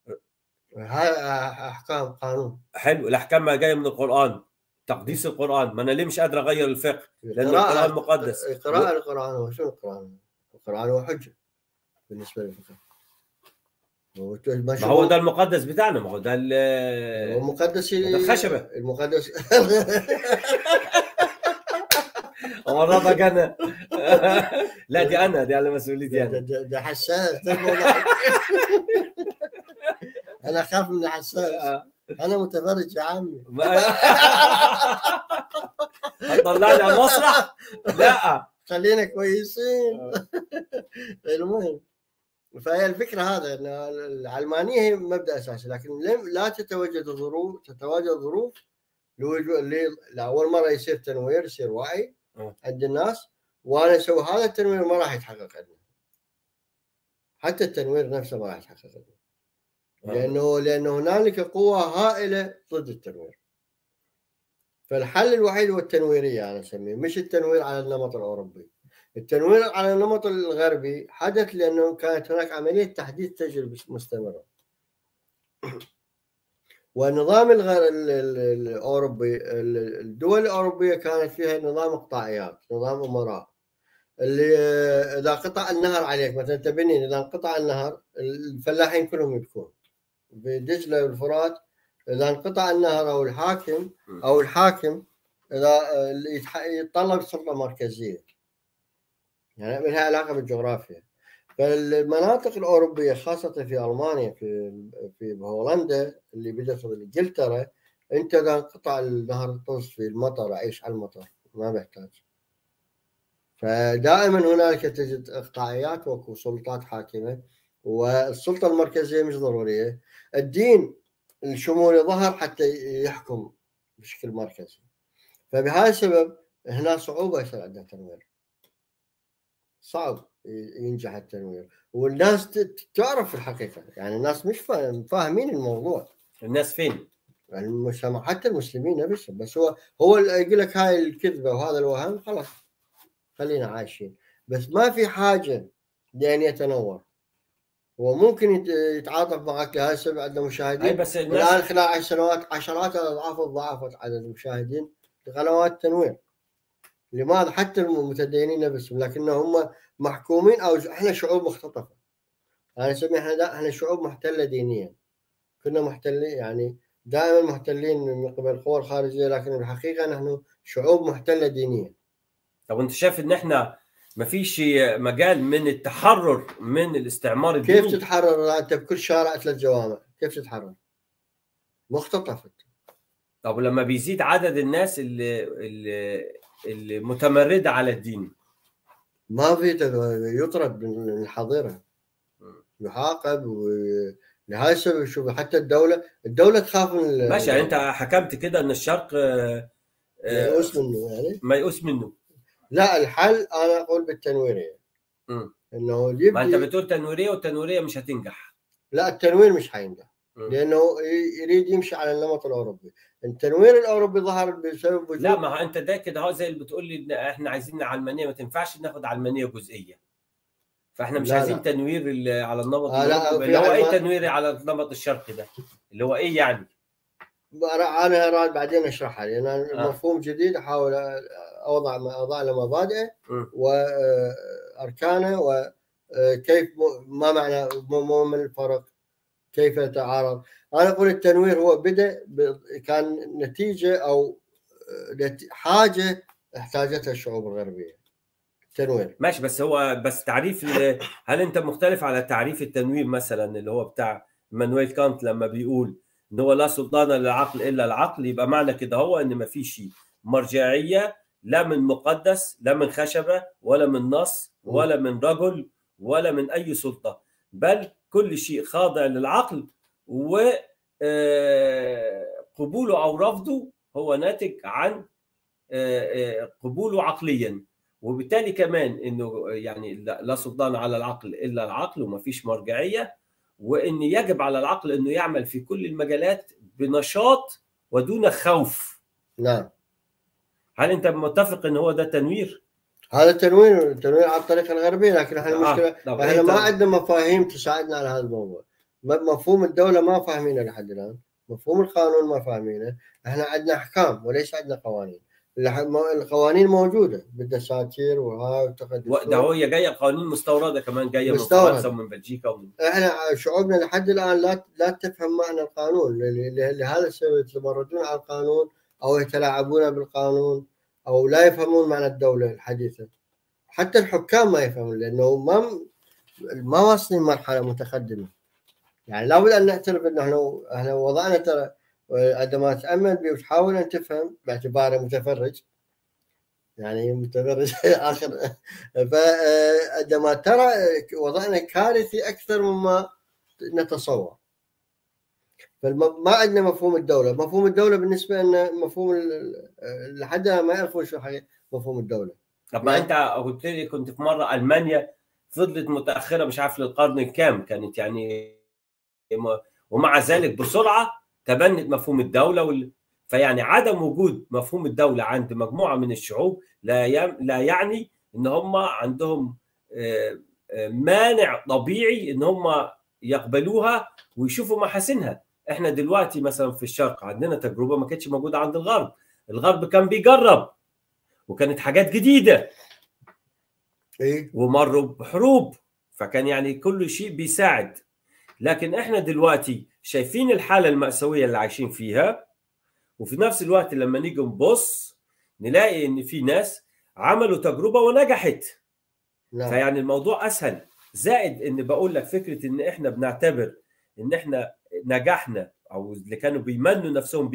هاي احكام قانون. حلو، الاحكام ما جايه من القران، تقديس القران، ما انا ليه مش قادر اغير الفقه؟ لان القران مقدس. قراءة القران هو شنو القران؟ القران هو حجه بالنسبه للفقه. ما هو ده المقدس بتاعنا، ما هو ده هو مقدس الخشبه المقدس. مرضك انا. لا دي انا دي على مسؤوليتي انا. ده, ده حساس. انا اخاف من الحساس. انا متفرج يا عمي. هتطلعني على المسرح؟ لا خلينا كويسين. المهم فهي الفكره هذا ان العلمانيه هي مبدا اساسي، لكن لا تتواجد ظروف تتواجد ظروف لاول مره يصير تنوير، يصير وعي عند الناس، وانا اسوي هذا التنوير ما راح يتحقق عندنا. حتى التنوير نفسه ما راح يتحقق عندنا، لانه لانه هنالك قوه هائله ضد التنوير. فالحل الوحيد هو التنويريه، انا اسميه، مش التنوير على النمط الاوروبي. التنوير على النمط الغربي حدث لانه كانت هناك عمليه تحديث تجربه مستمره. والنظام الاوروبي، الدول الاوروبيه كانت فيها نظام اقطاعيات، نظام امراء، اللي اذا قطع النهر عليك مثلا تبني، اذا انقطع النهر الفلاحين كلهم يبكون. بدجله والفرات اذا انقطع النهر او الحاكم او الحاكم اذا يتطلب سلطه مركزيه، يعني لها علاقه بالجغرافيا. فالمناطق الاوروبيه خاصه في المانيا، في في هولندا اللي بدات انجلترا، انت اذا انقطع النهر الطوس في المطر اعيش على المطر ما بحتاج. فدائما هنالك تجد اقطاعيات وكو سلطات حاكمه، والسلطه المركزيه مش ضروريه. الدين الشمولي ظهر حتى يحكم بشكل مركزي، فبهذا السبب هنا صعوبه يصير عندنا تنوير، صعب ينجح التنوير، والناس تعرف الحقيقه، يعني الناس مش فاهمين الموضوع. الناس فين؟ المجتمع حتى المسلمين نفسهم، بس هو هو يقول لك هاي الكذبه وهذا الوهم خلاص خلينا عايشين، بس ما في حاجه لان يتنور. هو ممكن يتعاطف معك لهذا السبب عندنا مشاهدين بس الناس الان خلال عشر سنوات عشرات الاضعاف ضاعفت عدد المشاهدين لقنوات التنوير. لماذا؟ حتى المتدينين نفسهم، لكن هم محكومين، او احنا شعوب مختطفه. انا اسمي احنا احنا شعوب محتله دينيا، كنا محتلين، يعني دائما محتلين من قبل القوى الخارجيه، لكن بالحقيقه نحن شعوب محتله دينيا. طب انت شايف ان احنا ما فيش مجال من التحرر من الاستعمار الديني؟ كيف تتحرر انت بكل شارع ثلاث جوامع؟ كيف تتحرر؟ مختطفه. طب لما بيزيد عدد الناس اللي اللي, اللي متمرده على الدين، ما في يطرد من الحظيره، يعاقب. ولهذا السبب شوف حتى الدوله الدوله تخاف من ماشي. يعني انت حكمت كده ان الشرق ميؤوس منه، يعني ميؤوس منه. لا، الحل انا اقول بالتنويريه. امم انه يبدي، ما انت بتقول تنويريه، والتنويريه مش هتنجح. لا، التنوير مش حينجح، لانه يريد يمشي على النمط الاوروبي. التنوير الاوروبي ظهر بسبب وجود، لا، ما انت ده كده اهو زي اللي بتقول لي احنا عايزين علمانيه، ما تنفعش ناخد علمانيه جزئيه. فاحنا مش لا عايزين لا. تنوير على النمط آه لا، الاوروبي، اللي هو ايه تنوير على النمط الشرقي ده اللي هو ايه يعني؟ انا اراد بعدين اشرحها، لان يعني مفهوم جديد احاول اوضع اضع له مبادئه واركانه، وكيف ما معنى مو من الفرق، كيف يتعارض. انا اقول التنوير هو بدا كان نتيجه او حاجه احتاجتها الشعوب الغربيه. التنوير ماشي، بس هو بس تعريف هل انت مختلف على تعريف التنوير مثلا اللي هو بتاع مانويل كانت لما بيقول ان هو لا سلطان للعقل الا العقل؟ يبقى معنى كده هو ان ما فيش مرجعيه، لا من مقدس، لا من خشبه، ولا من نص، ولا من رجل، ولا من اي سلطه، بل كل شيء خاضع للعقل، وقبوله او رفضه هو ناتج عن قبوله عقليا. وبالتالي كمان انه يعني لا سلطان على العقل الا العقل، وما فيش مرجعيه، وان يجب على العقل انه يعمل في كل المجالات بنشاط ودون خوف. نعم. هل انت متفق ان هو ده تنوير؟ هذا تنوير، التنوير على الطريقه الغربيه، لكن احنا المشكله آه. احنا ما عندنا مفاهيم تساعدنا على هذا الموضوع. مفهوم الدوله ما فاهمينه لحد الان، مفهوم القانون ما فاهمينه. احنا عندنا احكام وليس عندنا قوانين. القوانين موجوده بالدساتير وهاي وتقدم، ده هي جايه قوانين مستورده كمان، جايه من فرنسا ومن بلجيكا ومن... احنا شعوبنا لحد الان لا لا تفهم معنى القانون، لهذا السبب يتمردون على القانون او يتلاعبون بالقانون، او لا يفهمون معنى الدوله الحديثه. حتى الحكام ما يفهمون، لانه ما ما واصلين مرحله متقدمه. يعني لابد ان نعترف انه احنا احنا وضعنا ترى عندما تامل به وتحاول ان تفهم باعتباره متفرج، يعني متفرج اخر، فعندما ترى وضعنا كارثي اكثر مما نتصور. فما عندنا مفهوم الدوله. مفهوم الدوله بالنسبه لنا مفهوم لحد ما يعرفوا شو حقيقة مفهوم الدوله. طب ما انت قلت لي كنت في مره المانيا فضلت متاخره مش عارف للقرن الكام كانت يعني، ومع ذلك بسرعه تبنت مفهوم الدوله وال... فيعني عدم وجود مفهوم الدوله عند مجموعه من الشعوب لا ي... لا يعني ان هم عندهم مانع طبيعي ان هم يقبلوها ويشوفوا محاسنها. احنا دلوقتي مثلا في الشرق عندنا تجربه ما كانتش موجوده عند الغرب. الغرب كان بيجرب وكانت حاجات جديده ومروا بحروب، فكان يعني كل شيء بيساعد. لكن احنا دلوقتي شايفين الحاله المأساويه اللي عايشين فيها، وفي نفس الوقت لما نيجي نبص نلاقي ان في ناس عملوا تجربه ونجحت. لا. فيعني الموضوع اسهل. زائد ان بقول لك فكره ان احنا بنعتبر ان احنا نجحنا، او اللي كانوا بيمنوا نفسهم بيه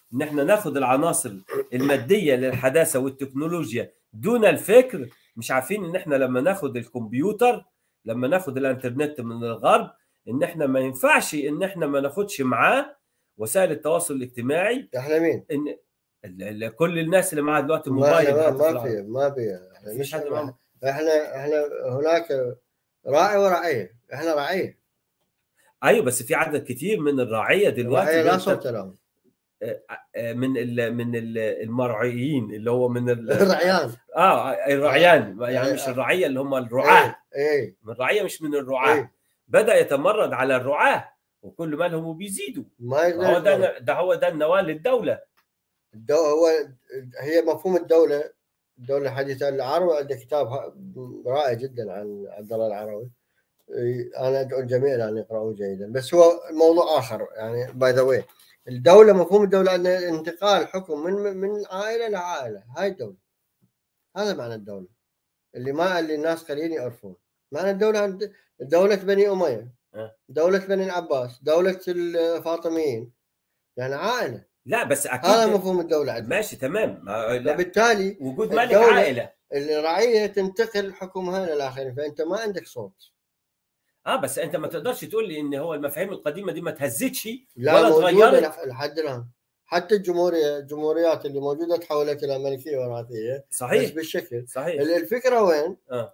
ان احنا ناخد العناصر الماديه للحداثه والتكنولوجيا دون الفكر. مش عارفين ان احنا لما ناخد الكمبيوتر، لما ناخد الانترنت من الغرب، ان احنا ما ينفعش ان احنا ما ناخدش معاه وسائل التواصل الاجتماعي. احنا مين؟ ان ال- ال- كل الناس اللي معاها دلوقتي ما موبايل ما, حتى في ما العالم. في ما في احنا مفيش مش حد معاه. احنا احنا هناك راعي ورعيه، احنا رعيه. ايوه بس في عدد كتير من الرعيه دلوقتي الرعيه لا بينت- صوت لهم. آه، آه، من ال من ال المرعيين اللي هو من ال- الرعيان. اه الرعيان، آه، يعني مش آه. الرعيه اللي هم الرعاه. ايه ايه من الرعيه مش من الرعاه. ايه بدا يتمرد على الرعاه وكل مالهم وبيزيدوا. ما ما يقدر هو يتمرد. ده ده هو ده النواه للدوله. الدو هو هي مفهوم الدوله. الدوله الحديثه. العربي عنده كتاب ه- رائع جدا عن عبد الله العروي. إيه، انا ادعو الجميع ان يقرأوه جيدا، بس هو موضوع اخر يعني. باي ذا واي، الدوله مفهوم الدوله ان انتقال الحكم من من عائله لعائله. هاي الدوله، هذا معنى الدوله اللي ما اللي الناس قليلين يعرفون. معنى الدوله عند دوله بني اميه، أه. دوله بني العباس، دوله الفاطميين، يعني عائله. لا بس اكيد هذا مفهوم الدوله عندنا. ماشي تمام. ما- لا. فبالتالي وجود ملك الدولة عائله. الرعيه تنتقل حكمها للاخرين، فانت ما عندك صوت. اه بس انت ما تقدرش تقول لي ان هو المفاهيم القديمه دي ما تهزتش لا ولا موجوده اتغيرت. لحد الان. حتى الجمهوريه الجمهوريات اللي موجوده تحولت الى ملكيه وراثيه. صحيح. بس بالشكل. صحيح. الفكره وين؟ اه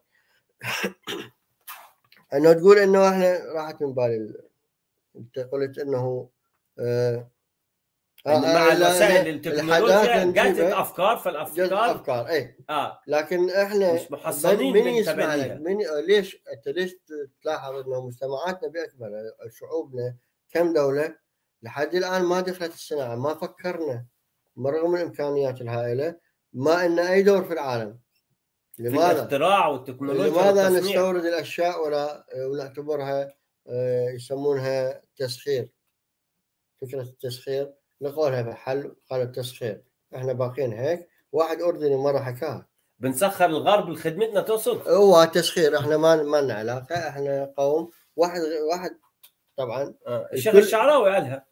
انه تقول انه احنا راحت من بالي. انت قلت انه آه إن مع آه لا، وسائل الحداثه التكنولوجيا جاتت نجيبها افكار، جزء فالافكار افكار. اي اه لكن احنا مش محصنين من من يسمع لك؟ تبنيها. من ليش انت ليش تلاحظ انه مجتمعاتنا باكملها، شعوبنا كم دوله لحد الان ما دخلت الصناعه، ما فكرنا برغم الامكانيات الهائله ما ان اي دور في العالم. في لماذا؟ الاختراع والتكنولوجيا لماذا والتصنيع. نستورد الاشياء ولا ونعتبرها آه، يسمونها تسخير؟ فكره التسخير لقولها في حل، قالوا التسخير. احنا باقين هيك. واحد اردني مره حكاها، بنسخر الغرب لخدمتنا تقصد؟ هو تسخير. احنا ما ما لنا علاقه، احنا قوم واحد. واحد طبعا آه. الشيخ الكل الشعراوي قالها.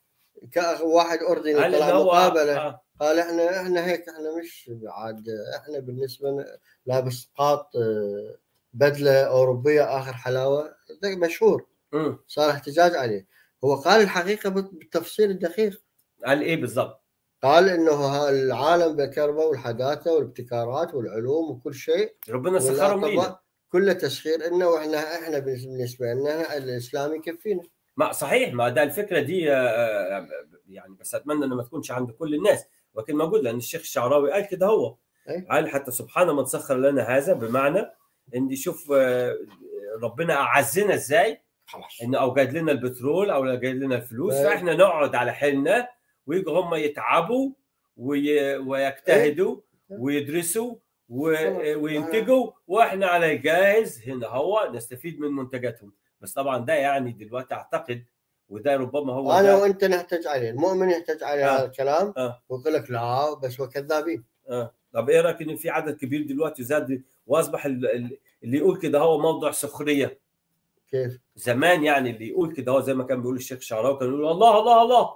واحد اردني قال طلع اللي هو مقابله آه. قال احنا احنا هيك، احنا مش عاد احنا بالنسبه لنا لابس قاط آه، بدله اوروبيه اخر حلاوه. مشهور، م. صار احتجاج عليه. هو قال الحقيقه بالتفصيل الدقيق. قال ايه بالضبط؟ قال انه العالم بالكهرباء والحداثه والابتكارات والعلوم وكل شيء ربنا سخرهم لينا. كله تسخير. انه احنا احنا بالنسبه لنا الاسلام يكفينا. ما صحيح، ما ده الفكره دي آه، يعني بس اتمنى انها ما تكونش عند كل الناس، ولكن موجود لان الشيخ الشعراوي قال كده. هو أي؟ قال حتى سبحان من سخر لنا هذا، بمعنى ان شوف آه، ربنا اعزنا ازاي، خلاص انه اوجد لنا البترول او اوجد لنا الفلوس، أي. فاحنا نقعد على حيلنا ويجوا هم يتعبوا وي... ويجتهدوا أي. ويدرسوا و... خلاص. وينتجوا، واحنا على الجاهز هنا هو نستفيد من منتجاتهم. بس طبعا ده يعني دلوقتي اعتقد، وده ربما هو انا ده وانت نحتاج عليه، المؤمن يحتاج عليه آه. هذا الكلام. آه. ويقول لك لا بس هو كذابين. اه طب ايه رايك ان في عدد كبير دلوقتي زاد واصبح ال- ال- اللي يقول كده هو موضوع سخريه؟ كيف؟ زمان يعني اللي يقول كده هو زي ما كان بيقول الشيخ الشعراوي، كان يقول الله الله الله.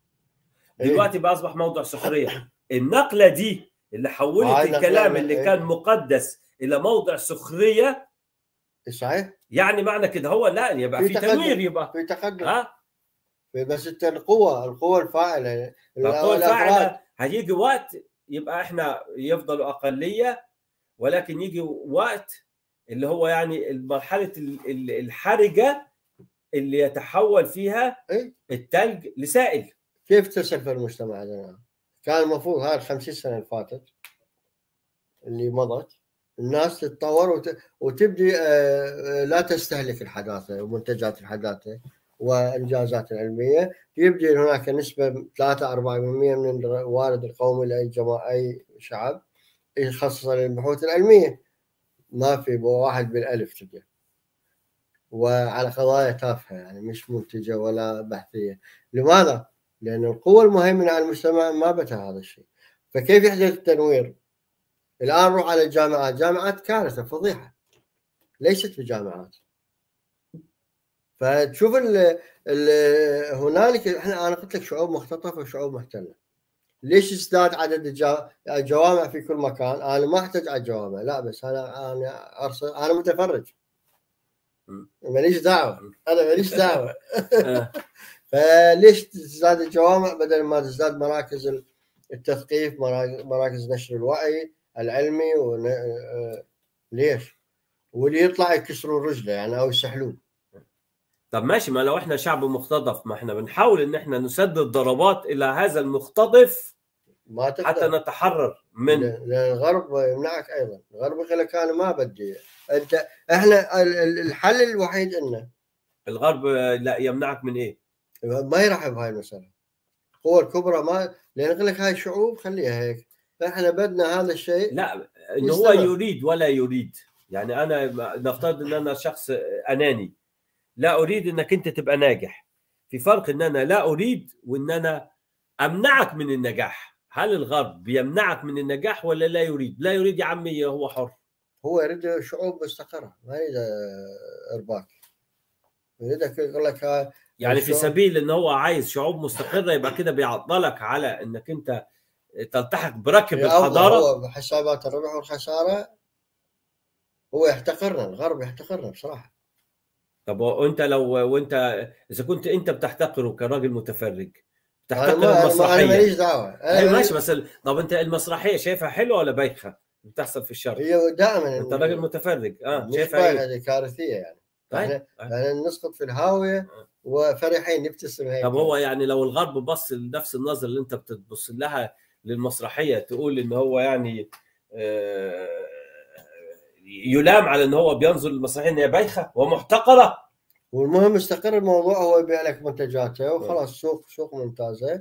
دلوقتي بقى اصبح موضوع سخريه. النقله دي اللي حولت هاي الكلام نقلة- اللي إيه. كان مقدس الى موضع سخريه، صحيح. يعني معنى كده هو لا يبقى في في تقدم. تنوير، يبقى في تقدم. ها في بس انت القوه القوه الفاعله القوى الافراد. الفاعله هيجي وقت يبقى احنا يفضلوا اقليه، ولكن يجي وقت اللي هو يعني مرحله ال- ال- الحرجه اللي يتحول فيها إيه؟ الثلج لسائل. كيف تصل في المجتمع هذا؟ كان المفروض هاي الخمسين سنه اللي فاتت اللي مضت الناس تتطور وت... وتبدي آه، لا تستهلك الحداثه ومنتجات الحداثه وانجازات العلميه. يبدي هناك نسبه ثلاثة أربعة بالمئة من الوارد القومي لاي جماعه اي شعب يخصص للبحوث العلميه. ما في واحد بالالف تبدي، وعلى قضايا تافهه يعني مش منتجه ولا بحثيه. لماذا؟ لان القوى المهيمنه على المجتمع ما بتها هذا الشيء. فكيف يحدث التنوير؟ الآن روح على الجامعات، جامعات كارثة فضيحة، ليست بجامعات. فتشوف ال ال هنالك احنا انا قلت لك شعوب مختطفه وشعوب محتله. ليش ازداد عدد الجوامع في كل مكان؟ انا ما احتاج على الجوامع، لا بس انا انا ارسل، انا متفرج ماليش دعوه، انا ماليش دعوه. فليش تزداد الجوامع بدل ما تزداد مراكز التثقيف، مراكز نشر الوعي العلمي؟ ليش؟ واللي يطلع يكسروا رجله يعني او يسحلوه. طب ماشي، ما لو احنا شعب مختطف، ما احنا بنحاول ان احنا نسدد ضربات الى هذا المختطف ما تقدر حتى نتحرر من. لان الغرب يمنعك ايضا، الغرب يقول لك انا ما بدي. انت احنا الحل الوحيد انه الغرب لا يمنعك من ايه؟ ما يرحب بهاي المساله. القوى الكبرى ما، لان يقول لك هاي شعوب خليها هيك، فاحنا بدنا هذا الشيء. لا انه هو يريد ولا يريد، يعني انا نفترض ان انا شخص اناني لا اريد انك انت تبقى ناجح، في فرق ان انا لا اريد وان انا امنعك من النجاح. هل الغرب بيمنعك من النجاح ولا لا يريد؟ لا يريد يا عمي، هو حر. هو يريد شعوب مستقره، ما يريد ارباك. يريدك يقول لك يعني في سبيل ان هو عايز شعوب مستقره، يبقى كده بيعطلك على انك انت تلتحق بركب الحضاره. هو بحسابات الربح والخساره هو يحتقرنا، الغرب يحتقرنا بصراحه. طب وانت لو وانت اذا كنت انت بتحتقره كراجل متفرج، تحتقر أنا المسرحيه. انا ماليش دعوه. ايوه ماشي، بس طب انت المسرحيه شايفها حلوه ولا بايخه بتحصل في الشرق؟ هي دائما انت راجل متفرج، اه شايفها ايه؟ هذه كارثيه يعني. احنا احنا نسقط في الهاويه وفرحين نبتسم هيك. طب هو يعني لو الغرب بص لنفس النظر اللي انت بتبص لها للمسرحيه، تقول ان هو يعني آه يلام على ان هو بينظر للمسرحيه ان هي بايخه ومحتقره؟ والمهم مستقر الموضوع، هو يبيع لك منتجاته وخلاص، سوق سوق ممتازه،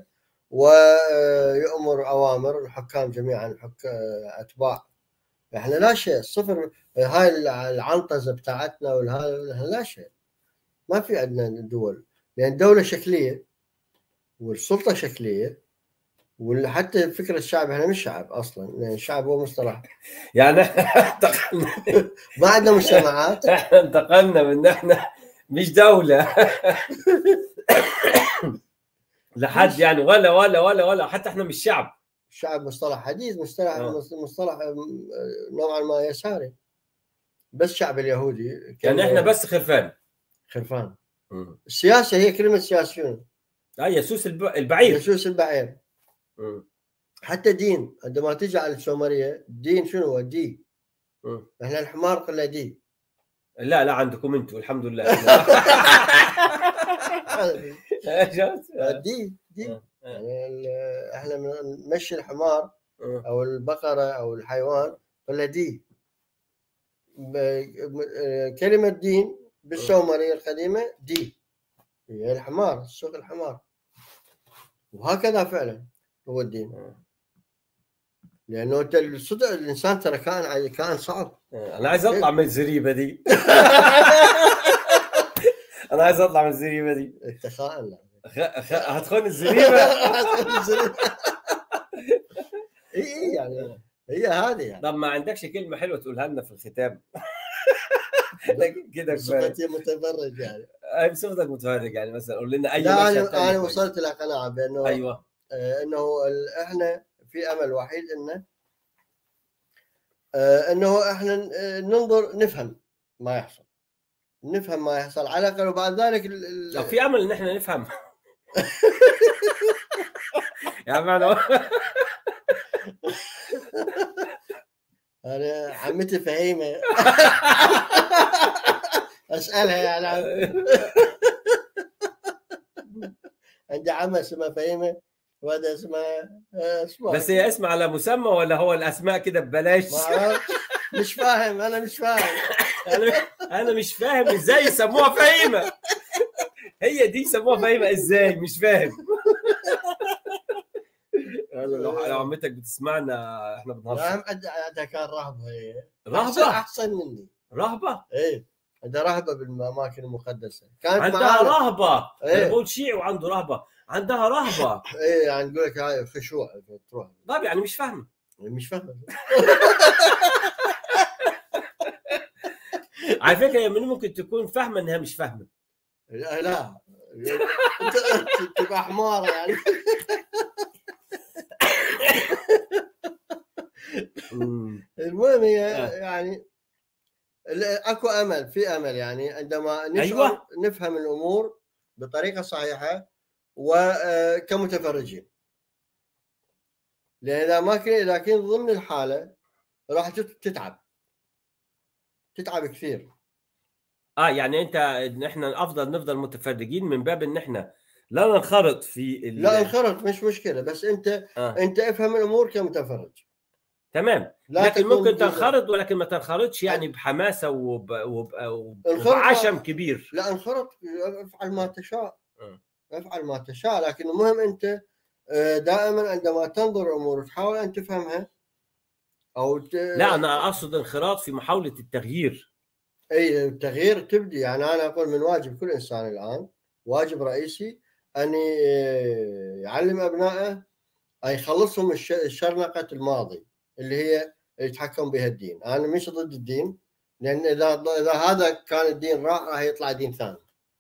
ويؤمر اوامر الحكام جميعا، حك اتباع. احنا لا شيء، صفر. هاي العنطزه بتاعتنا والهذا لا شيء، ما في عندنا دول، لان الدوله شكليه والسلطه شكليه، وحتى فكره الشعب، احنا مش شعب اصلا، لان الشعب هو مصطلح يعني انتقلنا ما عندنا مجتمعات. احنا انتقلنا من احنا مش دوله لحد يعني ولا ولا ولا ولا حتى احنا مش شعب. الشعب مصطلح حديث، مصطلح آه. مصطلح نوعا ما يساري. بس الشعب اليهودي يعني احنا بس خرفان خرفان. م. السياسه هي كلمه سياسيون، اه يسوس البعير، يسوس البعير. م. حتى دين، عندما تيجي على السومريه الدين شنو هو؟ دي. م. احنا الحمار قلنا دي. لا لا عندكم انتم الحمد لله. دي دي يعني احنا نمشي الحمار او البقره او الحيوان ولا دي. كلمه دين بالسومريه القديمه دي هي الحمار، سوق الحمار، وهكذا فعلا هو الدين. لانه انت الصدق الانسان ترى كان كان صعب. انا عايز اطلع من الزريبه دي. انا عايز اطلع من الزريبه دي. انت خائن. هتخون الزريبه. اي يعني هي هذه يعني. طب ما عندكش كلمه حلوه تقولها لنا في الختام؟ كده بصفتي متفرج يعني. اي بصفتك متفرج يعني، مثلا قول لنا اي لا انا انا وصلت الى قناعه بانه ايوه آه انه احنا في امل وحيد انه آه انه احنا ننظر نفهم ما يحصل، نفهم ما يحصل على الاقل، وبعد ذلك لو في امل ان احنا نفهم. يا معنى انا عمتي فهيمه اسالها يعني. عندي عمه اسمها فهيمه وهذا اسمها اسمها بس هي اسم على مسمى ولا هو الاسماء كده ببلاش؟ مش فاهم، انا مش فاهم. انا انا مش فاهم ازاي يسموها فهيمه. هي دي يسموها فهيمه ازاي؟ مش فاهم. لو عمتك بتسمعنا احنا بنهزر. نعم عندها كان رهبه. هي رهبه احسن مني. رهبه؟ ايه عندها رهبه بالاماكن المقدسه. كانت عندها رهبه. ايه؟ انا بقول شيعي وعنده رهبه، عندها رهبه. ايه يعني نقول لك هاي خشوع تروح. طيب يعني مش فاهمه. مش فاهمه. على فكره هي من ممكن تكون فاهمه انها مش فاهمه. لا لا تبقى حمار يعني. المهم هي يعني اكو امل، في امل يعني عندما نشعر أيوة. نفهم الامور بطريقه صحيحه وكمتفرجين، لان اذا ما كنت اذا كنت ضمن الحاله راح تتعب تتعب كثير. اه يعني انت نحن افضل نفضل متفرجين من باب ان احنا لا ننخرط في ال... لا انخرط مش مشكله، بس انت آه. انت افهم الامور كمتفرج. تمام، لكن ممكن تنخرط ولكن ما تنخرطش يعني بحماسه وب... وب... وبعشم كبير. لا انخرط، افعل ما تشاء، آه. افعل ما تشاء، لكن المهم انت دائما عندما تنظر الامور تحاول ان تفهمها او ت... لا انا اقصد انخراط في محاوله التغيير. اي التغيير تبدي، يعني انا اقول من واجب كل انسان الان، واجب رئيسي ان يعلم ابنائه أن يخلصهم الشرنقه الماضي اللي هي يتحكم بها الدين. انا مش ضد الدين، لان اذا اذا هذا كان الدين راح راح يطلع دين ثاني.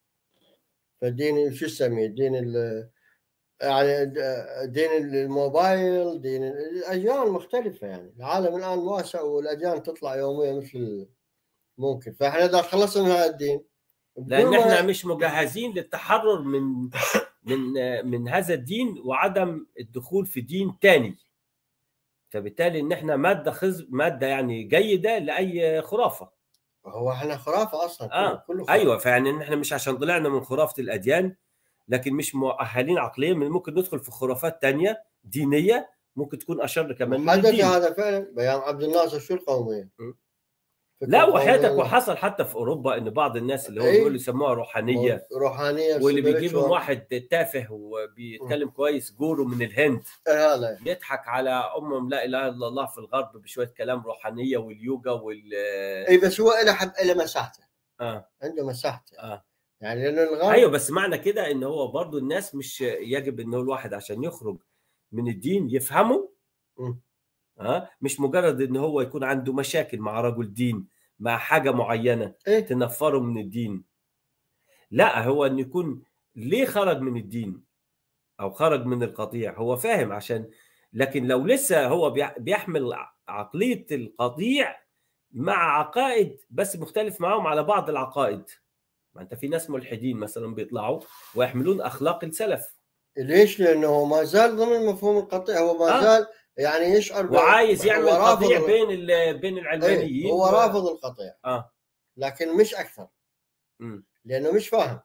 فالدين شو يسميه؟ دين ال يعني دين الموبايل، دين الاجيال مختلفه، يعني العالم الان واسع والاديان تطلع يوميا مثل ممكن. فاحنا اذا خلصنا من هذا الدين، لان احنا مش مجهزين للتحرر من من من هذا الدين وعدم الدخول في دين ثاني، فبالتالي ان احنا ماده خز ماده يعني جيده لاي خرافه. هو احنا خرافه اصلا كله, آه. كله خرافة. ايوه، فيعني احنا مش عشان طلعنا من خرافه الاديان لكن مش مؤهلين عقليا، من ممكن ندخل في خرافات ثانيه دينيه ممكن تكون اشر كمان من الدين. هذا فعلا بيان عبد الناصر شو القوميه؟ لا وحياتك وحصل حتى في اوروبا ان بعض الناس اللي هو أيه؟ بيقولوا يسموها روحانيه روحانيه واللي بيجيبهم واحد تافه وبيتكلم كويس جورو من الهند هذا يضحك على امهم لا اله الا الله في الغرب بشويه كلام روحانيه واليوجا وال اي بس هو له حب له مساحته. اه عنده مساحته. اه يعني لانه الغرب ايوه، بس معنى كده ان هو برضو الناس مش يجب انه الواحد عشان يخرج من الدين يفهمه. م. اه مش مجرد ان هو يكون عنده مشاكل مع رجل دين مع حاجه معينه إيه؟ تنفره من الدين. لا، هو ان يكون ليه خرج من الدين او خرج من القطيع هو فاهم عشان، لكن لو لسه هو بيحمل عقليه القطيع مع عقائد بس مختلف معاهم على بعض العقائد. ما انت في ناس ملحدين مثلا بيطلعوا ويحملون اخلاق السلف. ليش؟ لانه ما زال ضمن مفهوم القطيع، هو ما زال آه. يعني يشعر وعايز يعمل قطيع بين بين العلمانيين. ايه هو و... رافض القطيع اه لكن مش اكثر. م. لانه مش فاهم،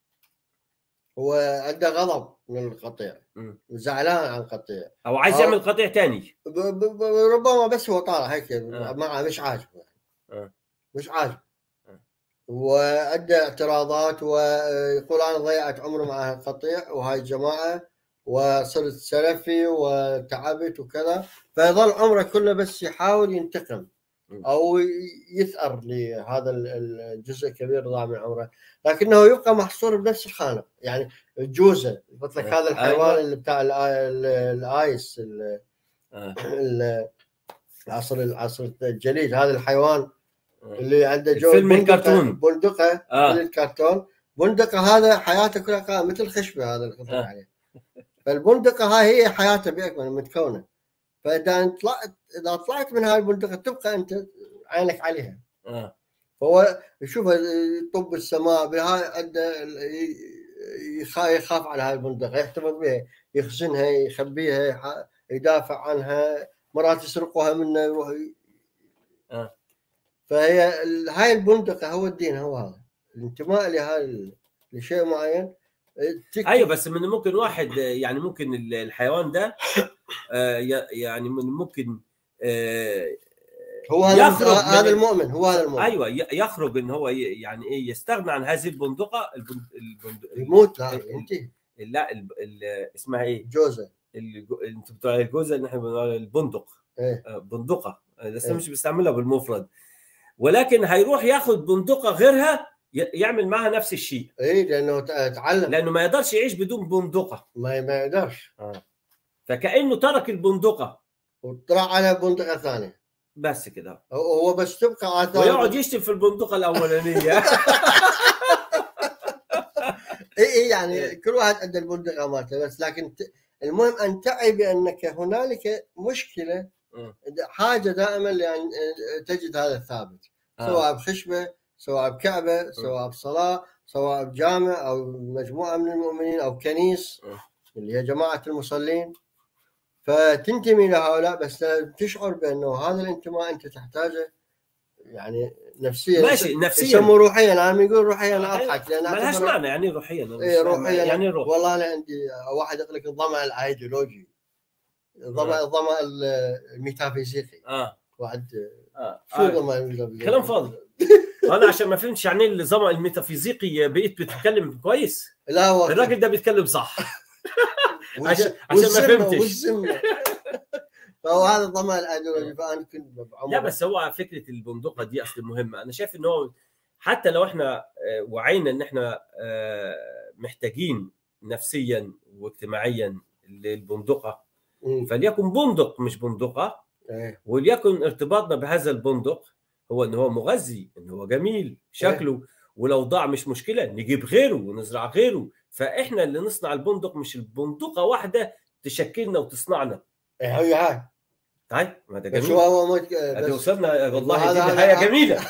هو عنده غضب من القطيع وزعلان عن القطيع او عايز يعمل قطيع ثاني ب... ب... ربما بس هو طالع هيك آه. معه مش عاجبه آه. مش عاجبه آه. وعنده اعتراضات ويقول انا ضيعت عمري مع القطيع وهاي الجماعه وصرت سلفي وتعبت وكذا، فيظل عمره كله بس يحاول ينتقم او يثأر لهذا الجزء الكبير ضاع من عمره، لكنه يبقى محصور بنفس الخانه. يعني الجوزه قلت لك هذا الحيوان أيوة. اللي بتاع الايس العصر العصر الجليد، هذا الحيوان اللي عنده جو فيلم الكرتون بندقه آه. في الكرتون بندقه، هذا حياته كلها مثل خشبه هذا اللي قلت لك عليه. فالبندقه هاي هي حياته باكمل متكونه، فاذا طلعت اذا طلعت من هاي البندقه تبقى انت عينك عليها. آه. فهو يشوف طب السماء بهاي عنده يخاف على هاي البندقه، يحتفظ بها، يخزنها، يخبيها، يدافع عنها، مرات يسرقوها منه يروح. آه. فهي هاي البندقه هو الدين، هو هذا الانتماء لهاي لشيء معين. ايوه بس من ممكن واحد يعني ممكن الحيوان ده يعني من ممكن هو يخرج هذا المؤمن، هو هذا المؤمن. ايوه يخرج ان هو يعني ايه يستغنى عن هذه البندقه البندقه يموت. لا ينتهي. لا اسمها ايه؟ جوزه. انتوا بتوع الجوزه اللي احنا بنقول البندق. إيه؟ بندقه بس إيه؟ مش بيستعملها بالمفرد، ولكن هيروح ياخد بندقه غيرها يعمل معها نفس الشيء. ايه لانه تعلم، لانه ما يقدرش يعيش بدون بندقه. ما ما يقدرش. آه. فكانه ترك البندقه وطلع على بندقه ثانيه بس كده، هو بس تبقى آثار ويقعد يشتم في البندقه الاولانيه. اي اي يعني كل واحد عنده البندقه مالته، بس لكن المهم ان تعي بانك هنالك مشكله حاجه دائما يعني تجد هذا الثابت، سواء بخشبه، سواء بكعبه، سواء بصلاه، سواء بجامع او مجموعه من المؤمنين او كنيس اللي هي جماعه المصلين. فتنتمي لهؤلاء، بس تشعر بانه هذا الانتماء انت تحتاجه يعني نفسيا. ماشي، نفسيا يسموه روحيا. انا يقول روحيا انا اضحك لان ما لهاش معنى. يعني روحيا ايه روحيا يعني روح. والله انا عندي واحد يقول لك الظمأ الايديولوجي، الظمأ الظمأ الميتافيزيقي. اه واحد آه. شو ظمأ الميتافيزيقي؟ كلام فاضي. انا عشان ما فهمتش يعني الظمأ الميتافيزيقي بقيت بتتكلم كويس. لا هو الراجل ده بيتكلم صح. عشان عشان ما فهمتش. فهو هذا الظمأ الايديولوجي. فانا كنت لا بس هو فكره البندقه دي اصل مهمه. انا شايف ان هو حتى لو احنا وعينا ان احنا محتاجين نفسيا واجتماعيا للبندقه، فليكن بندق مش بندقه، وليكن ارتباطنا بهذا البندق هو ان هو مغذي، ان هو جميل شكله، ولو ضاع مش مشكله نجيب غيره ونزرع غيره. فاحنا اللي نصنع البندق، مش البندقه واحده تشكلنا وتصنعنا. ايه هي هاي. طيب ما ده جميل. شو هو هذه وصلنا والله. دي نهايه جميله.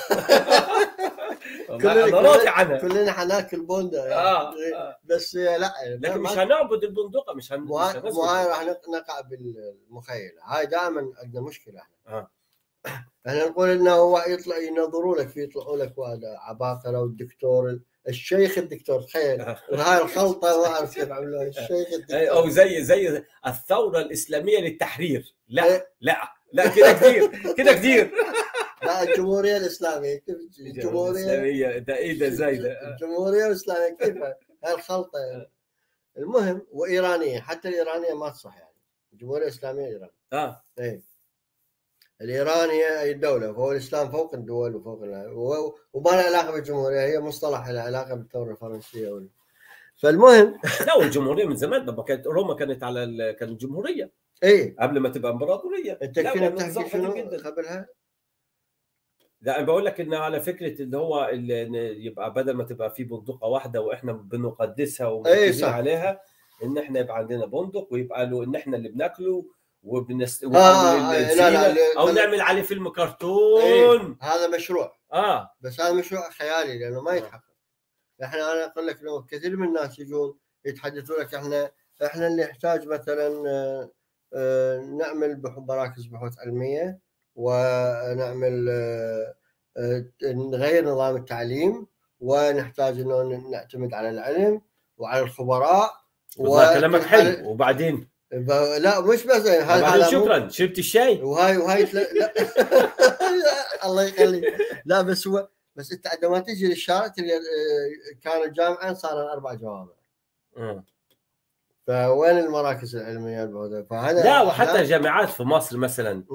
كلنا راضي عنها. كلنا حناكل بندق آه. آه. بس لا لكن مش هنعبد البندقه. مش هن مو هاي راح نقع بالمخيله. هاي دائما عندنا مشكله احنا. آه. احنا نقول انه هو يطلع ينظروا لك، يطلعوا لك عباقره والدكتور الشيخ الدكتور. تخيل هاي الخلطه ما اعرف كيف عملوها. الشيخ الدكتور او زي زي الثوره الاسلاميه للتحرير. لا لا لا كده كتير، كده كتير. لا الجمهوريه الاسلاميه. كيف الجمهوريه الاسلاميه ده ايه ده زي ده؟ الجمهوريه الاسلاميه كيف هاي الخلطه يعني. المهم وايرانيه، حتى الايرانيه ما تصح يعني. الجمهوريه الاسلاميه ايران اه اي الإيرانية أي دولة، فهو الإسلام فوق الدول وفوق وما له علاقة بالجمهورية. هي مصطلح له علاقة بالثورة الفرنسية ولا. فالمهم لا والجمهورية من زمان لما كانت روما كانت على ال... كانت جمهورية. اي قبل ما تبقى امبراطورية. انت كنت بتحكي شنو قبلها؟ لا انا بقول لك ان على فكرة اللي هو اللي يبقى بدل ما تبقى في بندقة واحدة واحنا بنقدسها ومركزين عليها، ان احنا يبقى عندنا بندق ويبقى له ان احنا اللي بناكله وبنست آه لا لا لا او نعمل عليه فيلم كرتون. ايه هذا مشروع. اه بس هذا مشروع خيالي لانه ما يتحقق. آه. احنا انا اقول لك لو كثير من الناس يجون يتحدثوا لك احنا احنا اللي نحتاج مثلا آه آه نعمل مراكز بحوث علميه، ونعمل آه آه نغير نظام التعليم، ونحتاج انه نعتمد على العلم وعلى الخبراء. وكلامك حلو. وبعدين لا مش بس هذا شكرا شربت الشاي وهاي وهاي لا الله يخليك. لا بس هو بس انت عندما تجي للشارع كان الجامعه صار اربع جوامع. امم فوين المراكز العلميه البعد؟ فهذا لا وحتى جامعات في مصر مثلا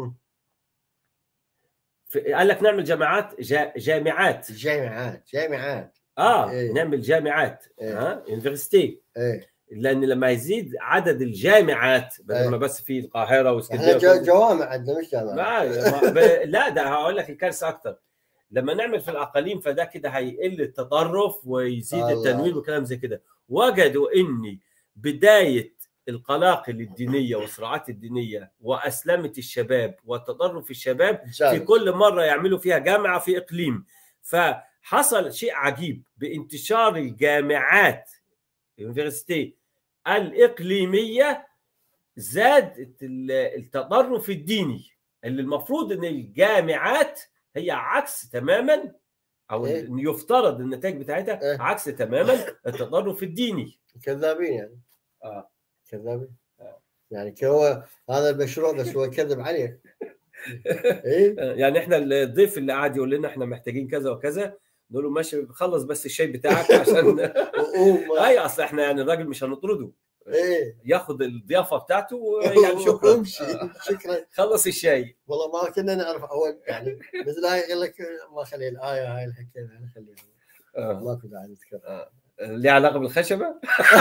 في قال لك نعمل جامعات جا جامعات جامعات جامعات اه إيه. نعمل جامعات إيه. ها يونيفرسيتي. ايه لان لما يزيد عدد الجامعات بدل إيه. ما بس في القاهره واسكندريه احنا جوامع عندنا مش جامعات. لا ده هقول لك الكارثه اكتر. لما نعمل في الاقاليم فده كده هيقل التطرف ويزيد الله. التنوير وكلام زي كده. وجدوا ان بدايه القلاقل الدينيه والصراعات الدينيه واسلمه الشباب وتطرف الشباب جامع. في كل مره يعملوا فيها جامعه في اقليم. فحصل شيء عجيب بانتشار الجامعات اليونيفرسيتي الاقليميه. زاد التطرف الديني اللي المفروض ان الجامعات هي عكس تماما، او إيه؟ يفترض النتائج بتاعتها إيه؟ عكس تماما التطرف الديني. كذابين يعني. اه كذابين. آه. يعني هو هذا المشروع بس هو كذب عليه. ايه يعني احنا الضيف اللي قاعد يقول لنا احنا محتاجين كذا وكذا نقول له ماشي خلص بس الشاي بتاعك عشان اي اصل احنا يعني الراجل مش هنطرده. ايه ياخذ الضيافه بتاعته يعني شكرا امشي شكرا خلص الشاي. والله ما كنا نعرف اول يعني بس لا يقول لك ما خلي الايه هاي اللي حكينا خليها آه. ماكو داعي نذكر. آه. ليه علاقه بالخشبه؟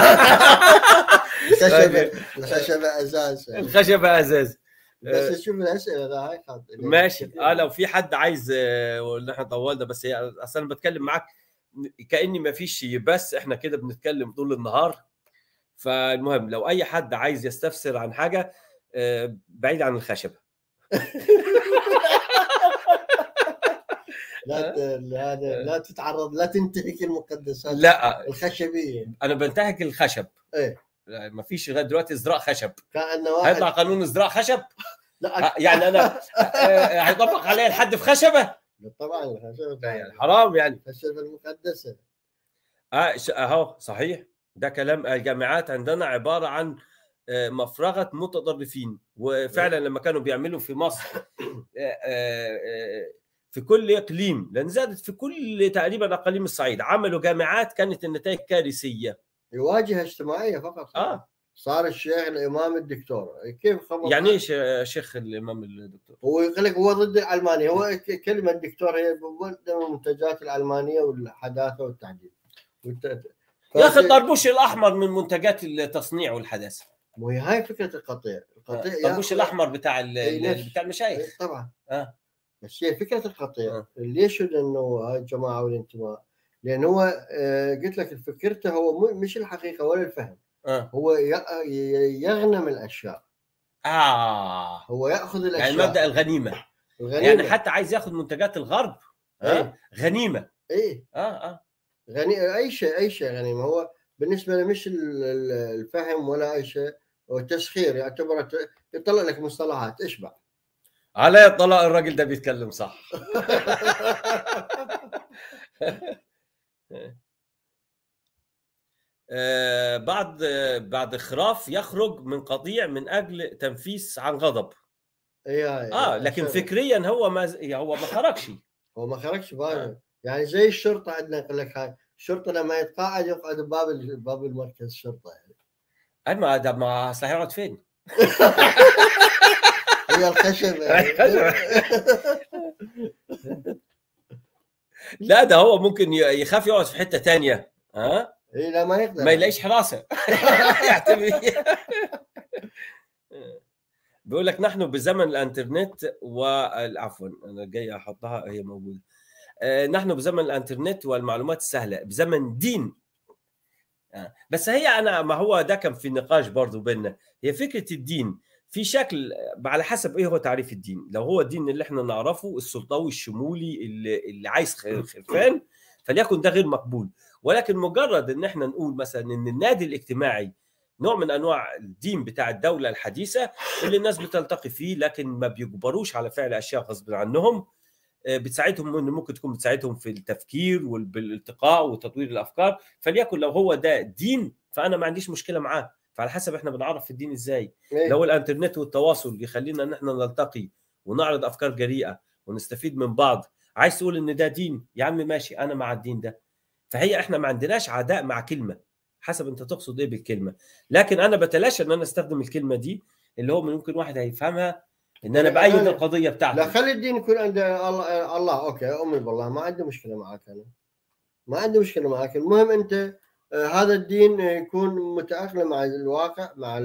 الخشبه الخشبه ازاز الخشبه ازاز. بس شوف الاسئله ذا هاي ماشي. اه لو في حد عايز ولا احنا طولنا بس هي اصلا انا بتكلم معاك كاني ما فيش بس احنا كده بنتكلم طول النهار. فالمهم لو اي حد عايز يستفسر عن حاجه بعيد عن الخشبه لا ت... هذا لا تتعرض، لا تنتهك المقدسات لا الخشبيه. انا بنتهك الخشب. ايه ما فيش لغايه دلوقتي ازراء خشب. كأنه واحد هيطلع قانون ازراء خشب؟ لا يعني انا هيطبق علي الحد في خشبه؟ طبعا الخشب يعني حرام يعني. الخشبه المقدسه. اه اهو صحيح، ده كلام. الجامعات عندنا عباره عن مفرغه متطرفين، وفعلا لما كانوا بيعملوا في مصر في كل اقليم، لان زادت في كل تقريبا اقاليم الصعيد، عملوا جامعات كانت النتائج كارثيه. واجهه اجتماعيه فقط. اه صار الشيخ الامام الدكتور، كيف خبط؟ يعني ايش شيخ الامام الدكتور؟ هو يقول لك هو ضد العلمانيه، هو كلمه دكتور هي ضد المنتجات العلمانيه والحداثه والتعديل. والت... يا اخي الطربوش الاحمر من منتجات التصنيع والحداثه. مو هي هاي فكره القطيع. القطيع الطربوش الاحمر بتاع بتاع المشايخ طبعا. اه بس هي فكره القطيع. آه. ليش انه هاي الجماعه والانتماء؟ لان هو آه قلت لك فكرته هو مش الحقيقه ولا الفهم. آه. هو يغنم الاشياء. اه هو ياخذ الاشياء، يعني مبدا الغنيمه. الغنيمة. يعني حتى عايز ياخذ منتجات الغرب. ايه آه. غنيمه. ايه اه اه غني اي شيء اي شيء غنيمه. هو بالنسبه له مش الفهم ولا اي شيء، هو تسخير، يعتبر يطلع لك مصطلحات اشبع. على الطلاق الراجل ده بيتكلم صح. آه بعد آه بعد خراف يخرج من قطيع من اجل تنفيس عن غضب. ايه اه لكن فكريا هو ما هو ما خرجش. هو ما خرجش آه. يعني زي الشرطه عندنا، يقول لك هاي الشرطه لما يتقاعد يقعد بباب باب المركز الشرطه يعني. اي ما ده ما اصل هيقعد فين؟ هي الخشب يعني. لا ده هو ممكن يخاف يقعد في حته ثانيه. ها آه؟ اي لا ما يقدر، ما يلاقيش حراسه. بيقول لك نحن بزمن الانترنت والعفوا انا جاي احطها هي موجوده. آه نحن بزمن الانترنت والمعلومات السهله، بزمن دين. آه. بس هي انا ما هو ده كان في نقاش برضه بيننا، هي فكره الدين في شكل على حسب ايه هو تعريف الدين. لو هو الدين اللي احنا نعرفه السلطوي الشمولي اللي, اللي عايز خرفان فليكن ده غير مقبول. ولكن مجرد ان احنا نقول مثلا ان النادي الاجتماعي نوع من انواع الدين بتاع الدوله الحديثه اللي الناس بتلتقي فيه لكن ما بيجبروش على فعل اشياء غصب عنهم، بتساعدهم انه ممكن تكون بتساعدهم في التفكير والالتقاء وتطوير الافكار، فليكن لو هو ده دين فانا ما عنديش مشكله معاه. فعلى حسب احنا بنعرف في الدين ازاي. إيه؟ لو الانترنت والتواصل يخلينا ان احنا نلتقي ونعرض افكار جريئه ونستفيد من بعض، عايز تقول ان ده دين يا عم ماشي انا مع الدين ده. فهي احنا ما عندناش عداء مع كلمه، حسب انت تقصد ايه بالكلمه. لكن انا بتلاشى ان انا استخدم الكلمه دي اللي هو ممكن واحد هيفهمها ان انا بايد القضيه بتاعتي. لا خلي الدين يكون عند الله, الله اوكي امي بالله ما عندي مشكله معك، انا ما عندي مشكله معك. المهم انت آه هذا الدين يكون متاقلم مع الواقع، مع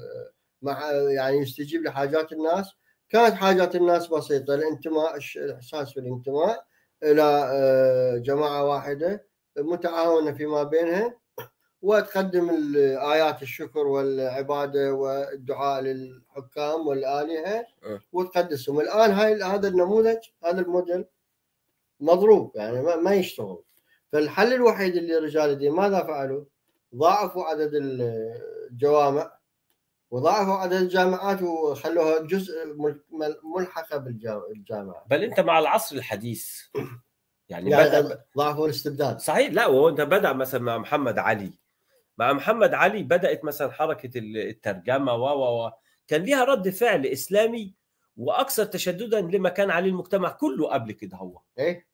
مع يعني يستجيب لحاجات الناس. كانت حاجات الناس بسيطه، الانتماء، الاحساس بالانتماء الى آه جماعه واحده متعاونه فيما بينها، وتقدم آيات الشكر والعبادة والدعاء للحكام والآلهة وتقدسهم. الآن هاي هذا النموذج هذا الموديل مضروب يعني ما يشتغل. فالحل الوحيد اللي رجال الدين ماذا فعلوا؟ ضاعفوا عدد الجوامع وضاعفوا عدد الجامعات وخلوها جزء ملحقة بالجامعة. بل أنت مع العصر الحديث يعني, يعني بدأ ضعفوا الاستبداد. صحيح. لا وهو أنت بدأ مثلا مع محمد علي مع محمد علي بدأت مثلا حركة الترجمة و و كان ليها رد فعل إسلامي وأكثر تشددا لما كان عليه المجتمع كله قبل كده. هو إيه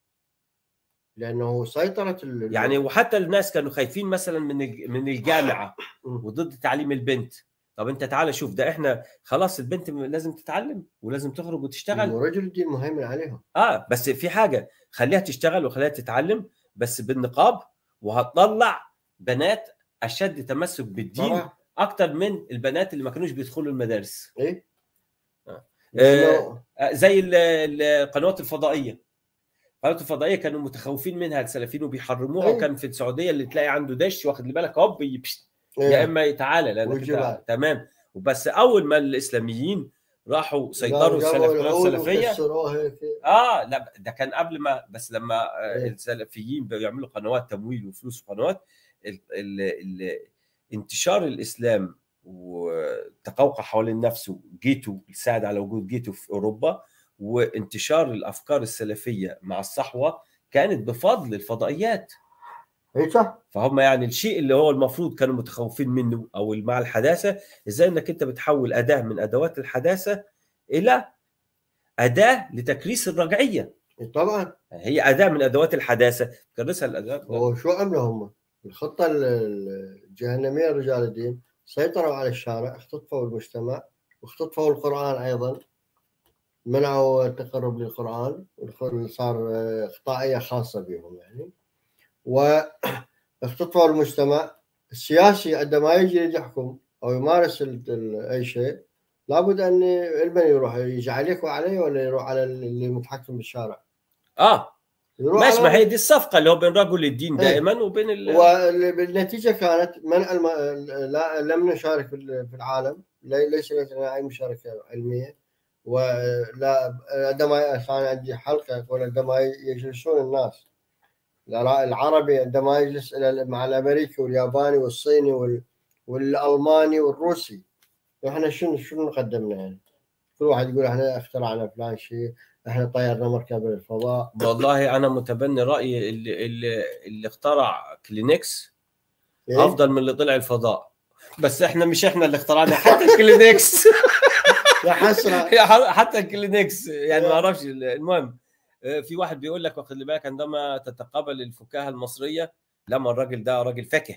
لأنه سيطرة يعني وحتى الناس كانوا خايفين مثلا من من الجامعة وضد تعليم البنت. طب أنت تعال شوف ده إحنا خلاص البنت لازم تتعلم ولازم تخرج وتشتغل. ورجل الدين مهيمن عليهم. آه بس في حاجة خليها تشتغل وخليها تتعلم بس بالنقاب، وهتطلع بنات اشد تمسك بالدين طبعا. اكتر من البنات اللي ما كانوش بيدخلوا المدارس. ايه آه. آه زي القنوات الفضائيه. القنوات الفضائيه كانوا متخوفين منها السلفيين وبيحرموها. إيه؟ وكان في السعوديه اللي تلاقي عنده دش واخد لي بالك هوب إيه؟ يا اما تعالى لانك تمام. وبس اول ما الاسلاميين راحوا سيطروا السلفيه السلفيه اه لا ده كان قبل ما، بس لما إيه. السلفيين بيعملوا قنوات تمويل وفلوس وقنوات ال ال ال انتشار الاسلام وتقوقع حوالين نفسه، جيتو يساعد على وجود جيتو في اوروبا، وانتشار الافكار السلفيه مع الصحوه كانت بفضل الفضائيات. اي صح. فهم يعني الشيء اللي هو المفروض كانوا متخوفين منه او مع الحداثه، ازاي انك انت بتحول اداه من ادوات الحداثه الى اداه لتكريس الرجعيه. طبعا هي اداه من ادوات الحداثه تكرسها الاداه. هو شو عملوا هم؟ الخطه الجهنميه رجال الدين سيطروا على الشارع، اختطفوا المجتمع واختطفوا القران ايضا، منعوا التقرب للقران، صار اخطائيه خاصه بهم يعني، واختطفوا المجتمع. السياسي عندما يجي يحكم او يمارس اي شيء لابد ان المن يروح يجي عليك وعليه، ولا يروح على اللي متحكم بالشارع. اه ماشي، ما هي دي الصفقه اللي هو بين رجل الدين دائما ايه. وبين ال... والنتيجه كانت منع الم... لا لم نشارك في العالم، ليس لدينا اي مشاركه علميه. ولا عندما كان عندي حلقه يقول عندما يجلسون الناس العربي عندما يجلس مع الامريكي والياباني والصيني وال... والالماني والروسي، احنا شنو شنو قدمنا يعني؟ كل واحد يقول احنا اخترعنا فلان شيء، احنا طيرنا مركبه للفضاء. والله انا متبني رايي اللي اللي, اللي اخترع كلينكس إيه؟ افضل من اللي طلع الفضاء، بس احنا مش احنا اللي اخترعنا حتى الكلينكس. يا حسره حتى الكلينكس يعني ما اعرفش. المهم في واحد بيقول لك واخد بالك عندما تتقابل الفكاهه المصريه، لما الراجل ده راجل فاكه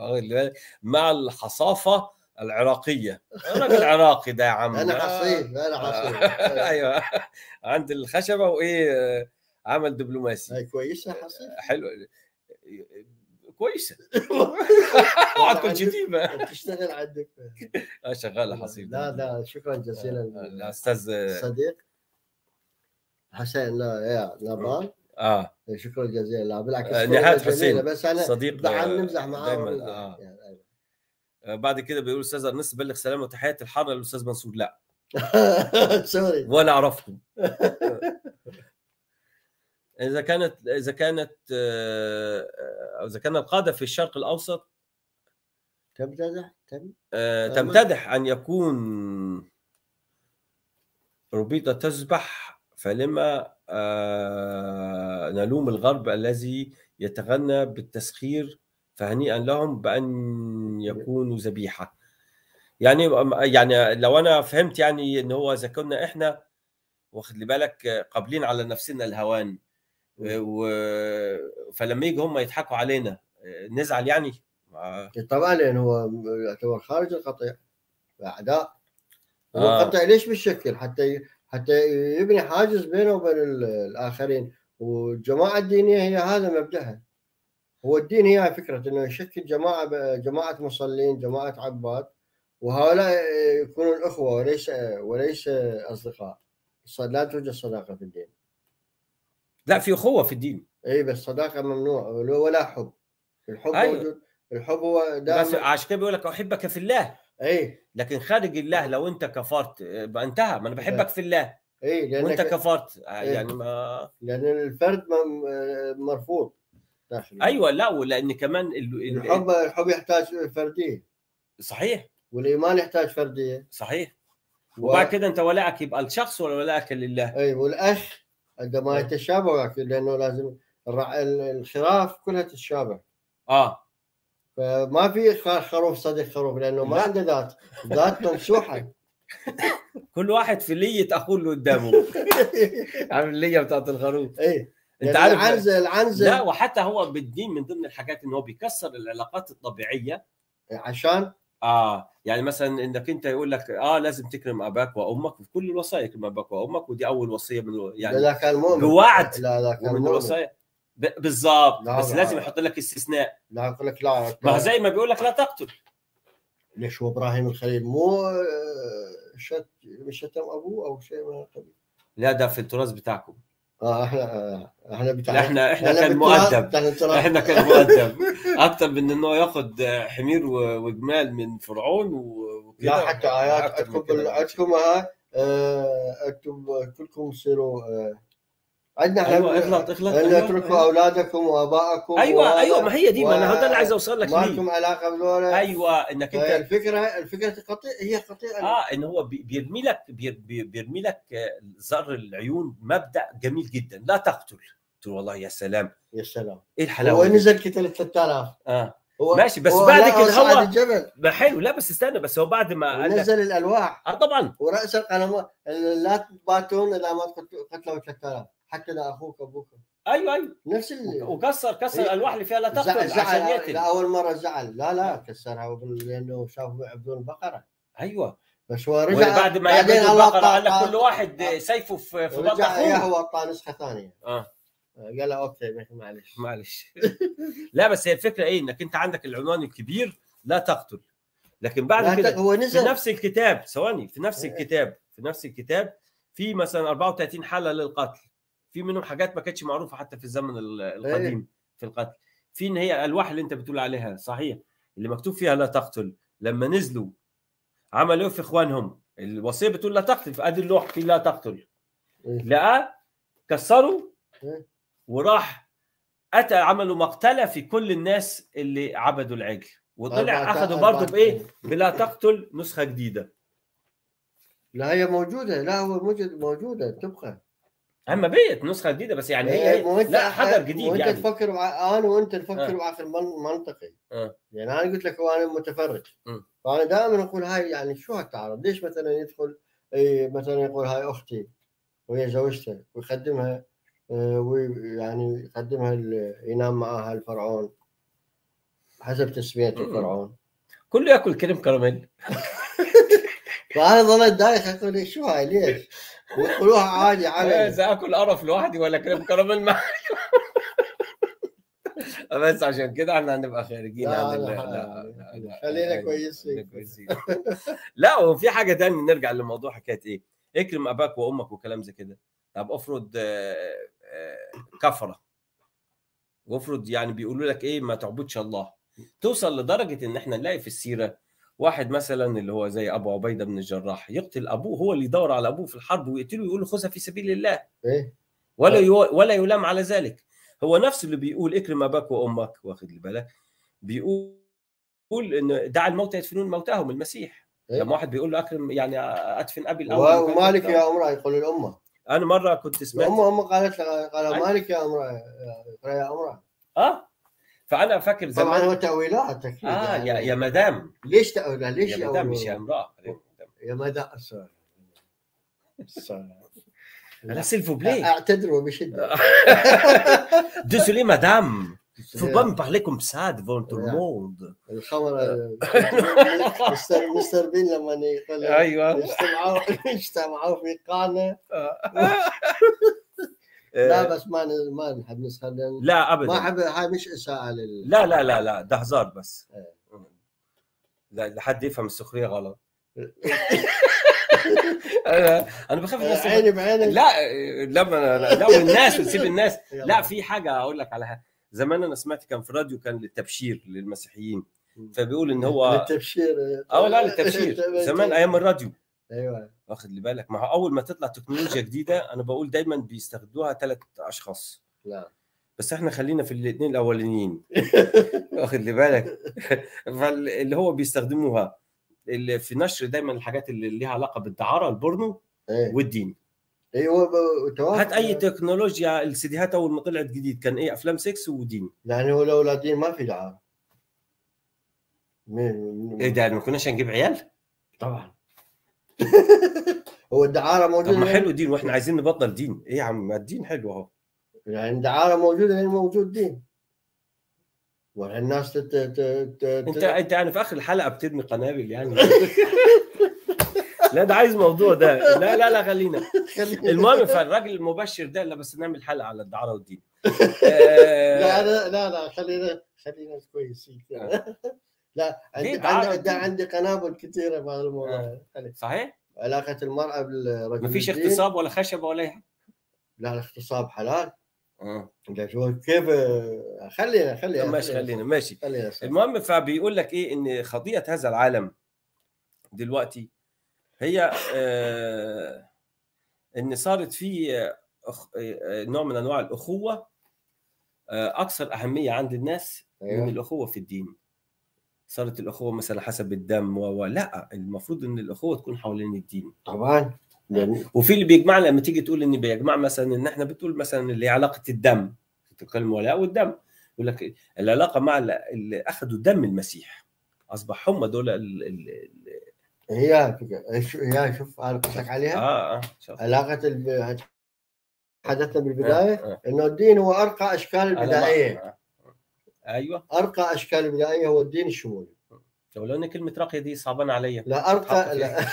مع الحصافه العراقيه، راجل عراقي ده يا عم، انا حصيف انا حصيف. ايوه عند الخشبه وايه عمل دبلوماسي. هاي كويسه حصيف حلو كويسه. وعندكم شتيمه تشتغل عندك. اه شغاله حصيف. لا لا شكرا جزيلا الاستاذ صديق حسين. لا يا نبال اه شكرا جزيلا. بالعكس نهاد حسين بس انا صديق دعم نمزح معاه دائما. آه. يعني بعد كده بيقول استاذ ارنست بلغ سلام وتحيات الحاره للاستاذ منصور. لا سوري ولا اعرفكم. اذا كانت اذا كانت او اذا كان القاده في الشرق الاوسط تمتدح تم تمتدح ان يكون ربيطه تسبح، فلما نلوم الغرب الذي يتغنى بالتسخير، فهنيئا لهم بان يكونوا ذبيحه. يعني يعني لو انا فهمت يعني ان هو اذا كنا احنا واخد لي بالك قابلين على نفسنا الهوان، و... فلما يجي هم يضحكوا علينا نزعل يعني. طبعا لان هو يعتبر خارج القطيع، اعداء. هو آه. القطيع ليش بالشكل؟ حتى حتى يبني حاجز بينه وبين الاخرين. والجماعه الدينيه هي هذا مبدأها. هو الدين هي فكره انه يشكل جماعه جماعه مصلين، جماعه عباد، وهؤلاء يكونون اخوه وليس وليس اصدقاء. لا توجد صداقه في الدين. لا في اخوه في الدين. اي بس صداقه ممنوع ولا حب. الحب أيوة. موجود. الحب هو دائما. بس عشان كده بيقول لك احبك في الله. اي لكن خارج الله لو انت كفرت بقى انتهى. ما انا بحبك في الله. اي لانك وانت كفرت أي. يعني ما لان الفرد مرفوض داخل. ايوه لا ولان كمان ال... الحب الحب يحتاج فرديه. صحيح. والايمان يحتاج فرديه. صحيح. و... وبعد كده انت ولائك يبقى الشخص ولا ولائك لله. اي والاخ عندما يتشابه، لانه لازم الخراف كلها تتشابه. اه فما في خروف صديق خروف، لانه ما عنده ذات ذات ممسوحه. كل واحد في ليه اخوه اللي قدامه. عارف الليه بتاعت الخروف. ايه انت عارف العنزه العنزه. لا وحتى هو بالدين من ضمن الحاجات ان هو بيكسر العلاقات الطبيعيه. عشان اه يعني مثلا انك انت يقول لك اه لازم تكرم اباك وامك، في كل الوصايا اكرم اباك وامك، ودي اول وصيه من يعني لا كان مؤمن بوعد. لا لا كان من الوصايا بالضبط. بس لا لازم يحط لك استثناء. لا يقول لك لا ما زي ما بيقول لك لا تقتل. ليش هو ابراهيم الخليل مو شت شتم ابوه او شيء من القبيل؟ لا ده في التراث بتاعكم. اه احنا احنا بتاع احنا احنا كان مؤدب. احنا كان مؤدب اكثر من انه ياخذ حمير وجمال من فرعون وكذا. لا حتى ايات عندكم عندكم آه، انتم كلكم تصيروا آه، عندنا احنا ايوه اغلط اغلط ان أيوة. اتركوا اولادكم وابائكم ايوه ايوه ما هي دي، ما انا هذا اللي عايز اوصل لك ما ليه. لكم علاقه بذولا. ايوه انك انت الفكره الفكره خطيئه، هي خطيئه. اه ان هو بي- بيرمي لك بير- بي- بيرمي لك آه، زر العيون مبدأ جميل جدا، لا تقتل. قلت له والله يا سلام يا سلام، ايه هو الحلاوه دي. نزل كتل ثلاثة آلاف. اه هو ماشي بس هو بعد لا، هو كده صعد هو الجبل ما حلو. لا بس استنى، بس هو بعد ما قال لك ونزل الالواح اه طبعا ورأس القلم لا تباتون الا ما قتلوا ثلاثة آلاف حتى لا اخوك ابوك. ايوه ايوه نفس ال... وكسر كسر إيه. الالواح اللي فيها لا زعل تقتل زعل عشان يقتل. لا اول مره زعل، لا لا آه. كسرها لانه شافوا يعبدون البقره. ايوه بس هو رجع وبعد ما بعدين يعبدوا الله البقره قال لك طا- كل واحد طا- سيفه في في بطن رجع اياه اخوه. هو اعطاه نسخه ثانيه. اه قال له اوكي معلش معلش لا بس هي الفكره ايه، انك انت عندك العنوان الكبير لا تقتل، لكن بعد لا كده ت- هو في نزل نفس الكتاب ثواني في نفس إيه. الكتاب في نفس الكتاب في مثلا أربعة وثلاثين حاله للقتل، في منهم حاجات ما كانتش معروفه حتى في الزمن ال- القديم في القتل. في ان هي الالواح اللي انت بتقول عليها صحيح اللي مكتوب فيها لا تقتل، لما نزلوا عملوا في اخوانهم الوصيه بتقول لا تقتل، فادي اللوح فيه لا تقتل، إيه. لقى كسروا إيه. وراح اتى عملوا مقتله في كل الناس اللي عبدوا العجل، وطلع أربعة- اخذوا برضه أربعة- بايه بلا تقتل نسخه جديده. لا هي موجوده، لا هو موجود موجوده تبقى. اما بيت نسخه جديده بس يعني هي, مو هي انت لا حجر جديد وانت يعني. تفكر مع... انا وانت نفكر آه. بعقل من- منطقي. آه. يعني انا قلت لك وانا متفرج، م. فانا دائما اقول هاي يعني شو هالتعارض؟ ليش مثلا يدخل إيه مثلا يقول هاي اختي وهي زوجته ويخدمها آه، ويعني يقدمها ال- ينام معها الفرعون حسب تسمية م. الفرعون. كله ياكل كريم كراميل. فانا ظليت دايخ اقول شو هاي ليش؟ ويقولوها عادي عملي. اذا اكل قرف لوحدي ولا كريم كراميل معي بس عشان كده احنا هنبقى خارجين لا عن ال- لا لا لا لا خلينا أيوة، كويسين. خلينا كويسين. لا وفي حاجه ثانيه نرجع لموضوع حكايه ايه اكرم اباك وامك وكلام زي كده. طب افرض آه، آه، كفره، وافرض يعني بيقولوا لك ايه ما تعبدش الله، توصل لدرجه ان احنا نلاقي في السيره واحد مثلا اللي هو زي ابو عبيده بن الجراح يقتل ابوه، هو اللي يدور على ابوه في الحرب ويقتله ويقول له خذها في سبيل الله ايه ولا يو ولا يلام على ذلك. هو نفس اللي بيقول اكرم اباك وامك، واخد بالك، بيقول ان دع الموتى يدفنون موتاهم المسيح. إيه؟ لما واحد بيقول له اكرم يعني ادفن ابي الاول ومالك يا امرأة يقول الامه. انا مره كنت سمعت الامه امه قالت له قال أيوة. مالك يا امرأة يا امرأة. اه فانا فاكر زمان طبعا هو تاويلات اكيد. اه يعني يا يا مدام ليش تأويلها؟ ليش يا مدام مش يا امراه يا مدام انا سيلفو بلي اعتذروا بشده. désolé madame faut pas me parler comme ça devant tout le monde. الخمر مستر مستر بين لما يقول ايوه اجتمعوا اجتمعوا في قانه. لا بس ما ما نحب نسخن. لا ابدا ما احب، هاي مش اساءه لل لا لا لا لا ده هزار بس. لا لحد يفهم السخريه غلط. انا انا بخاف الناس عيني بعينك. لا لما لا والناس وتسيب الناس. لا في حاجه اقول لك على حاجه. زمان انا سمعت كان في راديو كان للتبشير للمسيحيين، فبيقول ان هو للتبشير. اه لا للتبشير زمان ايام الراديو. ايوه واخد لي بالك، ما هو اول ما تطلع تكنولوجيا جديده انا بقول دايما بيستخدموها ثلاث اشخاص. لا بس احنا خلينا في الاثنين الاولانيين. واخد لي بالك فاللي هو بيستخدموها اللي في نشر دايما الحاجات اللي ليها علاقه بالدعاره البورنو ايه والدين. ايوه هات اي تكنولوجيا. السيديهات اول ما طلعت جديد كان ايه افلام سكس ودين. يعني هو لو لا دين ما في دعاره. ايه ده ما كناش هنجيب عيال طبعا. هو الدعاره موجوده. طب ما حلو دين واحنا عايزين نبطل دين. ايه يا عم ما الدين حلو اهو. يعني الدعاره موجوده لان موجود دين. والناس تت... ت... ت... انت انت يعني في اخر الحلقه بترمي قنابل يعني. لا ده عايز موضوع ده. لا لا لا خلينا المهم فالراجل المبشر ده لا بس نعمل حلقه على الدعاره والدين. لا لا لا لا خلينا خلينا كويسين. لا عندي عندي عندي قنابل كثيره بهذا الموضوع. صحيح. علاقه المراه بالرجل ما فيش اغتصاب ولا خشبه ولا اي. لا الاغتصاب حلال. اه شو كيف خلينا خلينا ماشي خلينا ماشي خلينا المهم فبيقول لك ايه ان خطيئه هذا العالم دلوقتي هي آه ان صارت في أخ... نوع من انواع الاخوه آه اكثر اهميه عند الناس أيوة. من الاخوه في الدين. صارت الاخوه مثلا حسب الدم و... لا، المفروض ان الاخوه تكون حوالين الدين طبعا. وفي اللي بيجمعنا لما تيجي تقول ان بيجمع مثلا ان احنا بتقول مثلا اللي علاقه الدم، تتكلم ولاء والدم، يقول لك العلاقه مع اللي اخذوا دم المسيح اصبح هم دول ال... ال... هي هي شوف انا قصدك عليها. اه اه علاقه الب... حدثنا بالبدايه آه. آه. انه الدين هو ارقى اشكال البدائيه. آه. ايوه، ارقى اشكال البدائيه هو الدين الشمولي. ولو ان كلمه راقيه دي صعبانه عليا. لا ارقى لا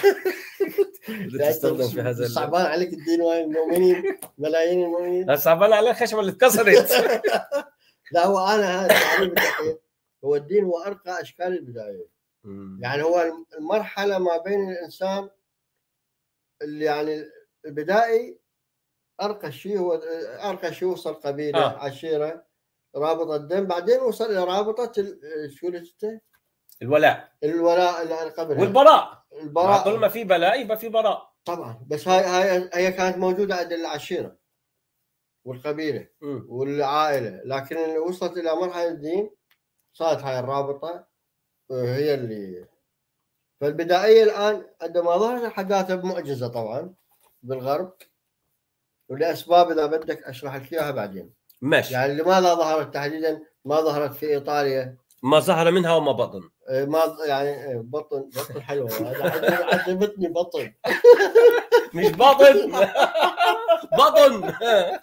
تستخدم في هذا صعبان عليك الدين وين المؤمنين ملايين المؤمنين. صعبان على الخشبه اللي اتكسرت. لا هو انا هذا تعريف الدقيق. هو الدين هو ارقى اشكال البدايه. يعني هو المرحله ما بين الانسان اللي يعني البدائي ارقى شيء هو ارقى شيء وصل قبيله آه. عشيره رابطه الدم، بعدين وصل الى رابطه شو قلت الولاء الولاء اللي قبلها والبراء. البراء طول ما في بلاء يبقى في براء طبعا. بس هاي هاي هي كانت موجوده عند العشيره والقبيله م. والعائله، لكن اللي وصلت الى مرحله الدين صارت هاي الرابطه هي اللي. فالبدائيه الان عندما ظهرت حداثه بمعجزه طبعا بالغرب، ولاسباب اذا بدك اشرح لك اياها بعدين. ماشي. يعني لماذا ظهرت تحديدا؟ ما ظهرت في ايطاليا، ما ظهر منها وما بطن. ما يعني بطن بطن حلوه هذا عجبتني بطن مش بطن بطن.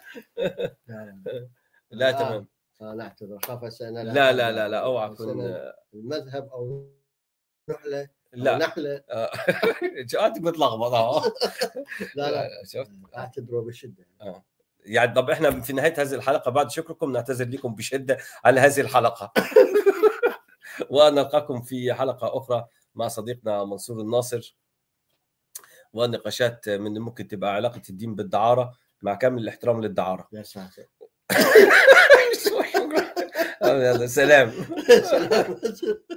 لا تمام. لا اعتذر خاف اسالنا. لا لا لا لا اوعى تكون المذهب او نحله لا نحله. جاتك متلخبطه. لا لا شفت اعتذروا بشده. اه يعني طب احنا في نهايه هذه الحلقه بعد شكركم نعتذر لكم بشده على هذه الحلقه. ونلقاكم في حلقه اخرى مع صديقنا منصور الناصر، ونقاشات من ممكن تبقى علاقه الدين بالدعاره مع كامل الاحترام للدعاره. يا ساتر. سلام.